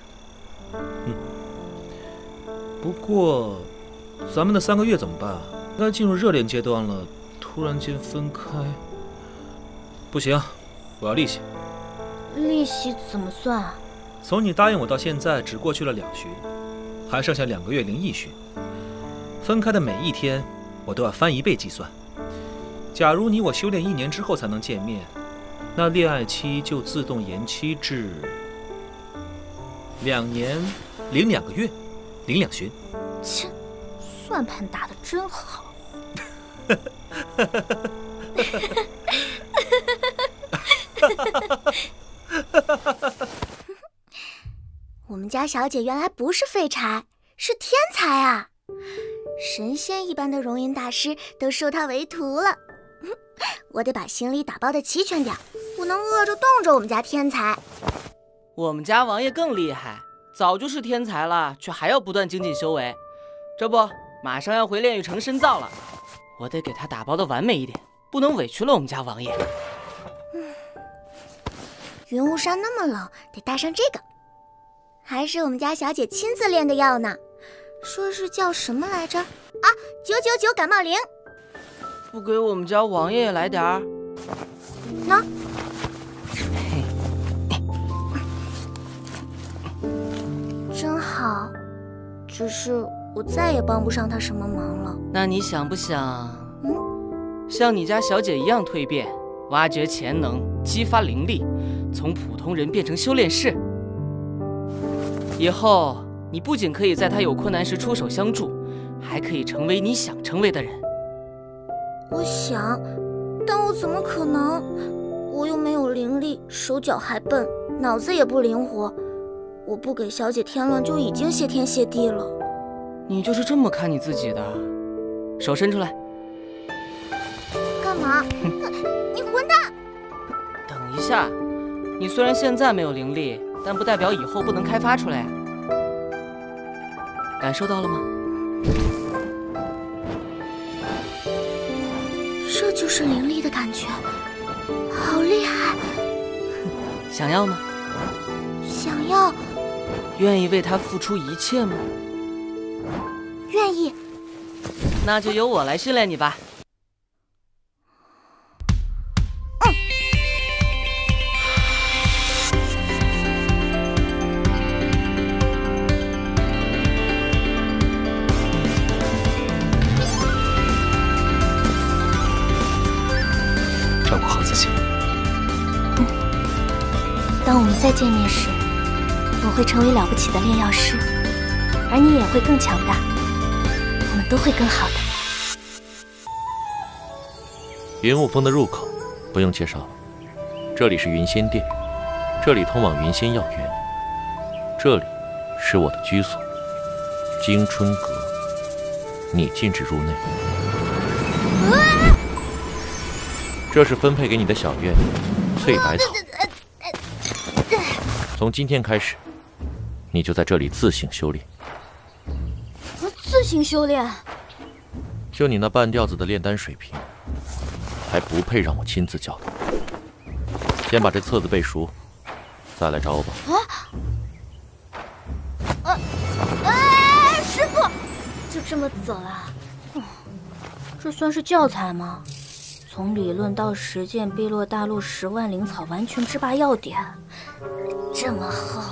不过，咱们的3个月怎么办啊？该进入热恋阶段了，突然间分开，不行，我要利息。 利息怎么算啊？ 从你答应我到现在，只过去了2旬，还剩下2个月零1旬。分开的每一天，我都要翻1倍计算。假如你我修炼1年之后才能见面，那恋爱期就自动延期至2年零2个月，零2旬。 切，算盘打得真好。 我们家小姐原来不是废柴，是天才啊！神仙一般的容云大师都收她为徒了。我得把行李打包的齐全点，不能饿着冻着我们家天才。 我们家王爷更厉害，早就是天才了，却还要不断精进修为。这不，马上要回炼狱城深造了，我得给他打包的完美一点，不能委屈了我们家王爷。 云雾山那么冷，得带上这个，还是我们家小姐亲自炼的药呢。说是叫什么来着？啊，999感冒灵。 不给我们家王爷也来点儿？ 喏。真好，只是我再也帮不上他什么忙了。 那你想不想，像你家小姐一样蜕变，挖掘潜能，激发灵力，从普通人变成修炼士？以后你不仅可以在他有困难时出手相助，还可以成为你想成为的人。 我想，但我怎么可能？我又没有灵力，手脚还笨，脑子也不灵活。我不给小姐添乱就已经谢天谢地了。 你就是这么看你自己的？手伸出来。 干嘛？你混蛋！ 等一下，你虽然现在没有灵力，但不代表以后不能开发出来呀。感受到了吗？ 这就是灵力的感觉，好厉害！ 想要吗？ 想要。 愿意为他付出一切吗？ 愿意。 那就由我来训练你吧。 照顾好自己。 当我们再见面时，我会成为了不起的炼药师，而你也会更强大，我们都会更好的。 云雾峰的入口不用介绍了，这里是云仙殿，这里通往云仙药园，这里是我的居所金春阁，你禁止入内。这是分配给你的小院翠白草，从今天开始你就在这里自行修炼。 自行修炼？ 就你那半吊子的炼丹水平，还不配让我亲自教导。先把这册子背熟，再来找我吧。 师傅，就这么走了？这算是教材吗？从理论到实践，碧落大陆10万灵草完全制霸要点，这么厚。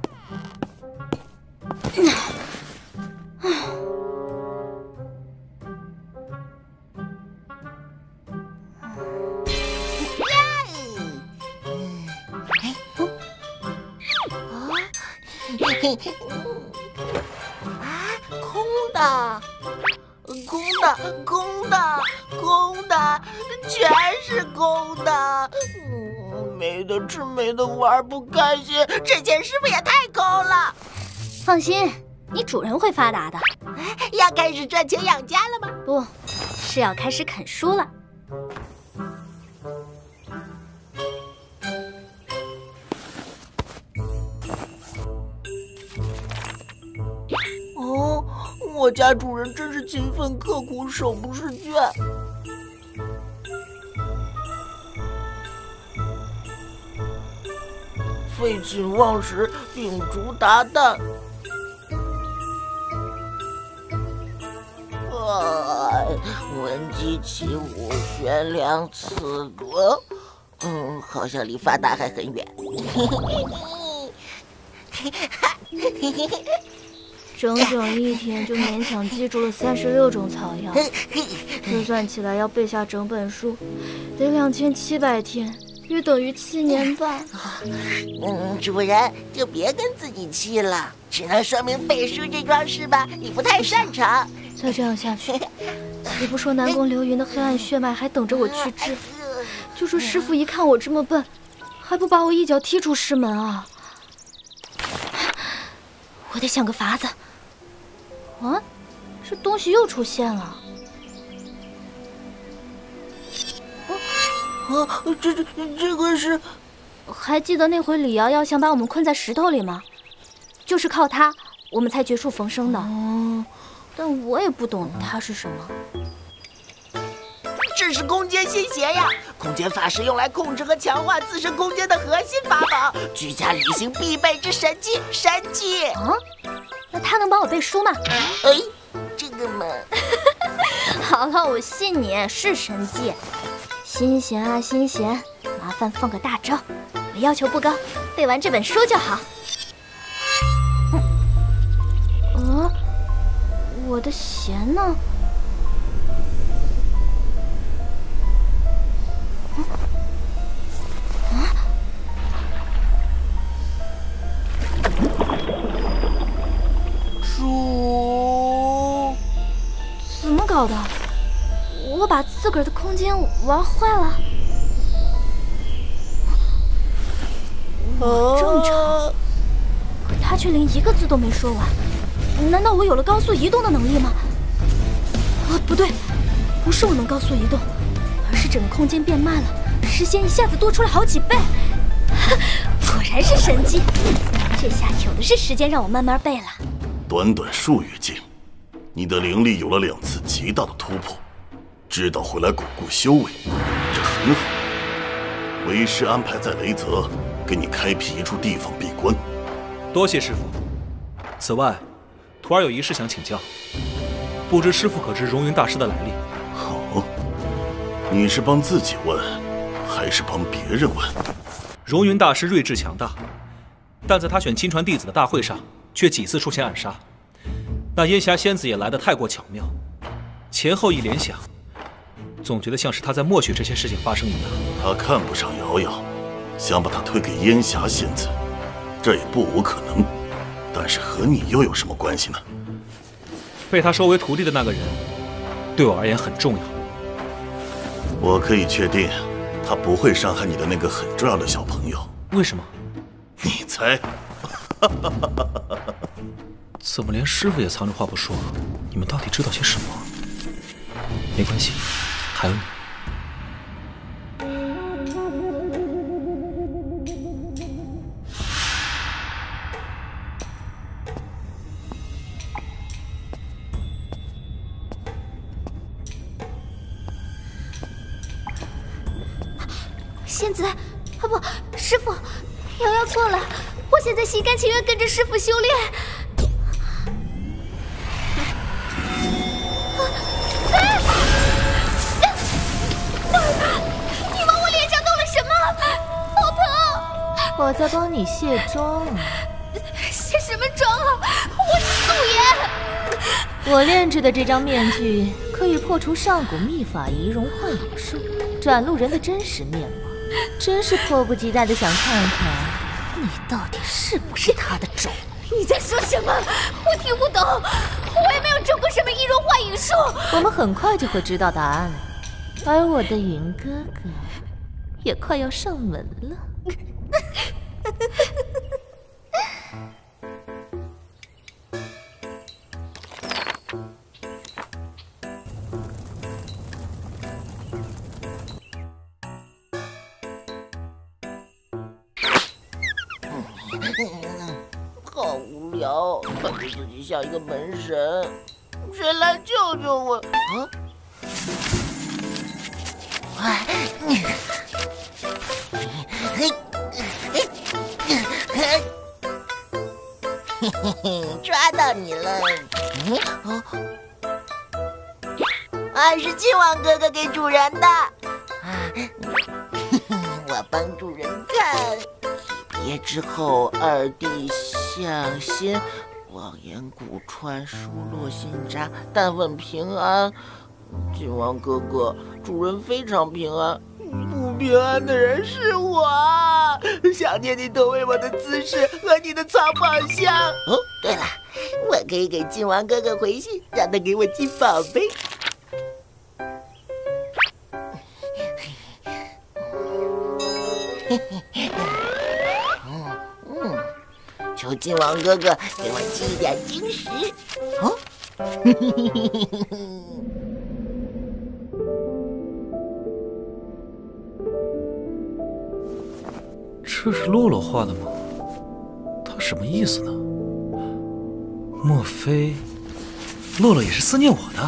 空的，全是空的。没得吃，没得玩，不开心。这件师傅也太抠了。 放心，你主人会发达的。 要开始赚钱养家了吗？ 不，是要开始啃书了。 哦，我家主人真是勤奋刻苦，手不释卷。废寝忘食，秉烛达旦。闻鸡起舞，悬梁刺股。好像离发达还很远。 整整一天就勉强记住了36种草药，推算起来要背下整本书，得2700天，约等于7年半。 主人就别跟自己气了，只能说明背书这桩事吧，你不太擅长。 再这样下去，岂不说南宫流云的黑暗血脉还等着我去治？就说师傅一看我这么笨，还不把我一脚踢出师门啊！我得想个法子。这东西又出现了。 这个是…… 还记得那回李瑶瑶想把我们困在石头里吗？就是靠它，我们才绝处逢生的。但我也不懂它是什么。 这是空间心弦呀！空间法是用来控制和强化自身空间的核心法宝，居家旅行必备之神器。 那他能帮我背书吗？ 这个嘛…… 好了，我信你是神技。心弦啊心弦，麻烦放个大招，我要求不高，背完这本书就好。我的弦呢？ 书怎么搞的？我把自个儿的空间玩坏了？这么长，可他却连一个字都没说完。难道我有了高速移动的能力吗？不对，不是我能高速移动，而是整个空间变慢了，时间一下子多出了好几倍。果然是神机，这下有的是时间让我慢慢背了。 短短数月间，你的灵力有了2次极大的突破，知道回来巩固修为，这很好。为师安排在雷泽给你开辟一处地方闭关。 多谢师傅。此外，徒儿有一事想请教，不知师傅可知荣云大师的来历？ 好，你是帮自己问，还是帮别人问？ 荣云大师睿智强大，但在他选亲传弟子的大会上，却几次出现暗杀。那烟霞仙子也来得太过巧妙，前后一联想，总觉得像是他在默许这些事情发生一样。 他看不上瑶瑶，想把她推给烟霞仙子，这也不无可能。但是和你又有什么关系呢？ 被他收为徒弟的那个人，对我而言很重要。 我可以确定，他不会伤害你的那个很重要的小朋友。 为什么？ 你猜？ 怎么连师傅也藏着话不说？你们到底知道些什么？没关系，还有你。 仙子，啊不，师傅，瑶瑶错了，我现在心甘情愿跟着师傅修炼。你往我脸上弄了什么？好疼！ 我在帮你卸妆。 卸什么妆啊？我是素颜。 我炼制的这张面具可以破除上古秘法仪容幻影术，展露人的真实面貌。真是迫不及待的想看看你到底是不是他的种。 你在说什么？我听不懂，我也没有中过什么仪容幻影术。 我们很快就会知道答案了，而我的云哥哥也快要上门了。 好无聊，感觉自己像一个门神，谁来救救我？抓到你了！是靖王哥哥给主人的。我帮主人看。别之后，二弟向心，望言古川，疏落心札，但问平安。靖王哥哥，主人非常平安，不平安的人是我。想念你投喂我的姿势和你的藏宝箱。哦，对了，我可以给靖王哥哥回信，让他给我寄宝贝。求靖王哥哥给我寄一点晶石。哦， 这是洛洛画的吗？他什么意思呢？莫非洛洛也是思念我的？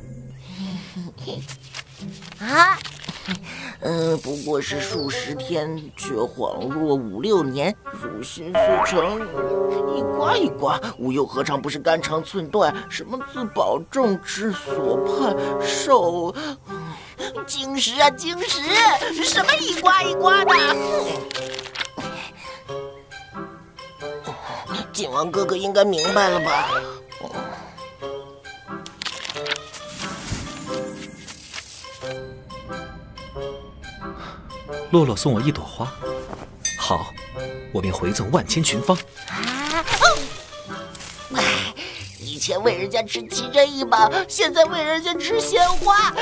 啊？不过是数十天，却恍若5、6年，如心似诚。一刮一刮，吾又何尝不是肝肠寸断？什么自保重之所盼受？晶石啊晶石，什么一刮一刮的？靖王哥哥应该明白了吧？ 洛洛送我一朵花，好，我便回赠万千群芳。 以前喂人家吃奇珍异宝，现在喂人家吃鲜花，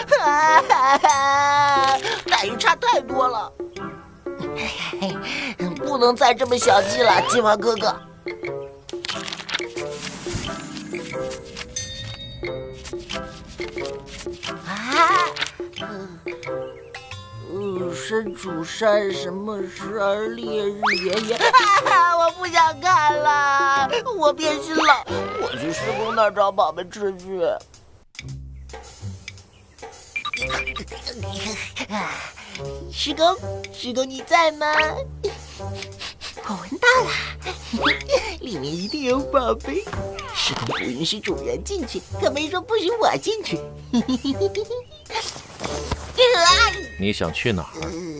待遇差太多了。不能再这么小气了，靖王哥哥。身处山，什么时而烈日炎炎？我不想看了，我变心了，我去师公那儿找宝贝吃去。师公，师公你在吗？我闻到了，里面一定有宝贝。师公不允许主人进去，可没说不许我进去。 你想去哪儿？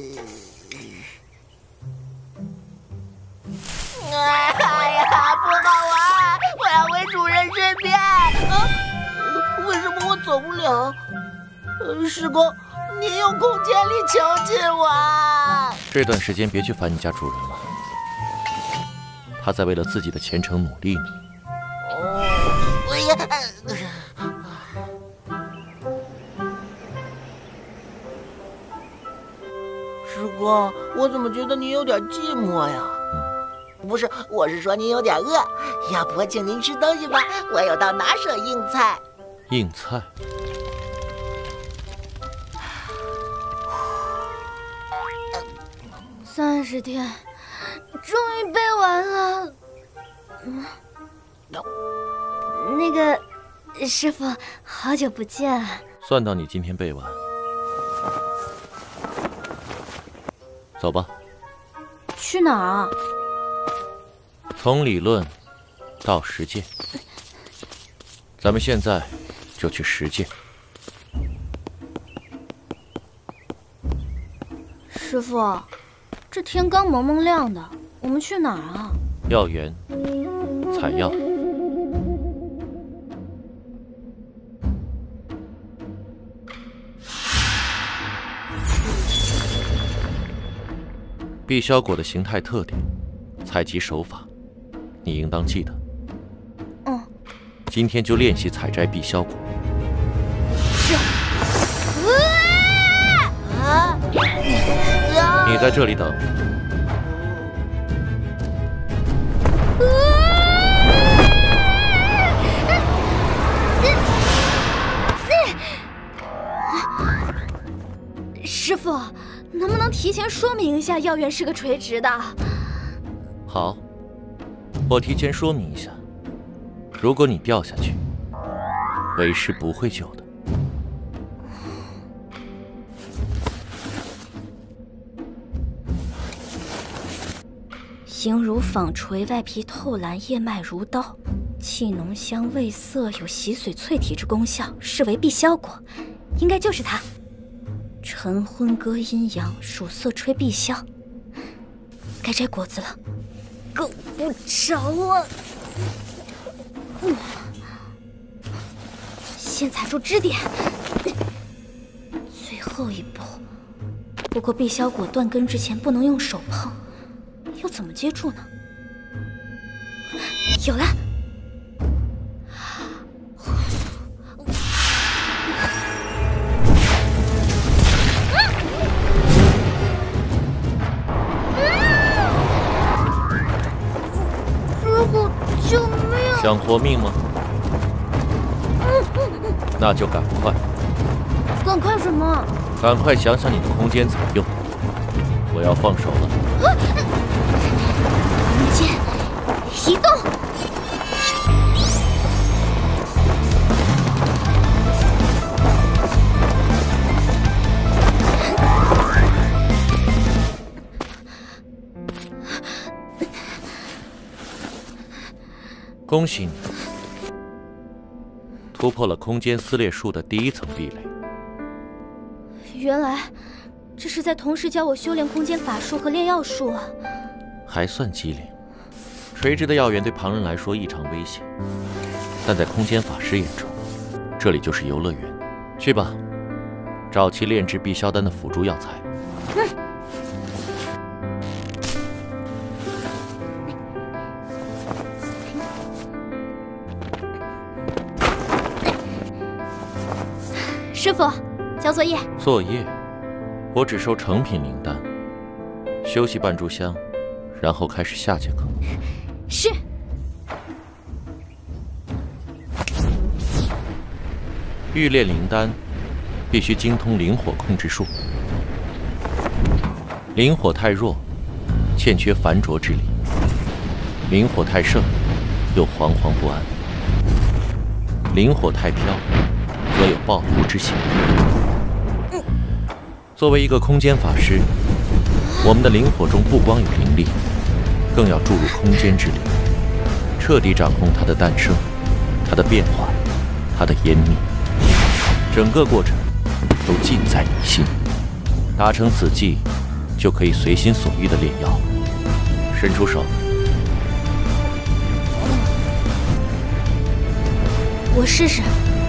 哎呀，不好玩！我要回主人身边。为什么我走不了？师公，您用空间力囚禁我。 这段时间别去烦你家主人了，他在为了自己的前程努力呢。师公，我怎么觉得您有点寂寞呀？不是，我是说您有点饿，要不我请您吃东西吧？我有道拿手硬菜。 硬菜 ？30天，终于背完了。那个，师傅，好久不见。 算到你今天背完。 走吧。 去哪儿啊？ 从理论到实践，咱们现在就去实践。 师傅，这天刚蒙蒙亮的，我们去哪儿啊？ 药园采药。碧霄果的形态特点、采集手法，你应当记得。 嗯。 今天就练习采摘碧霄果。 是。 你在这里等。 师傅，能不能提前说明一下药园是个垂直的？ 好，我提前说明一下，如果你掉下去，为师不会救的。 形如纺锤，外皮透蓝，叶脉如刀，气浓香，味涩，有洗髓淬体之功效，是为碧霄果，应该就是它。晨昏歌阴阳，暑色吹碧霄，该摘果子了，够不着啊！先踩住支点，最后一步。不过碧霄果断根之前不能用手碰，又怎么接住呢？有了！ 师傅，救命！ 想活命吗？那就赶快。 赶快什么？ 赶快想想你的空间怎么用。我要放手了。 空间移动。 恭喜你，突破了空间撕裂术的第一层壁垒。 原来这是在同时教我修炼空间法术和炼药术啊！ 还算机灵。垂直的药园对旁人来说异常危险，但在空间法师眼中，这里就是游乐园。去吧，找齐炼制碧霄丹的辅助药材。 师傅，交作业。 作业，我只收成品灵丹。休息半炷香，然后开始下节课。 是。 欲炼灵丹，必须精通灵火控制术。灵火太弱，欠缺繁浊之力；灵火太盛，又惶惶不安；灵火太飘，则有暴突之嫌。作为一个空间法师，我们的灵火中不光有灵力，更要注入空间之力，彻底掌控它的诞生、它的变化、它的湮灭。整个过程都尽在你心。达成此技，就可以随心所欲地炼药。伸出手。 我试试。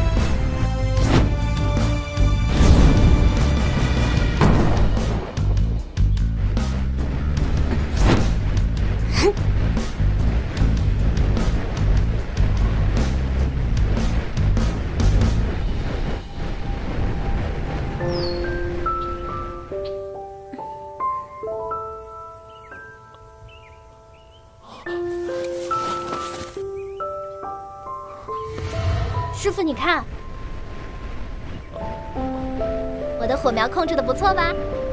师傅，你看，我的火苗控制的不错吧？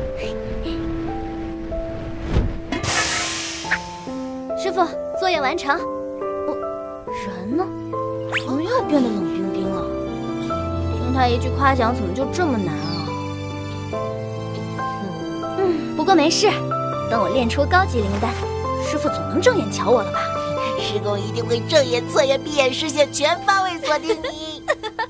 师傅，作业完成。人呢？怎么又变得冷冰冰了？听他一句夸奖，怎么就这么难啊？不过过没事，等我练出高级灵丹，师傅总能正眼瞧我了吧？ 师公一定会正眼、侧眼、闭眼、视线全方位锁定你。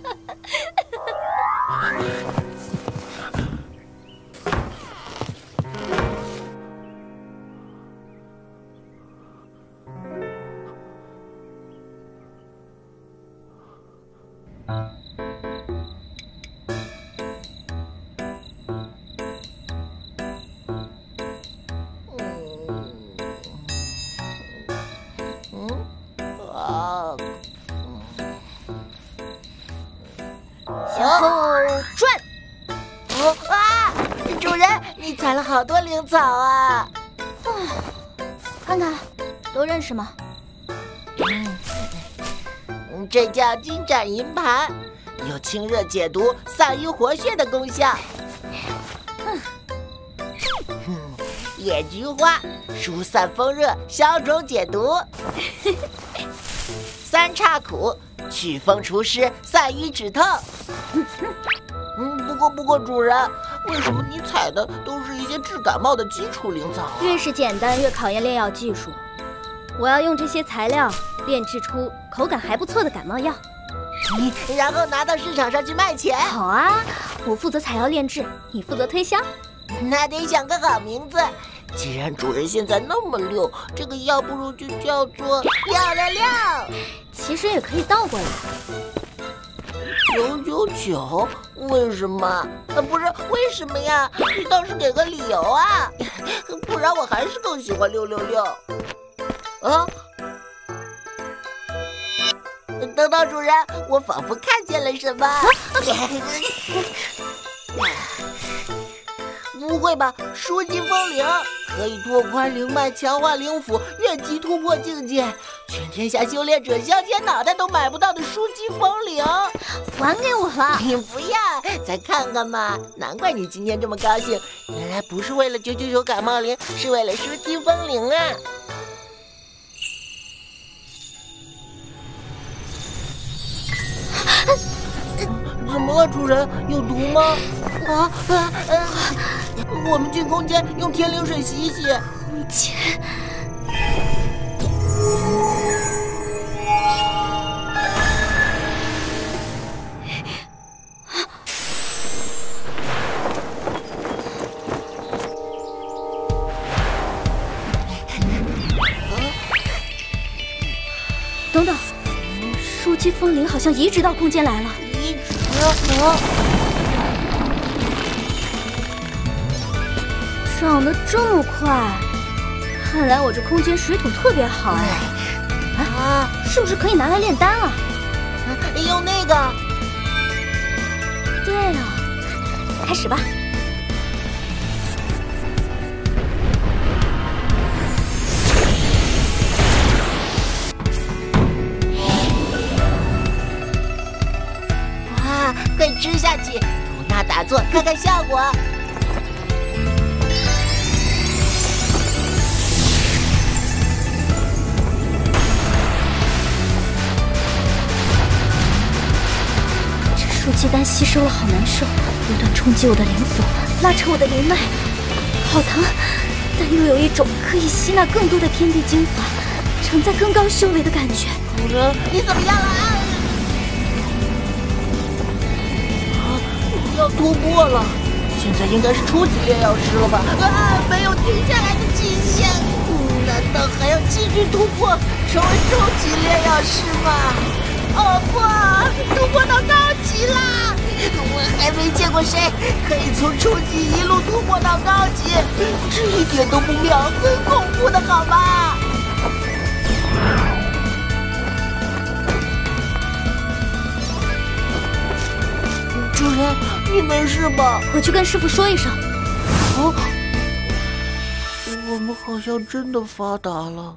向后转。 啊！主人，你采了好多灵草啊！ 看看，都认识吗？ 这叫金盏银盘，有清热解毒、散瘀活血的功效。野菊花，疏散风热、消肿解毒。三叉苦，祛风除湿、散瘀止痛。不过，主人，为什么你采的都是一些治感冒的基础灵草啊？ 越是简单，越考验炼药技术。我要用这些材料炼制出口感还不错的感冒药， 然后拿到市场上去卖钱。 好啊，我负责采药炼制，你负责推销。 那得想个好名字。既然主人现在那么溜，这个药不如就叫做亮亮亮。 其实也可以倒过来。 999，为什么？不是为什么呀？你倒是给个理由啊！不然我还是更喜欢666。啊！等等，主人，我仿佛看见了什么。不会吧？舒筋风灵可以拓宽灵脉，强化灵府，越级突破境界，全天下修炼者削尖脑袋都买不到的舒筋风灵， 还给我了！ 你不要，再看看嘛！难怪你今天这么高兴，原来不是为了999感冒灵，是为了舒筋风灵啊！怎么了，主人？有毒吗？我们进空间用天灵水洗一洗。 空间。等等，舒筋风灵好像移植到空间来了。 移植？ 长得这么快，看来我这空间水土特别好哎。是不是可以拿来炼丹啊？ 用那个。 对了，开始吧。 哇，快吃下去，吐纳打坐，看看效果。 舒气丹吸收了好难受，不断冲击我的灵府，拉扯我的灵脉，好疼，但又有一种可以吸纳更多的天地精华，承载更高修为的感觉。 主人，你怎么样了要突破了，现在应该是初级炼药师了吧？没有停下来的极限，难道还要继续突破，成为中级炼药师吗？不，突破到高级啦！我还没见过谁可以从初级一路突破到高级，这一点都不妙，很恐怖的好吗？主人，你没事吧？ 我去跟师傅说一声。 我们好像真的发达了。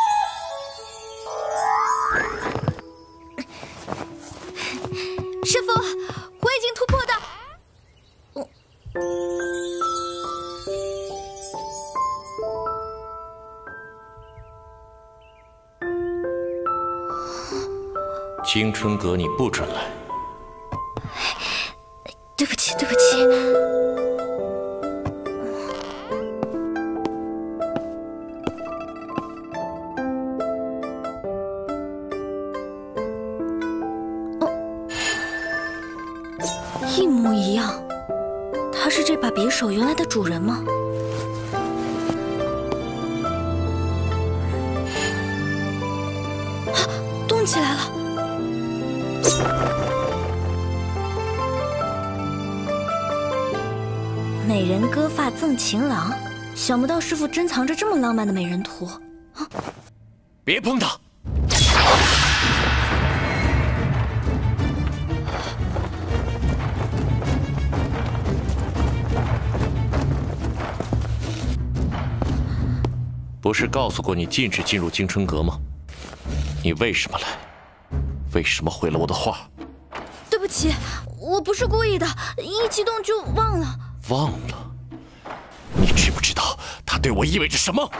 师傅，我已经突破到。 青春阁，你不准来。 对不起，对不起。 一模一样。他是这把匕首原来的主人吗？啊，动起来了！美人割发赠情郎，想不到师傅珍藏着这么浪漫的美人图。啊！ 别碰他！不是告诉过你禁止进入京春阁吗？你为什么来？为什么毁了我的画？ 对不起，我不是故意的，一激动就忘了。 忘了？你知不知道它对我意味着什么？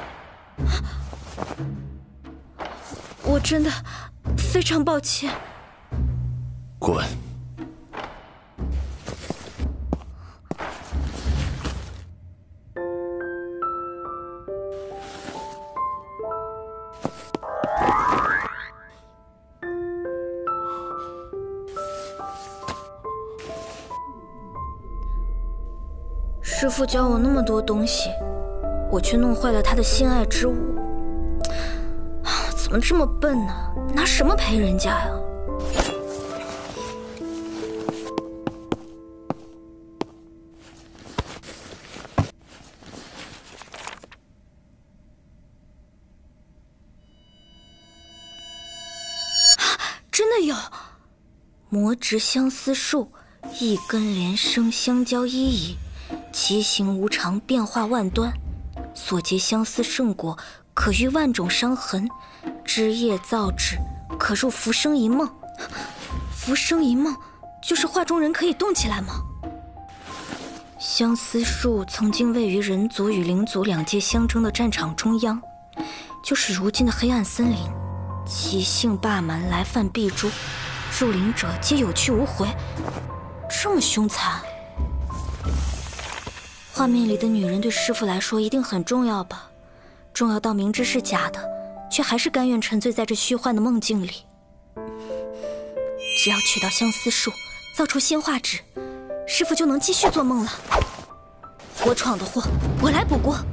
我真的非常抱歉。 滚！ 师父教我那么多东西，我却弄坏了他的心爱之物，怎么这么笨呢？拿什么赔人家呀？真的有！魔植相思树，一根连生相交依依。其形无常，变化万端，所结相思圣果，可愈万种伤痕。枝叶造纸，可入浮生一梦。浮生一梦，就是画中人可以动起来吗？相思树曾经位于人族与灵族两界相争的战场中央，就是如今的黑暗森林。其性霸蛮，来犯必诛，入林者皆有去无回。这么凶残！画面里的女人对师父来说一定很重要吧？重要到明知是假的，却还是甘愿沉醉在这虚幻的梦境里。只要取到相思树，造出仙画纸，师父就能继续做梦了。我闯的祸，我来补过。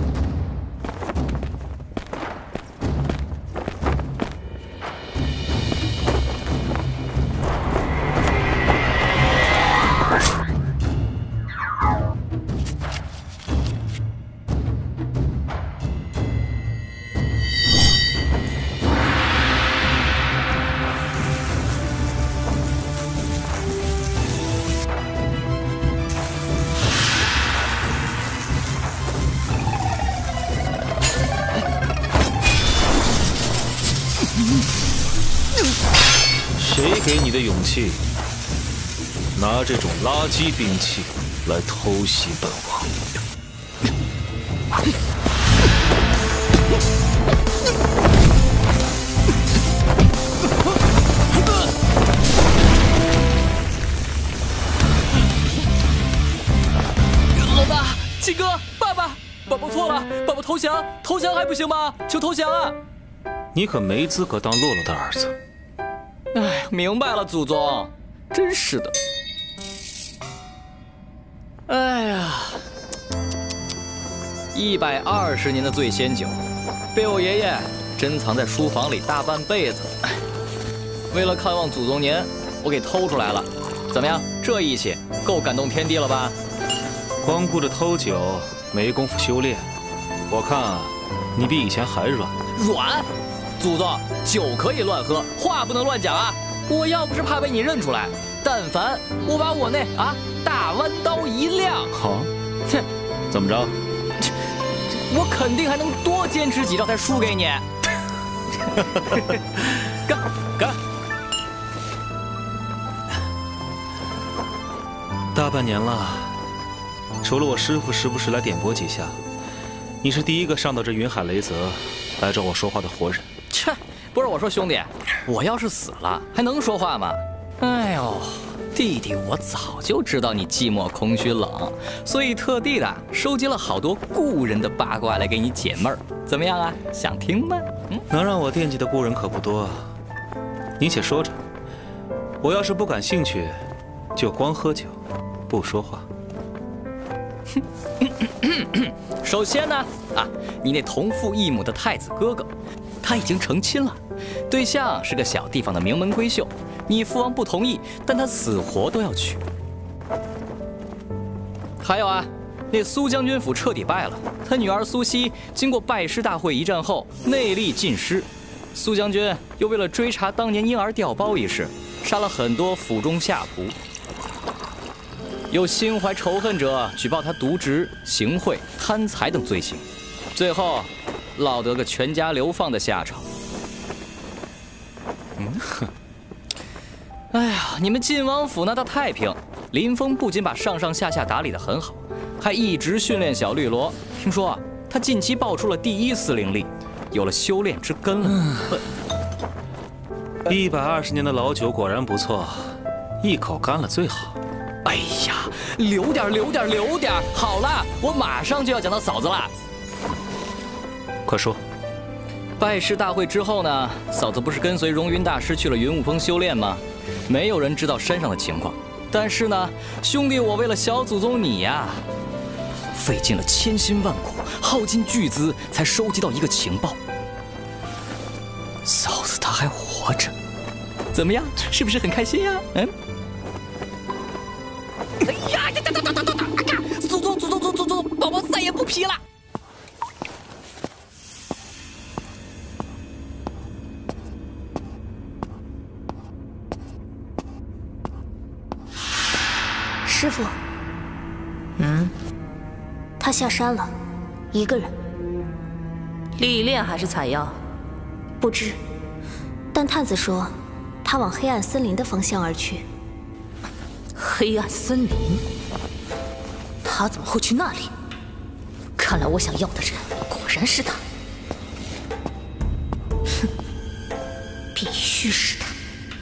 谁给你的勇气，拿这种垃圾兵器来偷袭本王？ 老大，七哥，爸爸，宝宝错了，宝宝投降，投降还不行吗？求投降啊！ 你可没资格当洛洛的儿子。 哎，明白了，祖宗，真是的。哎呀，120年的醉仙酒，被我爷爷珍藏在书房里大半辈子。为了看望祖宗您，我给偷出来了。怎么样，这义气够感动天地了吧？ 光顾着偷酒，没工夫修炼。我看啊，你比以前还软。 软？祖宗，酒可以乱喝，话不能乱讲啊！我要不是怕被你认出来，但凡我把我那大弯刀一亮， 好， 哼， 怎么着？ 我肯定还能多坚持几招才输给你。干！ 大半年了，除了我师父时不时来点拨几下，你是第一个上到这云海雷泽来找我说话的活人。 切，不是我说兄弟，我要是死了还能说话吗？哎呦，弟弟，我早就知道你寂寞空虚冷，所以特地的收集了好多故人的八卦来给你解闷儿。怎么样啊？想听吗？ 能让我惦记的故人可不多啊。你且说着，我要是不感兴趣， 就光喝酒，不说话。 首先呢，你那同父异母的太子哥哥，他已经成亲了，对象是个小地方的名门闺秀。你父王不同意，但他死活都要娶。还有那苏将军府彻底败了，他女儿苏西经过拜师大会一战后内力尽失，苏将军又为了追查当年婴儿调包一事，杀了很多府中下仆。有心怀仇恨者举报他渎职、行贿、贪财等罪行，最后落得个全家流放的下场。哎呀，你们晋王府那倒太平，林峰不仅把上上下下打理得很好，还一直训练小绿萝。听说他近期爆出了第1司灵力，有了修炼之根了。 120年的老酒果然不错，一口干了最好。 哎呀，留点。好了，我马上就要讲到嫂子了。 快说。 拜师大会之后呢，嫂子不是跟随荣云大师去了云雾峰修炼吗？没有人知道山上的情况，但是呢，兄弟我为了小祖宗你呀，费尽了千辛万苦，耗尽巨资才收集到一个情报。嫂子她还活着，怎么样？是不是很开心呀？哎呀！走，宝宝再也不皮了。 师傅，他下山了，一个人。 历练还是采药？ 不知，但探子说，他往黑暗森林的方向而去。 黑暗森林？他怎么会去那里？看来我想要的人果然是他。哼，必须是他。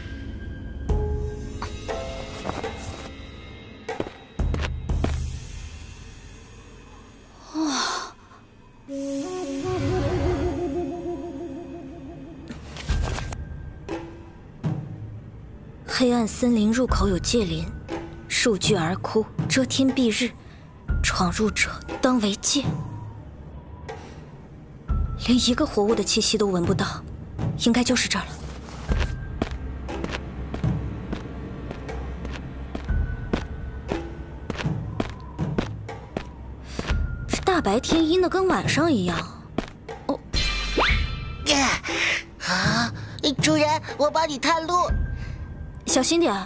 黑暗森林入口有界林，数据而窟，遮天蔽日，闯入者当为戒。连一个活物的气息都闻不到，应该就是这儿了。这大白天阴得跟晚上一样。 主人，我帮你探路。 小心点。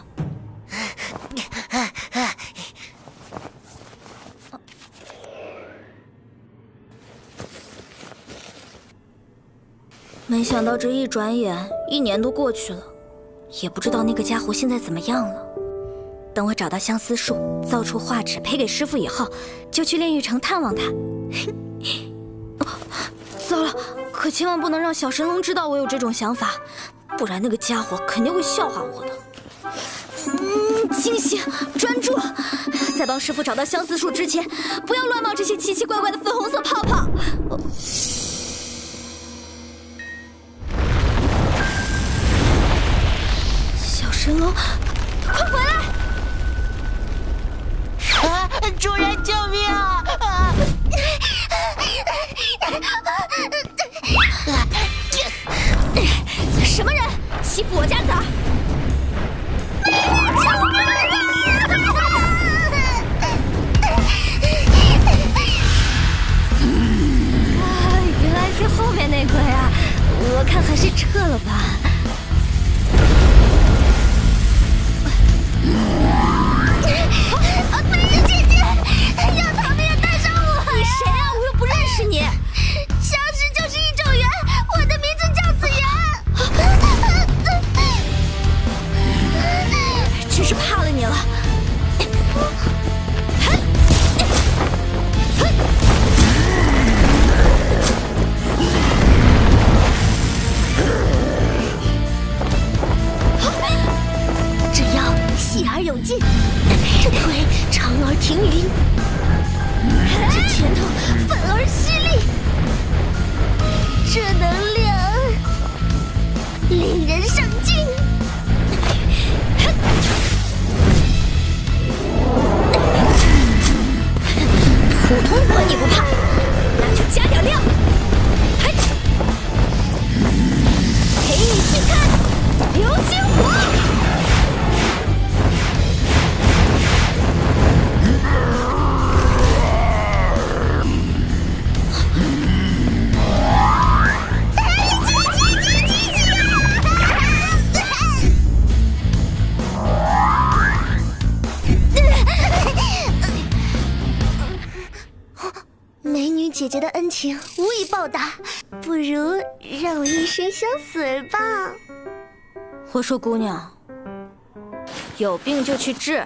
没想到这一转眼1年都过去了，也不知道那个家伙现在怎么样了。等我找到相思树，造出画纸赔给师傅以后，就去炼狱城探望他。糟了，可千万不能让小神龙知道我有这种想法，不然那个家伙肯定会笑话我的。清醒，专注，在帮师傅找到相思树之前，不要乱冒这些奇奇怪怪的粉红色泡泡。小神龙，快回来！ 主人，救命啊！ 什么人欺负我家崽儿？救命啊！原来是后面那个呀，我看还是撤了吧。美人姐姐，要逃命也带上我！你谁啊？我又不认识你。相识就是一种缘，我的名字叫子言。真是怕了你了。 情无以报答，不如让我一生相死儿吧。 我说姑娘，有病就去治。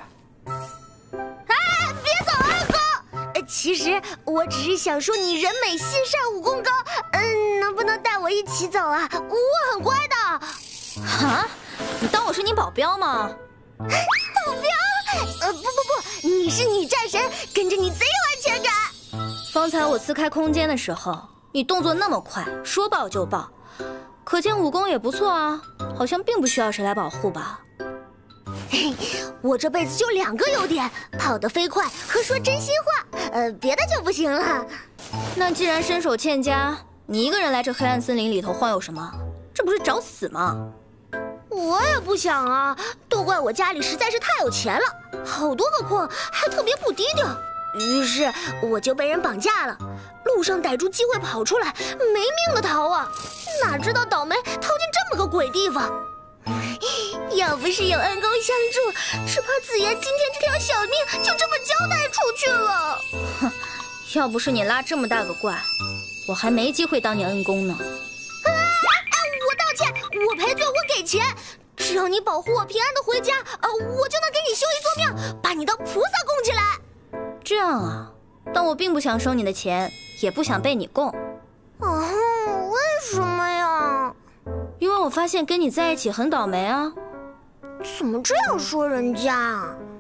别走，二哥！其实我只是想说你人美心善武功高，能不能带我一起走啊？我很乖的。 啊？你当我是你保镖吗？ 保镖？不，你是女战神，跟着你贼有安全感。 方才我撕开空间的时候，你动作那么快，说爆就爆，可见武功也不错啊，好像并不需要谁来保护吧？ 我这辈子就2个优点，跑得飞快和说真心话，别的就不行了。 那既然身手欠佳，你一个人来这黑暗森林里头晃悠什么？这不是找死吗？ 我也不想啊，都怪我家里实在是太有钱了，好多个矿还特别不低调，于是我就被人绑架了，路上逮住机会跑出来，没命的逃啊！哪知道倒霉逃进这么个鬼地方。要不是有恩公相助，只怕子言今天这条小命就这么交代出去了。 哼，要不是你拉这么大个怪，我还没机会当你恩公呢。 我道歉，我赔罪，我给钱，只要你保护我平安的回家，我就能给你修一座庙，把你当菩萨供起来。 这样啊，但我并不想收你的钱，也不想被你供。 为什么呀？ 因为我发现跟你在一起很倒霉啊。 怎么这样说人家？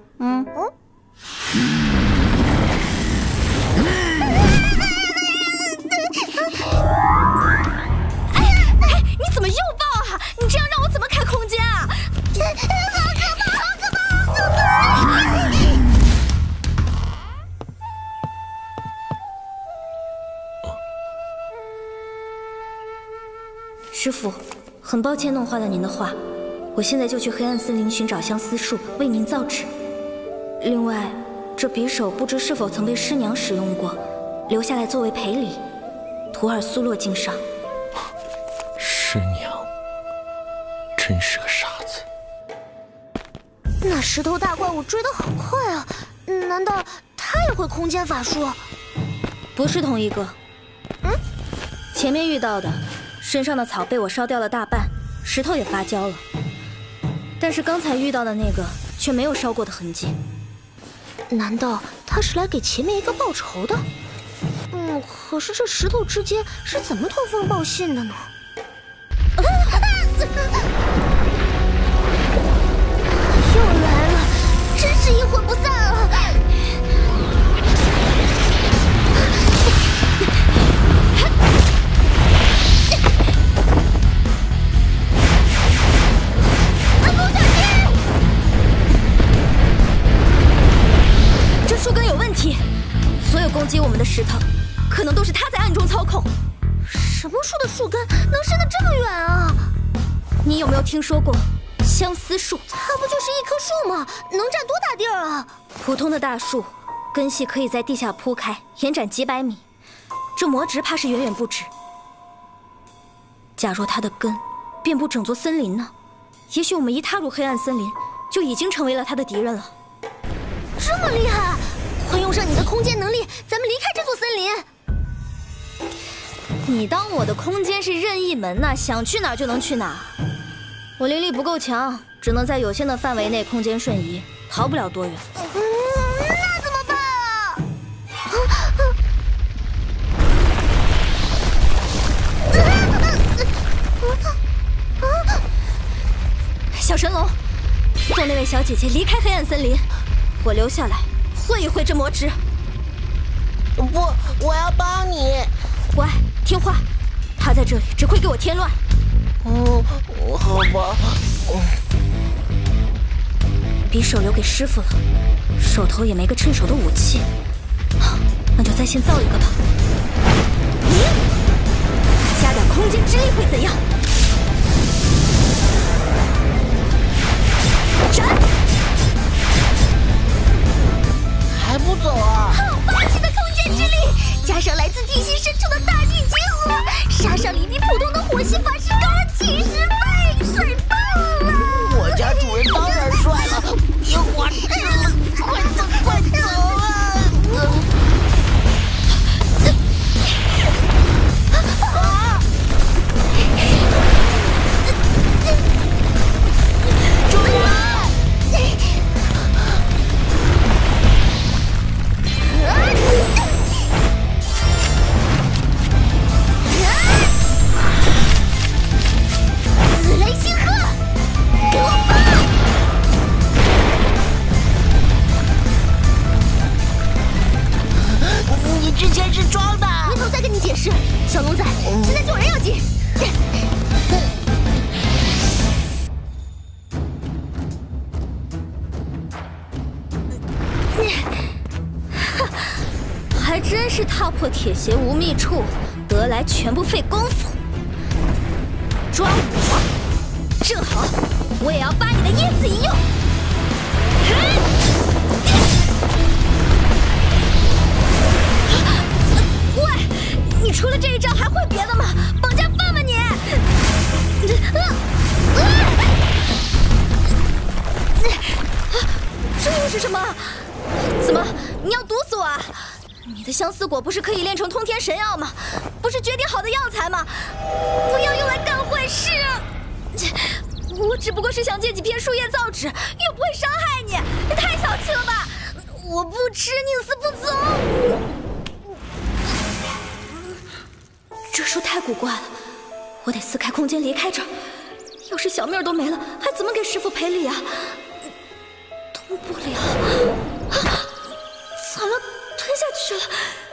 你怎么又爆啊？你这样让我怎么开空间啊？ 好可怕，好可怕，好可怕！ 师父，很抱歉弄坏了您的画，我现在就去黑暗森林寻找相思树，为您造纸。另外，这匕首不知是否曾被师娘使用过，留下来作为赔礼，徒儿苏洛敬上。 师娘真是个傻子。 那石头大怪物追得好快啊，难道他也会空间法术？ 不是同一个。前面遇到的，身上的草被我烧掉了大半，石头也发焦了。但是刚才遇到的那个却没有烧过的痕迹。 难道他是来给前面一个报仇的？可是这石头之间是怎么通风报信的呢？又来了，真是阴魂不散啊！ 这树根有问题，所有攻击我们的石头，可能都是他在暗中操控。 什么树的树根能伸得这么远啊？ 你有没有听说过相思树？ 它不就是一棵树吗？能占多大地儿啊？ 普通的大树，根系可以在地下铺开，延展几百米，这魔植怕是远远不止。假若它的根遍布整座森林呢？也许我们一踏入黑暗森林，就已经成为了它的敌人了。 这么厉害！快用上你的空间能力，咱们离开这座森林。 你当我的空间是任意门呐，想去哪儿就能去哪儿。我灵力不够强，只能在有限的范围内空间瞬移，逃不了多远。 那怎么办啊？ 小神龙，送那位小姐姐离开黑暗森林，我留下来会一会这魔植。 不，我要帮你。 乖，听话，他在这里只会给我添乱。 好吧。 匕首留给师傅了，手头也没个趁手的武器，那就再先造一个吧。加点空间之力会怎样？斩！ 还不走啊？ 好霸气的空间之力，加上来自地心深处的大地结合，杀伤力比普通的火系法师高了几10倍，帅爆了！ 我家主人当然帅了，别花痴了，快走快走啊！ 小龙仔，现在救人要紧。还真是踏破铁鞋无觅处，得来全不费工夫。抓我！正好，我也要把你的叶子一用。喂，你除了这一招还会别的吗？绑架犯吧你！这又是什么？怎么，你要毒死我啊？你的相思果不是可以炼成通天神药吗？不是决定好的药材吗？不要用来干坏事！我只不过是想借几片树叶造纸，又不会伤害你，你太小气了吧！我不吃，宁死不走。这树太古怪了，我得撕开空间离开这儿。要是小命都没了，还怎么给师傅赔礼啊？动不了，惨了，吞下去了。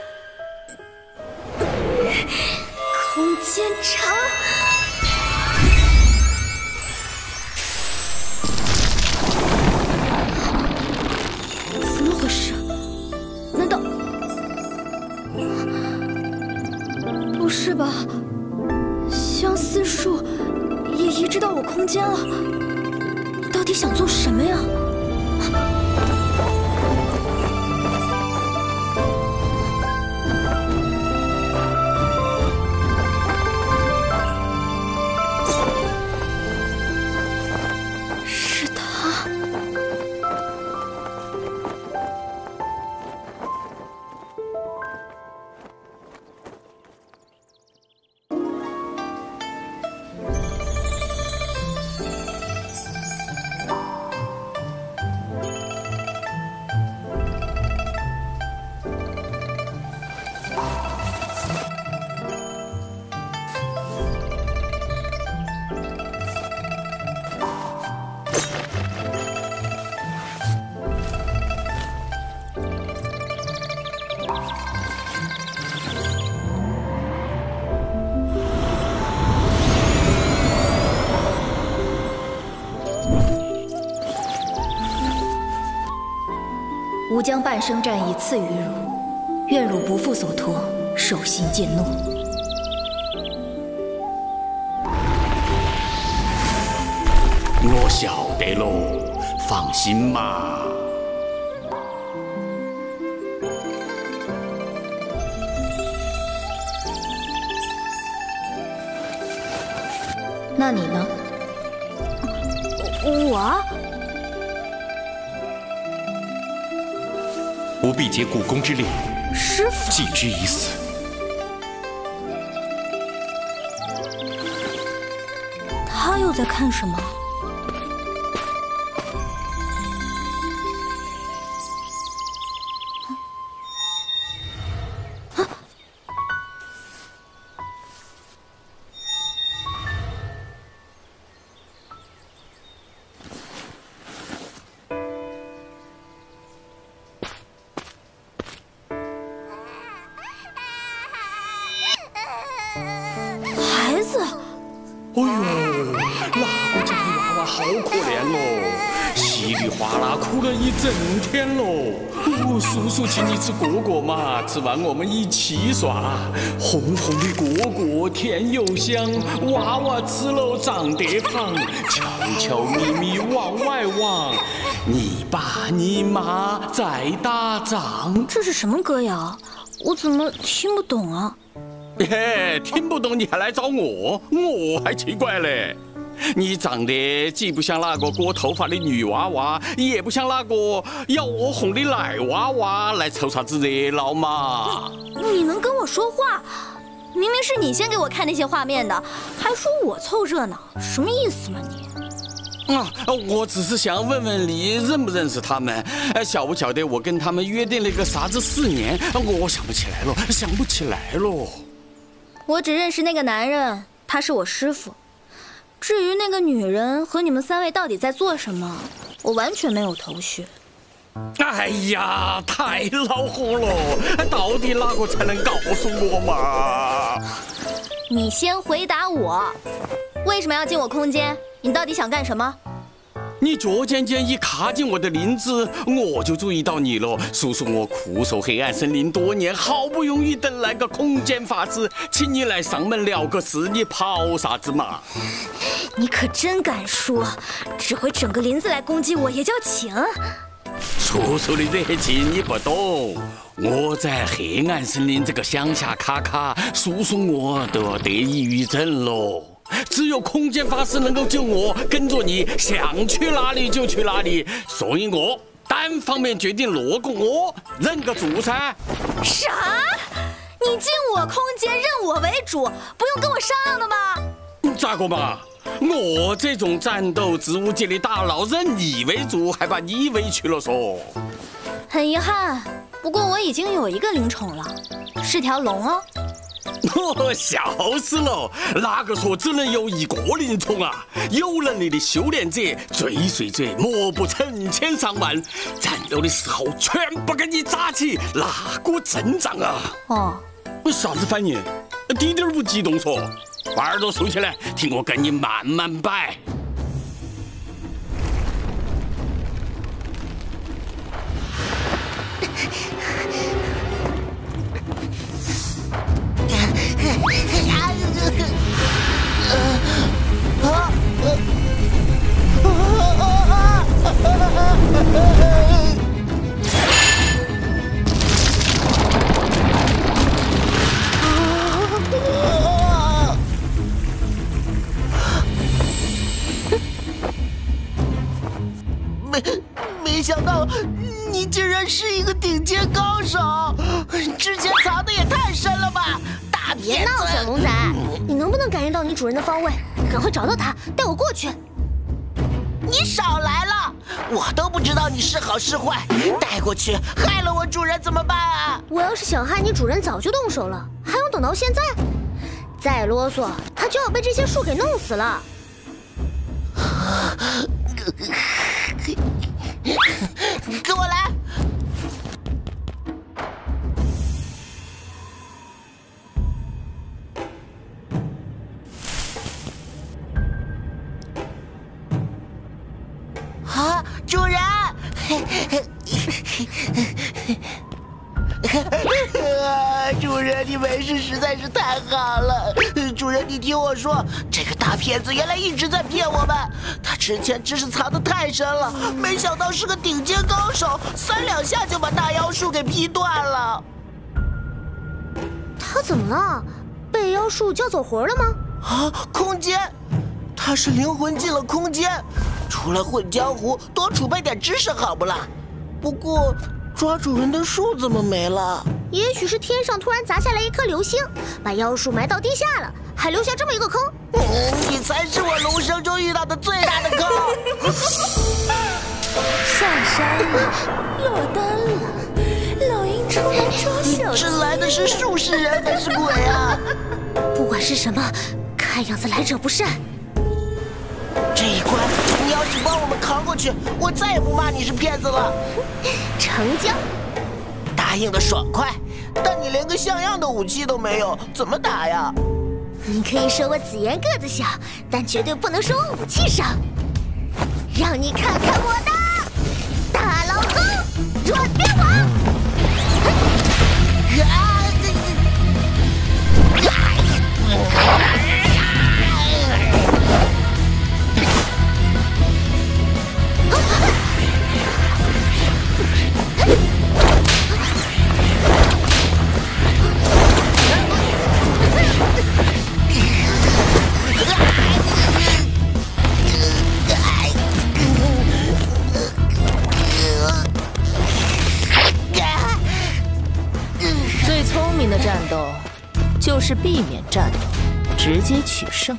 空间长。怎么回事？难道不是吧？相思树也移植到我空间了，你到底想做什么呀？是他。吾将半生战役赐予汝，愿汝不负所托，守信践诺。 我晓得喽，放心嘛。 那你呢？我？ 不必结故宫之烈， 师傅， 弃之以死。 他又在看什么？孩子， 哎呦，那个家的娃娃好可怜哦，稀里哗啦哭了一整天喽。叔叔请你吃果果嘛，吃完我们一起耍。红红的果果甜又香，娃娃吃了长得胖，悄悄咪咪往外望，你爸你妈在打仗。 这是什么歌谣？我怎么听不懂啊？ 嘿，听不懂你还来找我，我还奇怪嘞。你长得既不像那个割头发的女娃娃，也不像那个要我哄的奶娃娃，来凑啥子热闹嘛？ 你能跟我说话？明明是你先给我看那些画面的，还说我凑热闹，什么意思嘛你？ 我只是想问问你认不认识他们，晓不晓得我跟他们约定了个啥子4年？我想不起来了，想不起来了。 我只认识那个男人，他是我师傅。至于那个女人和你们3位到底在做什么，我完全没有头绪。 哎呀，太恼火了！到底哪个才能告诉我嘛？ 你先回答我，为什么要进我空间？你到底想干什么？ 你脚尖尖一踏进我的林子，我就注意到你了。叔叔，我苦守黑暗森林多年，好不容易等来个空间法师，请你来上门聊个事，你跑啥子嘛？ 你可真敢说，指挥整个林子来攻击我也叫请？ 叔叔的热情你不懂，我在黑暗森林这个乡下卡卡，叔叔我都要得抑郁症了。只有空间法师能够救我，跟着你想去哪里就去哪里，所以我单方面决定落个我，认个主噻。 啥？你进我空间认我为主，不用跟我商量的吗？ 咋个嘛？我这种战斗植物界的大佬认你为主，还把你委屈了嗦。 很遗憾，不过我已经有一个灵宠了，是条龙哦。 笑死了！哪个说只能有一个灵宠啊？有能力的修炼者追随者莫不成千上万，战斗的时候全部给你扎起，那股阵仗啊！ 哦， 啥子反应？滴点儿不激动说，把耳朵竖起来，听我跟你慢慢摆。 没想到你竟然是一个顶尖高手，之前藏的也太深了吧！大别闹，小龙仔，你能不能感应到你主人的方位？赶快找到他，带我过去。 你少来了，我都不知道你是好是坏，带过去害了我主人怎么办啊？ 我要是想害你主人，早就动手了，还用等到现在？再啰嗦，他就要被这些树给弄死了。 跟我来！啊，主人！主人，你没事实在是太好了。主人，你听我说，这个大骗子原来一直在骗我们。他之前知识藏得太深了，没想到是个顶尖高手，3两下就把大妖术给劈断了。 他怎么了？被妖术叫走魂了吗？ 啊，空间，他是灵魂进了空间。出来混江湖，多储备点知识好不啦？不过抓主人的树怎么没了？ 也许是天上突然砸下来一颗流星，把妖术埋到地下了，还留下这么一个坑。 你才是我龙生中遇到的最大的坑。 下山了，落单了，老鹰出来捉小鸡。 这来的是树是人还是鬼啊？ 不管是什么，看样子来者不善。 这一关你要是帮我们扛过去，我再也不骂你是骗子了。 成交。 答应的爽快，但你连个像样的武器都没有，怎么打呀？ 你可以说我紫妍个子小，但绝对不能说我武器少。让你看看我的大老公弱电王！ 战斗就是避免战斗，直接取胜。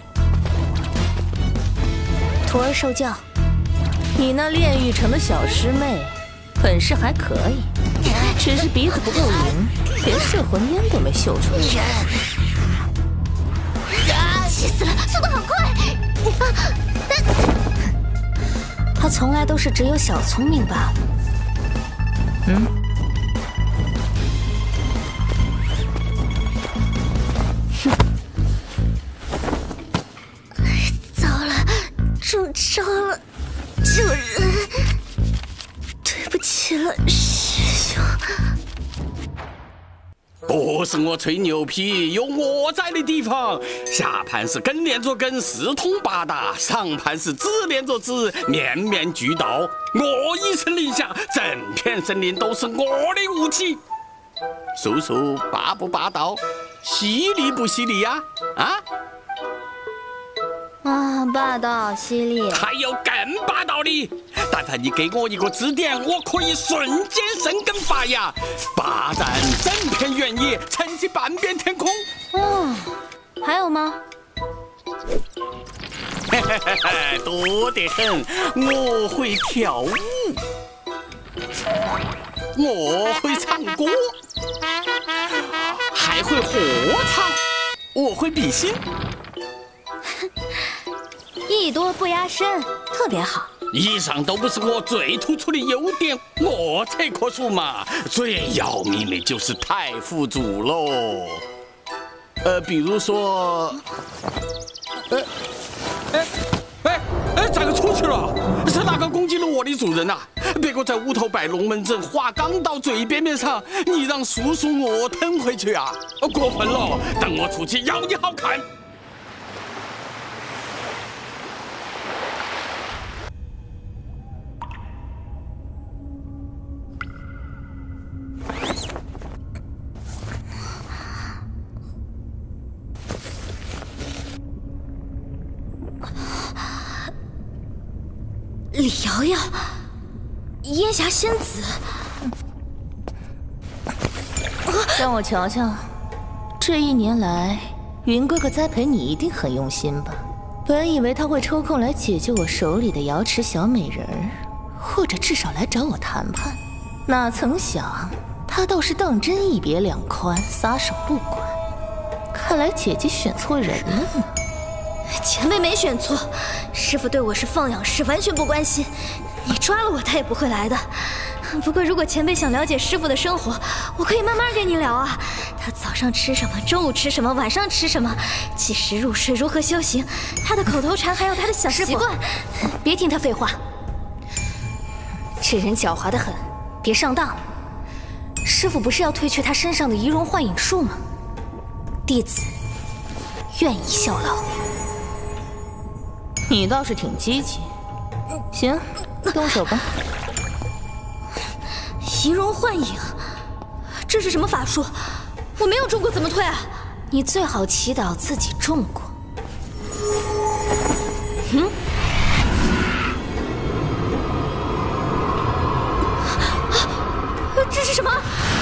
徒儿受教，你那炼狱城的小师妹，本事还可以，只是鼻子不够灵，连摄魂烟都没嗅出来。 气死了，速度好快！ 他从来都是只有小聪明罢了。 了，师兄。 不是我吹牛皮，有我在的地方，下盘是根连着根，四通八达；上盘是枝连着枝，面面俱到。我一声令下，整片森林都是我的武器。叔叔霸不霸道？犀利不犀利呀？ 啊，霸道犀利。 还有更霸道的，但凡你给我一个指点，我可以瞬间生根发芽，霸占整片原野，撑起半边天空。 还有吗？ 多得很。我会跳舞，我会唱歌，还会合唱，我会比心。 艺多不压身，特别好。 以上都不是我最突出的优点，我这棵树嘛，最要命的就是太辅助喽。比如说，咋个出去了？是哪个攻击了我的主人啊？别个在屋头摆龙门阵，话刚到嘴边边上，你让叔叔我吞回去啊？过分了！等我出去要你好看。 李瑶瑶，烟霞仙子， 让我瞧瞧，这一年来，云哥哥栽培你一定很用心吧？本以为他会抽空来解救我手里的瑶池小美人儿，或者至少来找我谈判，哪曾想他倒是当真一别两宽，撒手不管。看来姐姐选错人了呢。 前辈没选错，师傅对我是放养式，完全不关心。你抓了我，他也不会来的。不过如果前辈想了解师傅的生活，我可以慢慢跟你聊啊。他早上吃什么，中午吃什么，晚上吃什么，几时入睡，如何修行，他的口头禅还有他的小习惯。别听他废话，这人狡猾得很，别上当。师傅不是要褪去他身上的仪容幻影术吗？弟子愿意效劳。 你倒是挺积极，行，动手吧。 仪容幻影，这是什么法术？我没有中过，怎么退啊？你最好祈祷自己中过。这是什么？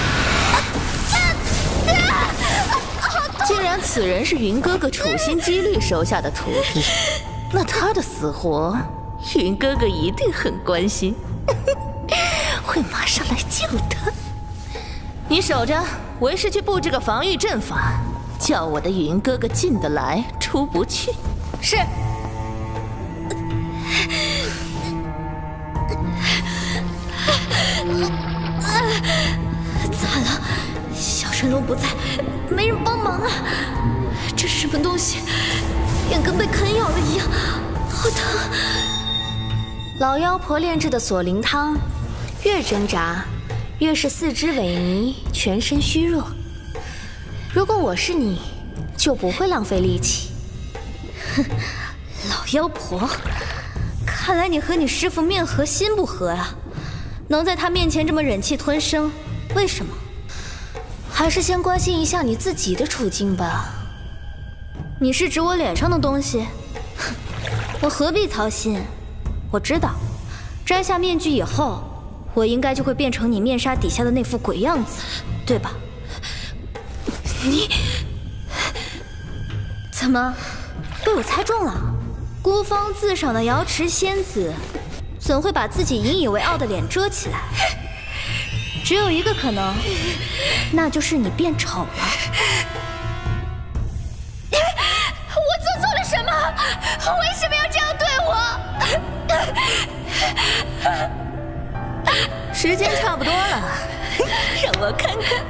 既然此人是云哥哥处心积虑收下的徒弟，那他的死活，云哥哥一定很关心，会马上来救他。你守着，为师去布置个防御阵法，叫我的云哥哥进得来，出不去。 是。惨了，小神龙不在，没人帮忙啊！这是什么东西？眼跟被啃咬了一样，好疼！老妖婆炼制的锁灵汤，越挣扎，越是四肢萎靡，全身虚弱。如果我是你，就不会浪费力气。哼，老妖婆，看来你和你师父面和心不和啊！能在他面前这么忍气吞声，为什么？还是先关心一下你自己的处境吧。你是指我脸上的东西？哼，我何必操心？我知道，摘下面具以后，我应该就会变成你面纱底下的那副鬼样子，对吧？你怎么被我猜中了？孤芳自赏的瑶池仙子，怎会把自己引以为傲的脸遮起来？只有一个可能，那就是你变丑了。 我做错了什么？为什么要这样对我？ 时间差不多了，让我看看。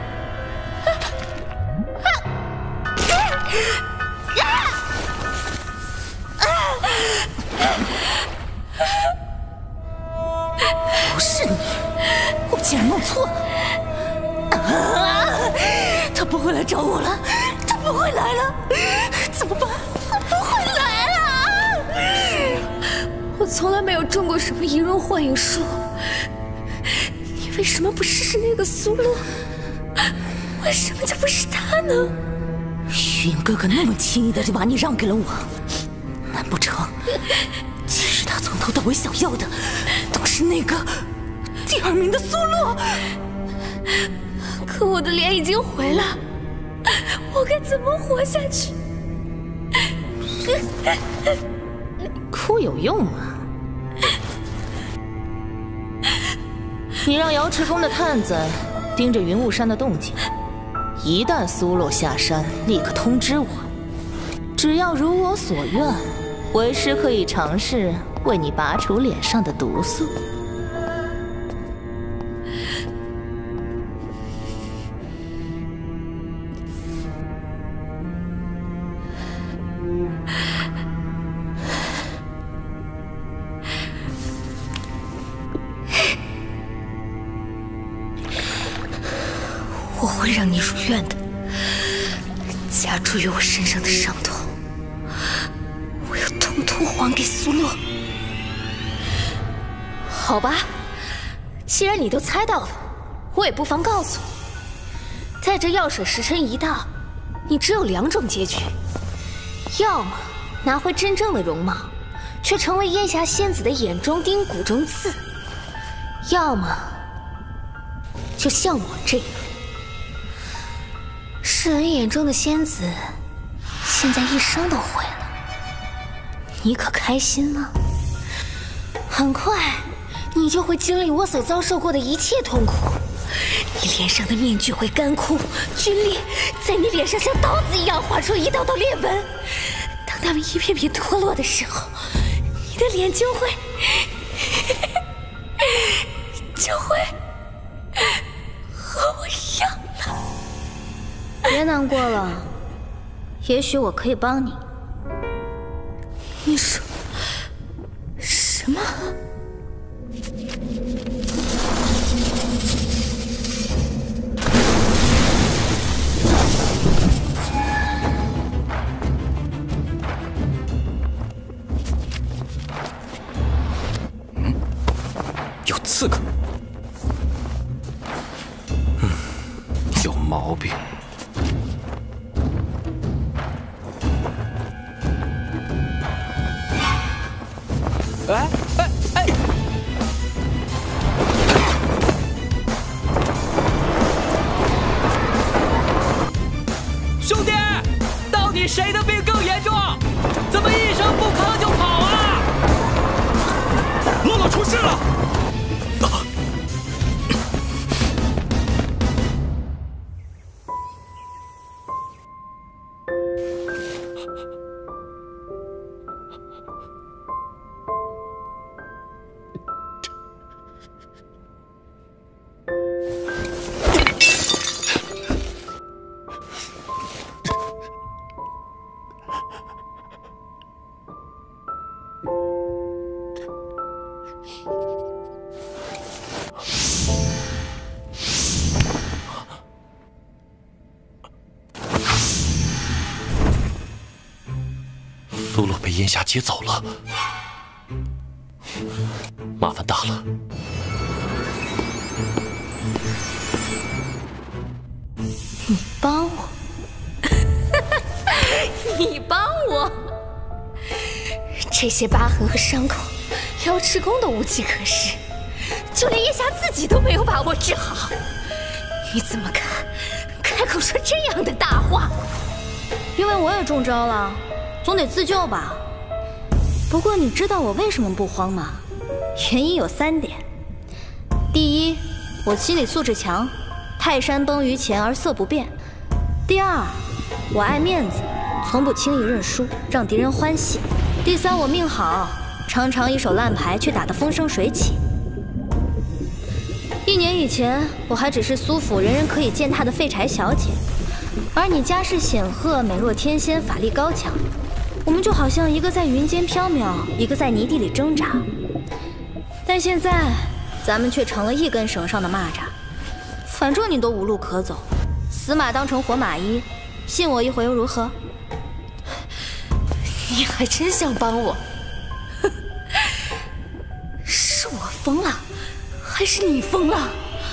不是你，我竟然弄错了！他不会来找我了，他不会来了，怎么办？他不会来了！我从来没有中过什么仪容幻影术，你为什么不试试那个苏洛？为什么就不是他呢？徐颖哥哥那么轻易的就把你让给了我，难不成其实他从头到尾想要的都是那个第2名的苏洛？可我的脸已经毁了，我该怎么活下去？ 哭有用吗？你让瑶池宫的探子盯着云雾山的动静，一旦苏洛下山，立刻通知我。只要如我所愿，为师可以尝试为你拔除脸上的毒素。 我会让你如愿的。加诸于我身上的伤痛，我要统统还给苏洛。好吧，既然你都猜到了，我也不妨告诉你，在这药水时辰一到，你只有2种结局：要么拿回真正的容貌，却成为烟霞仙子的眼中钉、骨中刺；要么就像我这样。世人眼中的仙子，现在一伤都毁了，你可开心吗？很快，你就会经历我所遭受过的一切痛苦，你脸上的面具会干枯，皲裂在你脸上像刀子一样划出一道道裂纹。当它们一片片脱落的时候，你的脸就会和我一样了。 别难过了，也许我可以帮你。 你说什么？ 有刺客。有毛病。哎哎哎！兄弟，到底谁的病更严重？怎么一声不吭就跑啊？洛洛出事了！ 苏洛被烟霞接走了，麻烦大了。 你帮我，你帮我，这些疤痕和伤口，瑶池宫都无计可施，就连烟霞自己都没有把握治好。你怎么开口说这样的大话？ 因为我也中招了。总得自救吧。不过你知道我为什么不慌吗？原因有3点。第一，我心理素质强，泰山崩于前而色不变。第二，我爱面子，从不轻易认输，让敌人欢喜。第三，我命好，常常一手烂牌却打得风生水起。1年以前，我还只是苏府人人可以践踏的废柴小姐，而你家世显赫，美若天仙，法力高强。我们就好像一个在云间缥缈，一个在泥地里挣扎。但现在， 咱们却成了一根绳上的蚂蚱。反正你都无路可走，死马当成活马医，信我一回又如何？ 你还真想帮我？是我疯了，还是你疯了？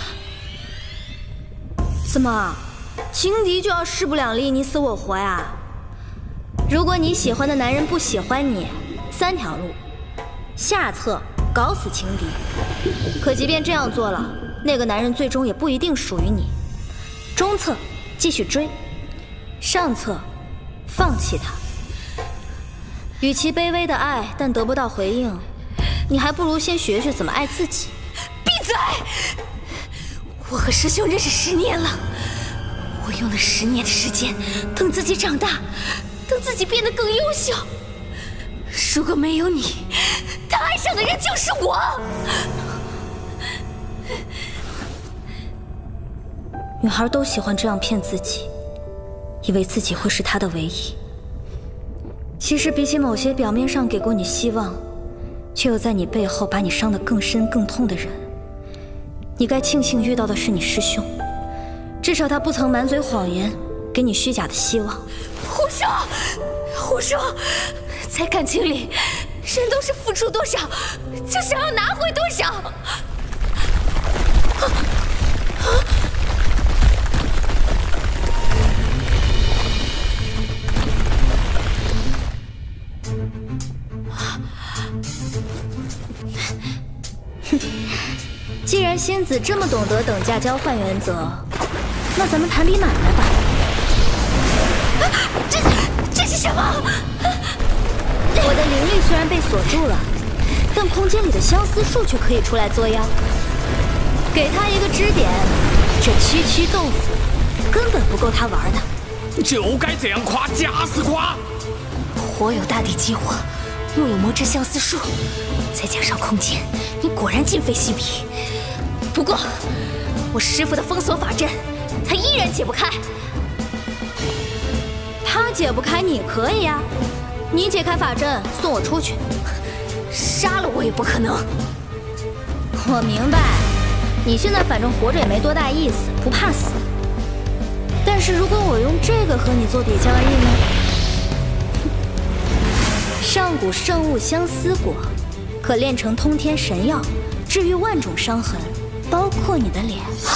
怎么，情敌就要势不两立，你死我活呀？如果你喜欢的男人不喜欢你，3条路：下策搞死情敌，可即便这样做了，那个男人最终也不一定属于你；中策继续追，上策放弃他。与其卑微的爱但得不到回应，你还不如先学学怎么爱自己。 闭嘴！我和师兄认识10年了，我用了10年的时间等自己长大，等自己变得更优秀。如果没有你，他爱上的人就是我。 女孩都喜欢这样骗自己，以为自己会是他的唯一。其实比起某些表面上给过你希望，却又在你背后把你伤得更深更痛的人，你该庆幸遇到的是你师兄，至少他不曾满嘴谎言，给你虚假的希望。 胡说！胡说！在感情里，人都是付出多少，就想要拿回多少。 既然仙子这么懂得等价交换原则，那咱们谈笔买卖吧。 这是什么？ 我的灵力虽然被锁住了，但空间里的相思树却可以出来作妖。给他一个支点，这区区豆腐根本不够他玩的。 就该这样夸，假死夸！ 火有大地激活，木有魔之相思树，再加上空间，你果然今非昔比。不过，我师父的封锁法阵，他依然解不开。 他解不开，你可以呀。你解开法阵，送我出去。 杀了我也不可能。 我明白，你现在反正活着也没多大意思，不怕死。但是如果我用这个和你做笔交易呢？上古圣物相思果，可炼成通天神药，治愈万种伤痕，包括你的脸。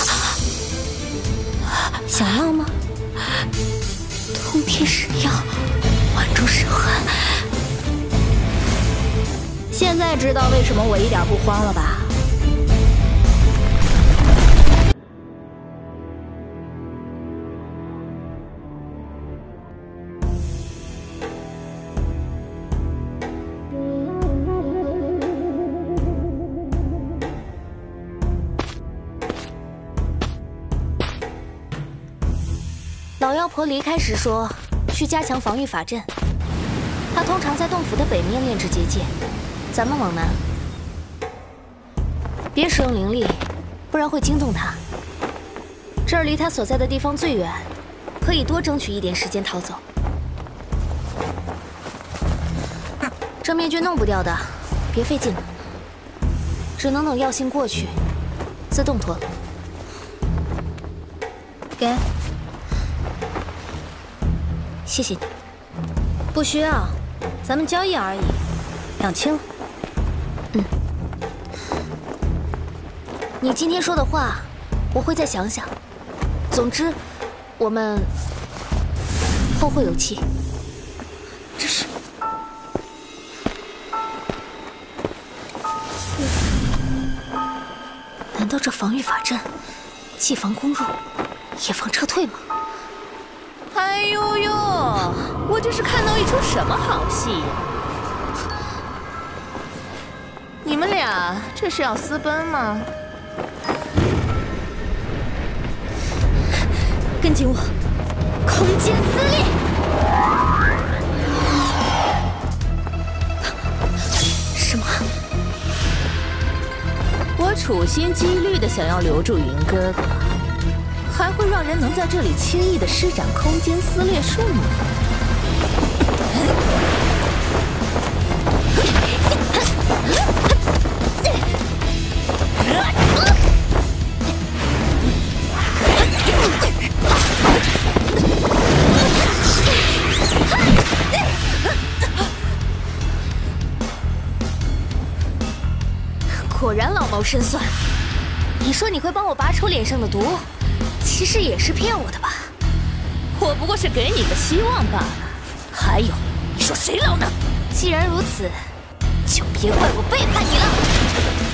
想要吗？ 通天神药，万种伤痕。 现在知道为什么我一点不慌了吧？ 老妖婆离开时说，需加强防御法阵。她通常在洞府的北面炼制结界，咱们往南。别使用灵力，不然会惊动她。这儿离她所在的地方最远，可以多争取一点时间逃走。这灭菌弄不掉的，别费劲了，只能等药性过去，自动脱。 给。 谢谢你。 不需要，咱们交易而已，两清了。 你今天说的话，我会再想想。总之，我们后会有期。这是……难道这防御法阵既防攻入，也防撤退吗？ 哎呦呦！我这是看到一出什么好戏呀？你们俩这是要私奔吗？ 跟紧我，空间撕裂！ 什么？我处心积虑的想要留住云哥哥。还会让人能在这里轻易的施展空间撕裂术吗？ 然老谋深算。你说你会帮我拔出脸上的毒，其实也是骗我的吧？我不过是给你个希望罢了。还有，你说谁老呢？既然如此，就别怪我背叛你了。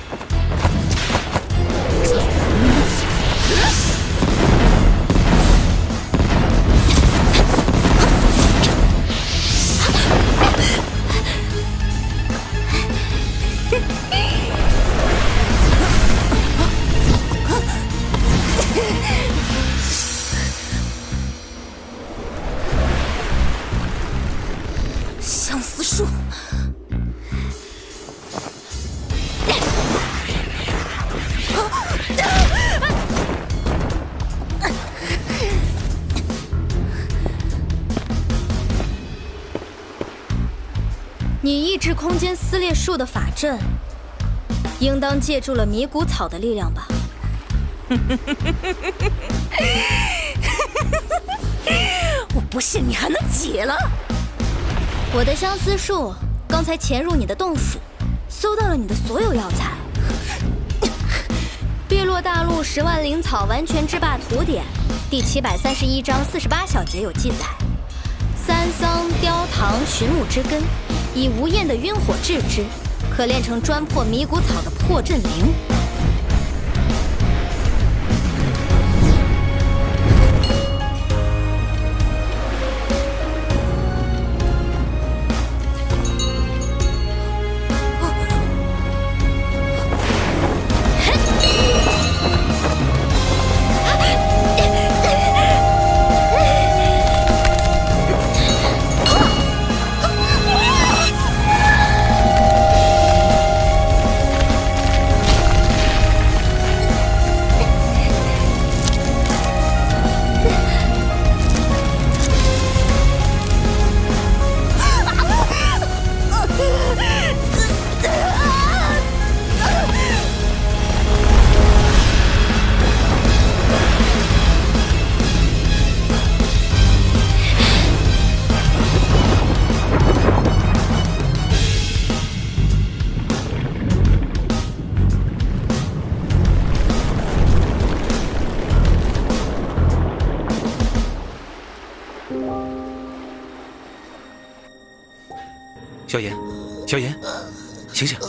相思树， 你抑制空间撕裂术的法阵，应当借助了迷谷草的力量吧？ 我不信你还能解了。 我的相思树刚才潜入你的洞府，搜到了你的所有药材。碧落大陆10万灵草完全制霸图典第731章48小节有记载：三桑雕堂寻木之根，以无焰的晕火制之，可炼成专破迷谷草的破阵灵。 萧炎，萧炎，醒醒！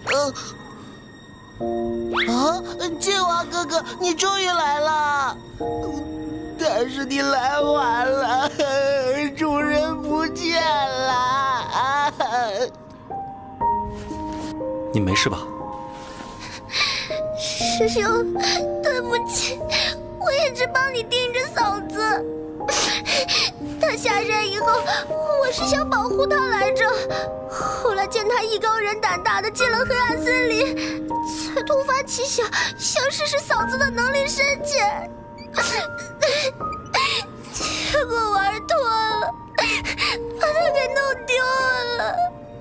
剑王哥哥，你终于来了！但是你来晚了，主人不见了。 你没事吧？ 师兄，对不起，我一直帮你盯着嫂子。她下山以后，我是想保护她来着。后来见她艺高人胆大的进了黑暗森林，才突发奇想，想试试嫂子的能力深浅。结果玩脱了，把她给弄丢了。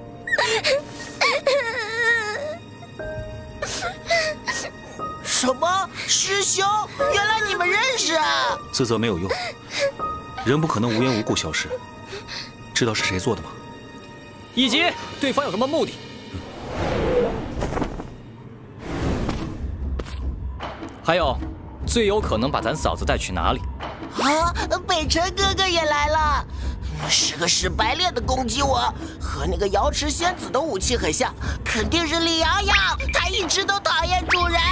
什么？师兄，原来你们认识啊！ 自责没有用，人不可能无缘无故消失。知道是谁做的吗？ 一级，对方有什么目的？还有，最有可能把咱嫂子带去哪里？ 啊，北辰哥哥也来了，是个使白练的攻击我，和那个瑶池仙子的武器很像，肯定是李瑶瑶，她一直都讨厌主人。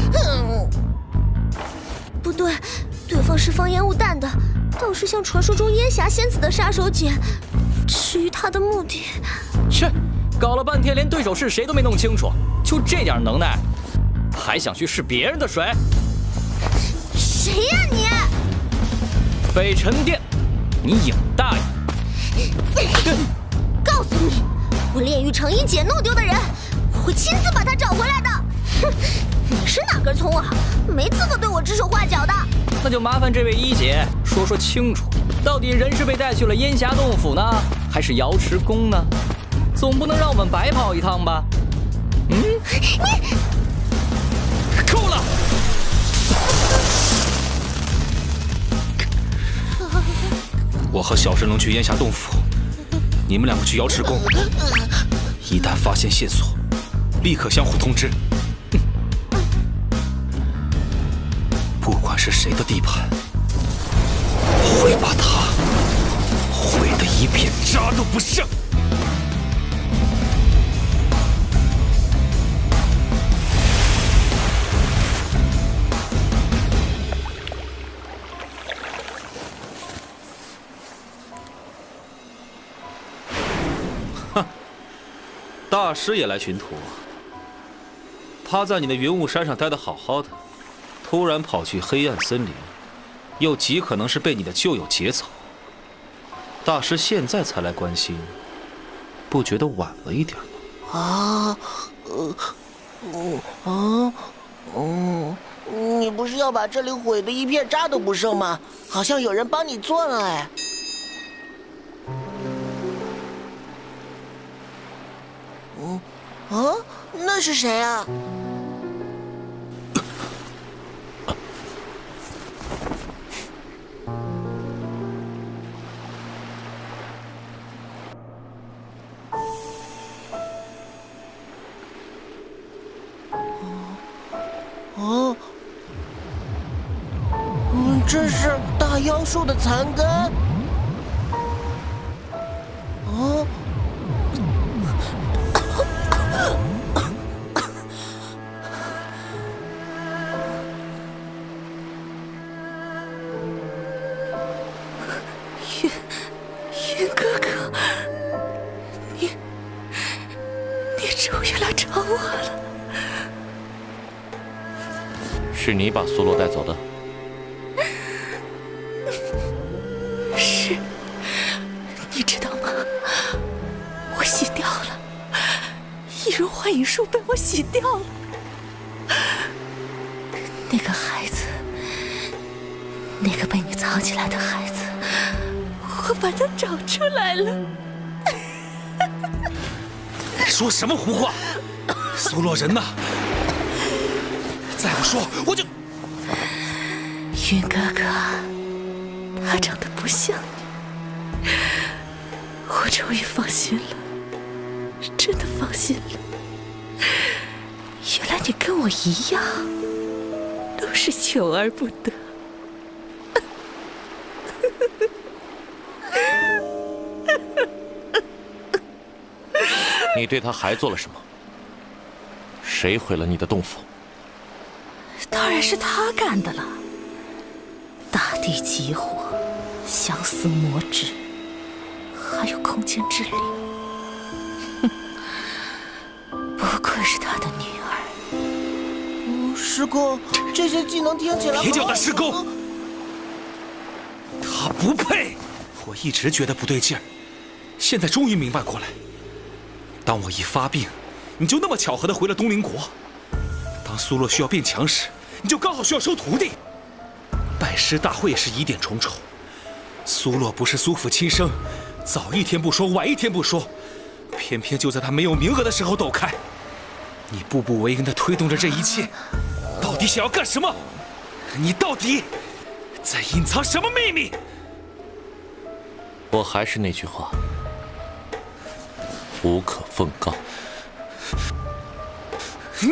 不对，对方是放烟雾弹的，倒是像传说中烟霞仙子的杀手锏。至于他的目的， 切，搞了半天连对手是谁都没弄清楚，就这点能耐，还想去试别人的水？ 谁呀你？ 北辰殿，你尹大爷！ 告诉你，我炼狱成一姐弄丢的人，我会亲自把他找回来的。哼，你是哪根葱啊？没资格对我指手画脚的。 那就麻烦这位一姐说说清楚，到底人是被带去了烟霞洞府呢，还是瑶池宫呢？总不能让我们白跑一趟吧？嗯？你够了！ 我和小神龙去烟霞洞府，你们两个去瑶池宫。一旦发现线索，立刻相互通知。 不管是谁的地盘，我会把它毁得一片渣都不剩。哼，大师也来寻徒。他在你的云雾山上待得好好的，突然跑去黑暗森林，又极可能是被你的旧友劫走。大师现在才来关心，不觉得晚了一点吗？ 你不是要把这里毁得一片渣都不剩吗？好像有人帮你做了哎。那是谁啊？这是大妖树的残根。 云哥哥，你终于来找我了。 是你把苏洛带走的？ 是，你知道吗？我洗掉了，易容幻影术被我洗掉了。那个孩子，那个被你藏起来的孩子，我把他找出来了。 说什么胡话！苏洛人呢？再不说我就…… 云哥哥，他长得不像你，我终于放心了，真的放心了。原来你跟我一样，都是求而不得。 你对他还做了什么？谁毁了你的洞府？ 当然是他干的了。大地极火、相思魔指，还有空间之力。哼，不愧是他的女儿。 师公，这些技能听起来…… 别叫他师公，他不配。我一直觉得不对劲儿，现在终于明白过来。当我一发病，你就那么巧合地回了东陵国；当苏洛需要变强时，你就刚好需要收徒弟。拜师大会也是疑点重重。苏洛不是苏府亲生，早一天不说，晚一天不说，偏偏就在他没有名额的时候抖开。你步步为营地推动着这一切，到底想要干什么？你到底在隐藏什么秘密？ 我还是那句话。无可奉告。 你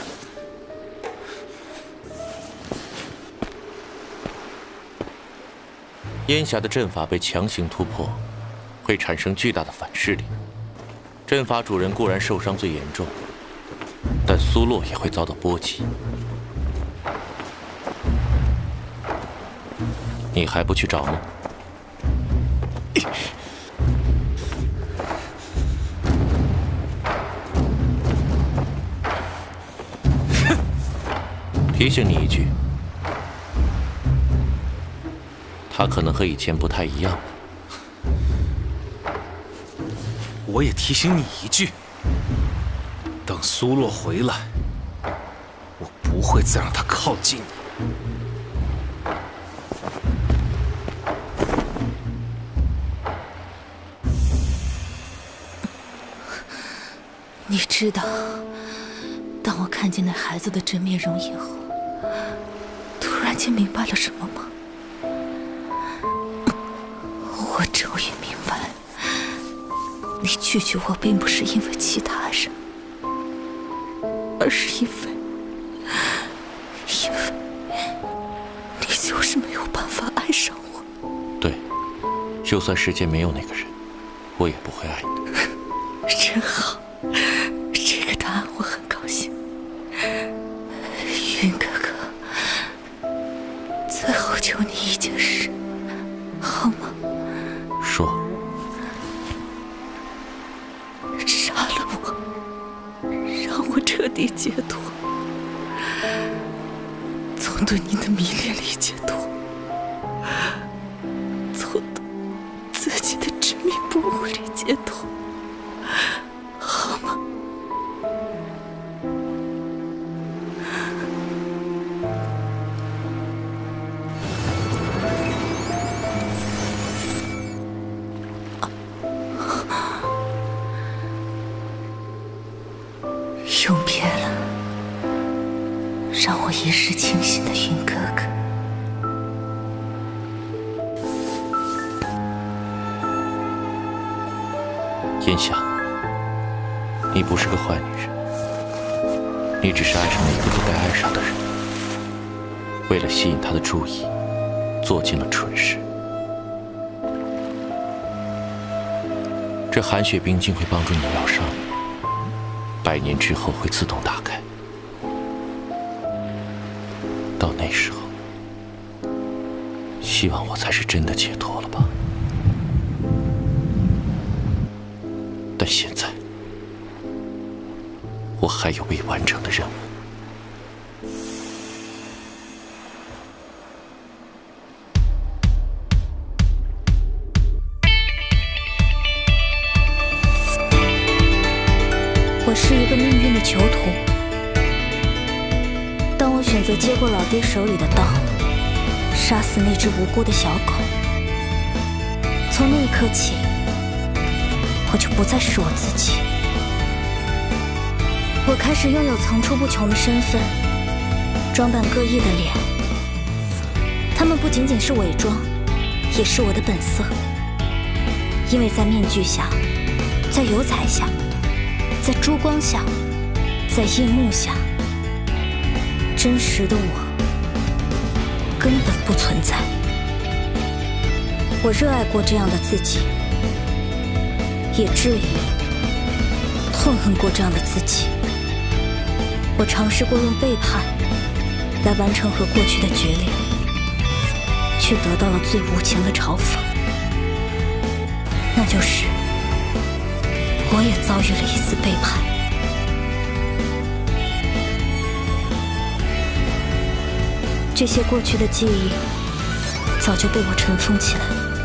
烟霞的阵法被强行突破，会产生巨大的反噬力。阵法主人固然受伤最严重，但苏洛也会遭到波及。你还不去找吗？提醒你一句，他可能和以前不太一样了。 我也提醒你一句，等苏洛回来，我不会再让他靠近你。 你知道，当我看见那孩子的真面容以后，突然间明白了什么吗？我终于明白了，你拒绝我并不是因为其他人，而是因为爱上我。 对，就算世间没有那个人，我也不会爱你。 真好，这个答案我很高兴。云哥哥，最后求你一件事，好吗？ 说。 杀了我，让我彻底解脱，从对你的迷恋里解脱，从自己的执迷不悟里解脱，好吗？永别了，让我一世清醒的云哥哥。 烟霞，你不是个坏女人，你只是爱上了一个不该爱上的人，为了吸引他的注意，做尽了蠢事。这寒血冰镜会帮助你疗伤，100年之后会自动打开。到那时候，希望我才是真的解脱了吧。但现在，我还有未完成的任务。 我是一个命运的囚徒。当我选择接过老爹手里的刀，杀死那只无辜的小狗，从那一刻起，我就不再是我自己。我开始拥有层出不穷的身份，装扮各异的脸。他们不仅仅是伪装，也是我的本色。因为在面具下，在油彩下，在珠光下，在夜幕下，真实的我根本不存在。我热爱过这样的自己，也质疑、痛恨过这样的自己。我尝试过用背叛来完成和过去的决裂，却得到了最无情的嘲讽，那就是我也遭遇了一丝背叛。这些过去的记忆早就被我尘封起来，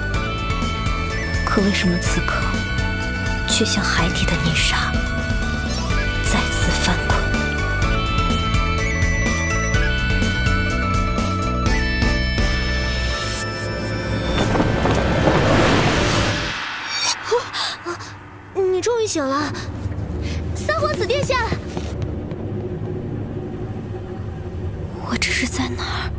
可为什么此刻却像海底的泥沙再次翻滚？ 你终于醒了，三皇子殿下。 我这是在哪儿？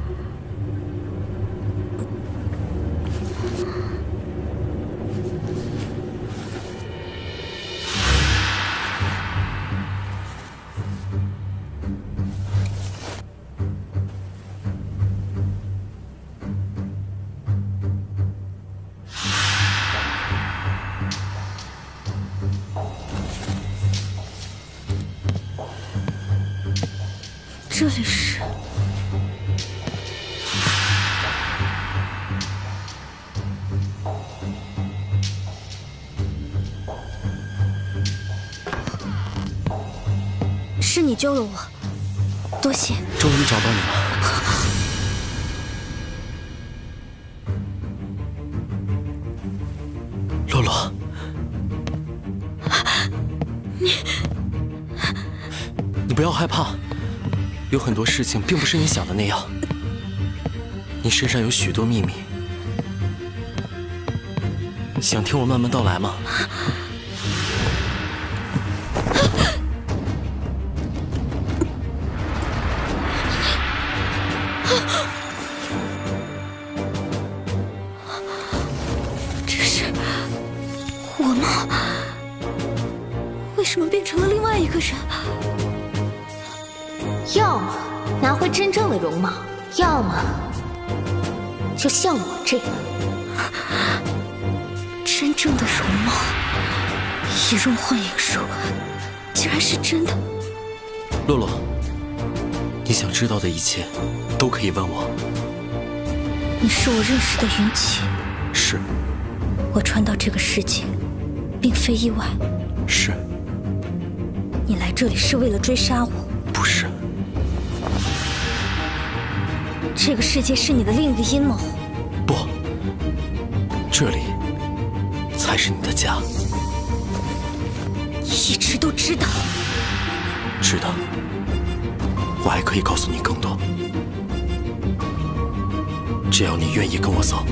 这里是…… 是你救了我，多谢。 终于找到你了。洛洛，你不要害怕，有很多事情并不是你想的那样。你身上有许多秘密，想听我慢慢道来吗？ 这是我吗？为什么变成了另外一个人？ 要么拿回真正的容貌，要么就像我这样，真正的容貌，仪容幻影术，竟然是真的。 洛洛，你想知道的一切，都可以问我。 你是我认识的云起。 是。 我穿到这个世界，并非意外。 是。 你来这里是为了追杀我？ 不是。 这个世界是你的另一个阴谋？ 不，这里才是你的家。 一直都知道。 知道。我还可以告诉你更多，只要你愿意跟我走。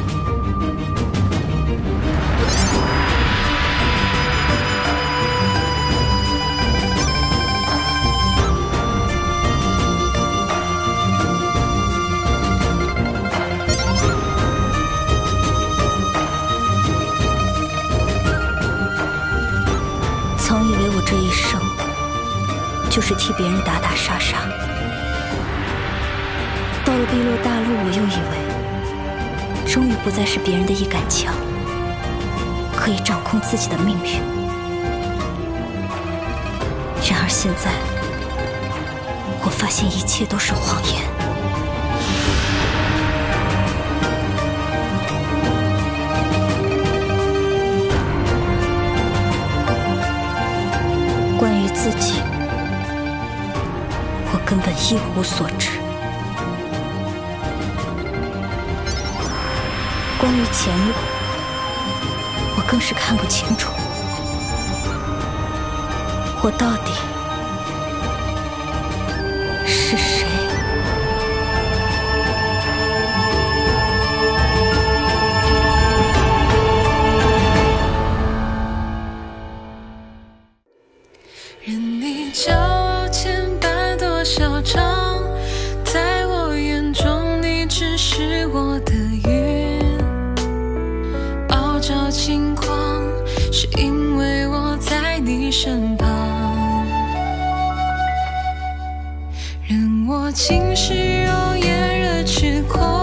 曾以为我这一生就是替别人打打杀杀，到了碧落大陆，我又以为终于不再是别人的一杆枪，可以掌控自己的命运。然而现在，我发现一切都是谎言。关于自己，我根本一无所知。关于前路，我更是看不清楚。我到底是谁？ 任你骄傲牵绊多少场，在我眼中你只是我的云。傲娇轻狂，是因为我在你身旁。任我侵蚀容颜，热炽狂。